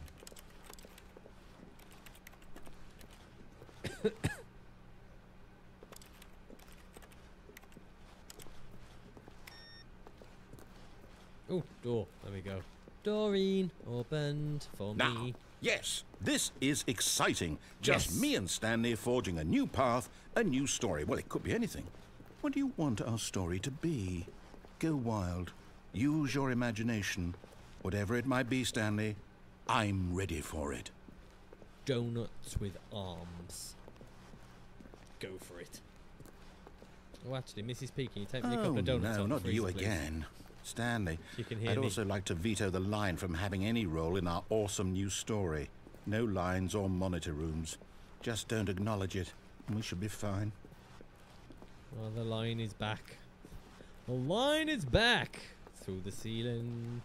Oh, door. There we go. Doreen, opened for Now, me. yes, this is exciting. Just Yes. me and Stanley forging a new path, a new story. Well, it could be anything. What do you want our story to be? Go wild. Use your imagination. Whatever it might be, Stanley, I'm ready for it. Donuts with arms. Go for it. Oh, actually, Missus P, can you take me a couple Oh, of donuts no, out the not you freezer, please? again. Stanley, You can hear I'd me. also like to veto the line from having any role in our awesome new story. No lines or monitor rooms. Just don't acknowledge it, and we should be fine. Well, the line is back. The line is back through the ceiling.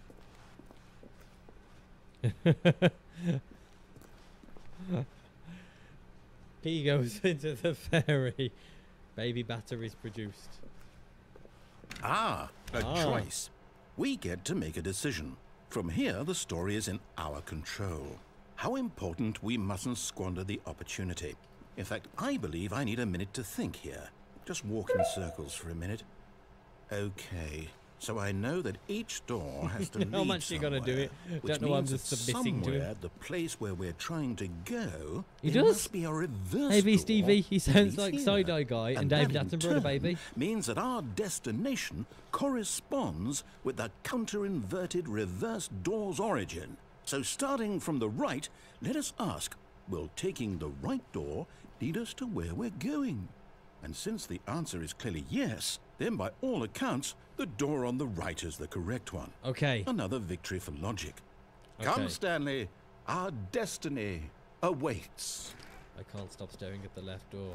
He goes into the ferry. Baby batter is produced. Ah, a Ah. choice. We get to make a decision. From here, the story is in our control. How important we mustn't squander the opportunity. In fact, I believe I need a minute to think here. Just walk in circles for a minute. Okay, so I know that each door has to lead How much you gonna do it? somewhere, which Don't know, I'm means just that submitting to him. somewhere, the place where we're trying to go, He there does. must be a reverse Hey, V door Stevie, he that sounds leads like here. side-eye guy and that David in Attenborough, turn baby. means that our destination corresponds with the counter-inverted reverse door's origin. So starting from the right, let us ask, will taking the right door lead us to where we're going? And since the answer is clearly yes, then by all accounts, the door on the right is the correct one. Okay. Another victory for logic. Come, Okay. Stanley, our destiny awaits. I can't stop staring at the left door.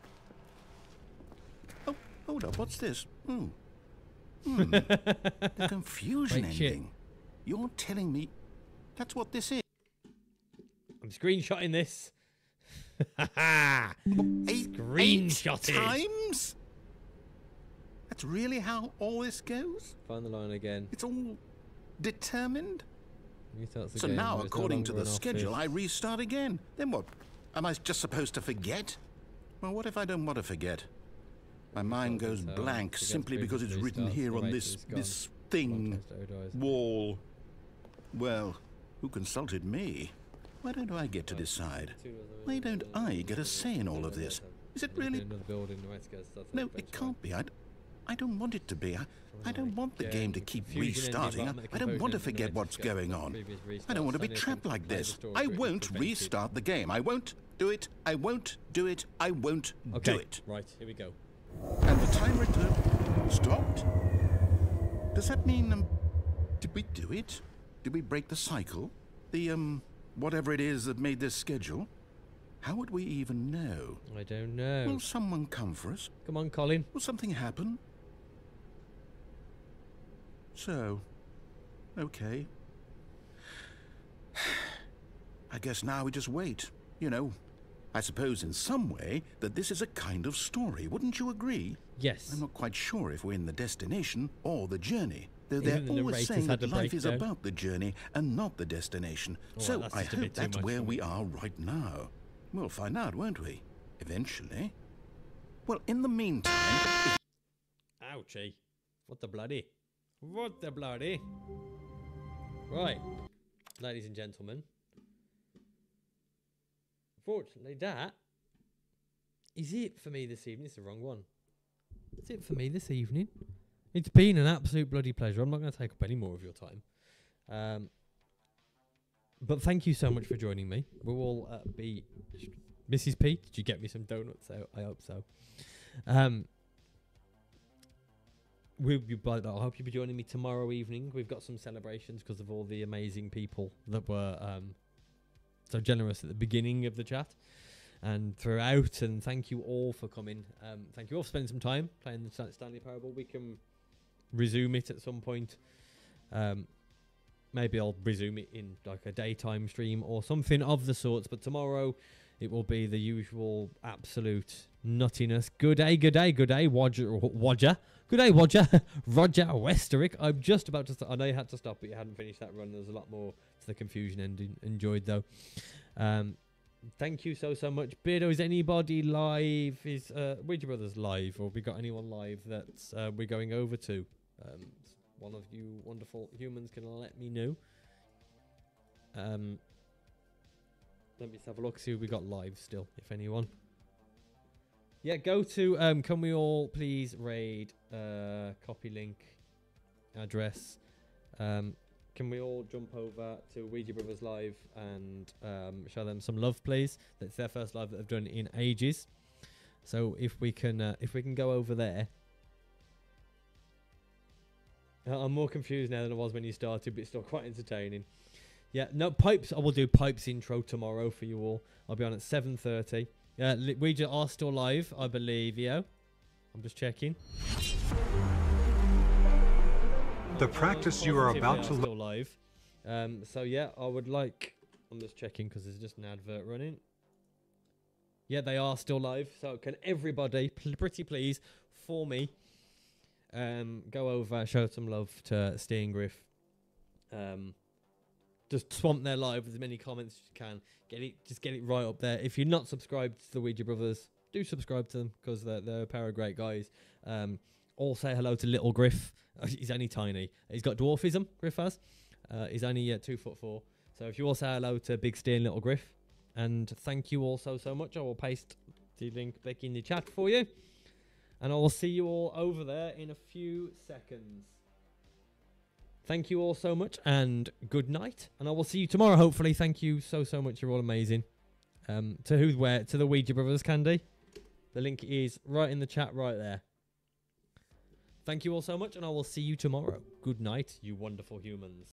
Oh, hold up, what's this? Hmm. Hmm. The confusion Right, shit. ending. You're telling me that's what this is? I'm screenshotting this. Ha ha! Eight, Screenshotted. eight times? That's really how all this goes? Find the line again. It's all determined? Restarts the So game, now, but it's no according to longer the an schedule, I office. restart again. Then what? Am I just supposed to forget? Well, what if I don't want to forget? My mind goes Restarts, blank forgets simply because it's previous written restarts, here the on rate this is gone. this thing Broadcast audio is- wall. Well, who consulted me? Why don't I get to decide? Why don't I get a say in all of this? Is it really? No, it can't be. I, d- I don't want it to be. I, I don't want the game to keep restarting. I, I don't want to forget what's going on. I don't want to be trapped like this. I won't restart the game. I won't do it. I won't do it. I won't Okay, do it. right, here we go. And the time return stopped. Does that mean, um, did we do it? Did we break the cycle? The, um, whatever it is that made this schedule? How would we even know? I don't know. Will someone come for us? Come on, Colin. Will something happen? So, okay. I guess now we just wait. You know, I suppose in some way that this is a kind of story. Wouldn't you agree? Yes. I'm not quite sure if we're in the destination or the journey. Though Even the they're always narrator's saying had that a life is breakdown. about the journey and not the destination. Oh, so that's I just a bit hope too that's much where for we me. are right now. We'll find out, won't we? Eventually. Well, in the meantime... if Ouchie. What the bloody? What the bloody? Right. Ladies and gentlemen. Fortunately, that is it for me this evening. It's the wrong one. That's it for me this evening. It's been an absolute bloody pleasure. I'm not going to take up any more of your time. Um, but thank you so much for joining me. We'll all uh, be... Missus P, did you get me some donuts? I, I hope so. Um, we'll be, but I hope you'll be joining me tomorrow evening. We've got some celebrations because of all the amazing people that were um, so generous at the beginning of the chat and throughout. And thank you all for coming. Um, thank you all for spending some time playing the Stan- Stanley Parable. We can resume it at some point. Um, maybe I'll resume it in like a daytime stream or something of the sorts. But tomorrow it will be the usual absolute nuttiness. Good day, good day, good day, Roger, Roger. Good day, Roger. Roger Westerick. I'm just about to start. I know you had to stop, but you hadn't finished that run. There's a lot more to the confusion ending. Enjoyed, though. Um, thank you so, so much. Beardo, is anybody live? Is uh, Ouija Brothers live? Or we got anyone live that uh, we're going over to? Um, one of you wonderful humans can let me know. Um... Let me just have a look, see who we got live still, if anyone. Yeah, go to, um, can we all please raid, uh, copy link, address. Um, can we all jump over to Ouija Brothers Live and um, show them some love, please? That's their first live that they've done in ages. So if we can, uh, if we can go over there. Uh, I'm more confused now than I was when you started, but it's still quite entertaining. Yeah, no, pipes. I will do pipes intro tomorrow for you all. I'll be on at seven thirty. Uh, we just are still live, I believe, yo. I'm just checking. The practice you are about to still live. Um, so yeah, I would like. I'm just checking because there's just an advert running. Yeah, they are still live. So can everybody, pretty please, for me, um, go over, show some love to Sting Griff. Um, just swamp their live with as many comments as you can. Get it, just get it right up there. If you're not subscribed to the Ouija Brothers, do subscribe to them because they're, they're a pair of great guys. Um, all say hello to Little Griff. He's only tiny. He's got dwarfism, Griff has. Uh, he's only uh, two foot four. So if you all say hello to Big Stay and Little Griff, and thank you all so, so much. I will paste the link back in the chat for you. And I will see you all over there in a few seconds. Thank you all so much, and good night. And I will see you tomorrow, hopefully. Thank you so, so much. You're all amazing. Um, to who's where? To the Ouija Brothers, Candy. The link is right in the chat right there. Thank you all so much, and I will see you tomorrow. Good night, you wonderful humans.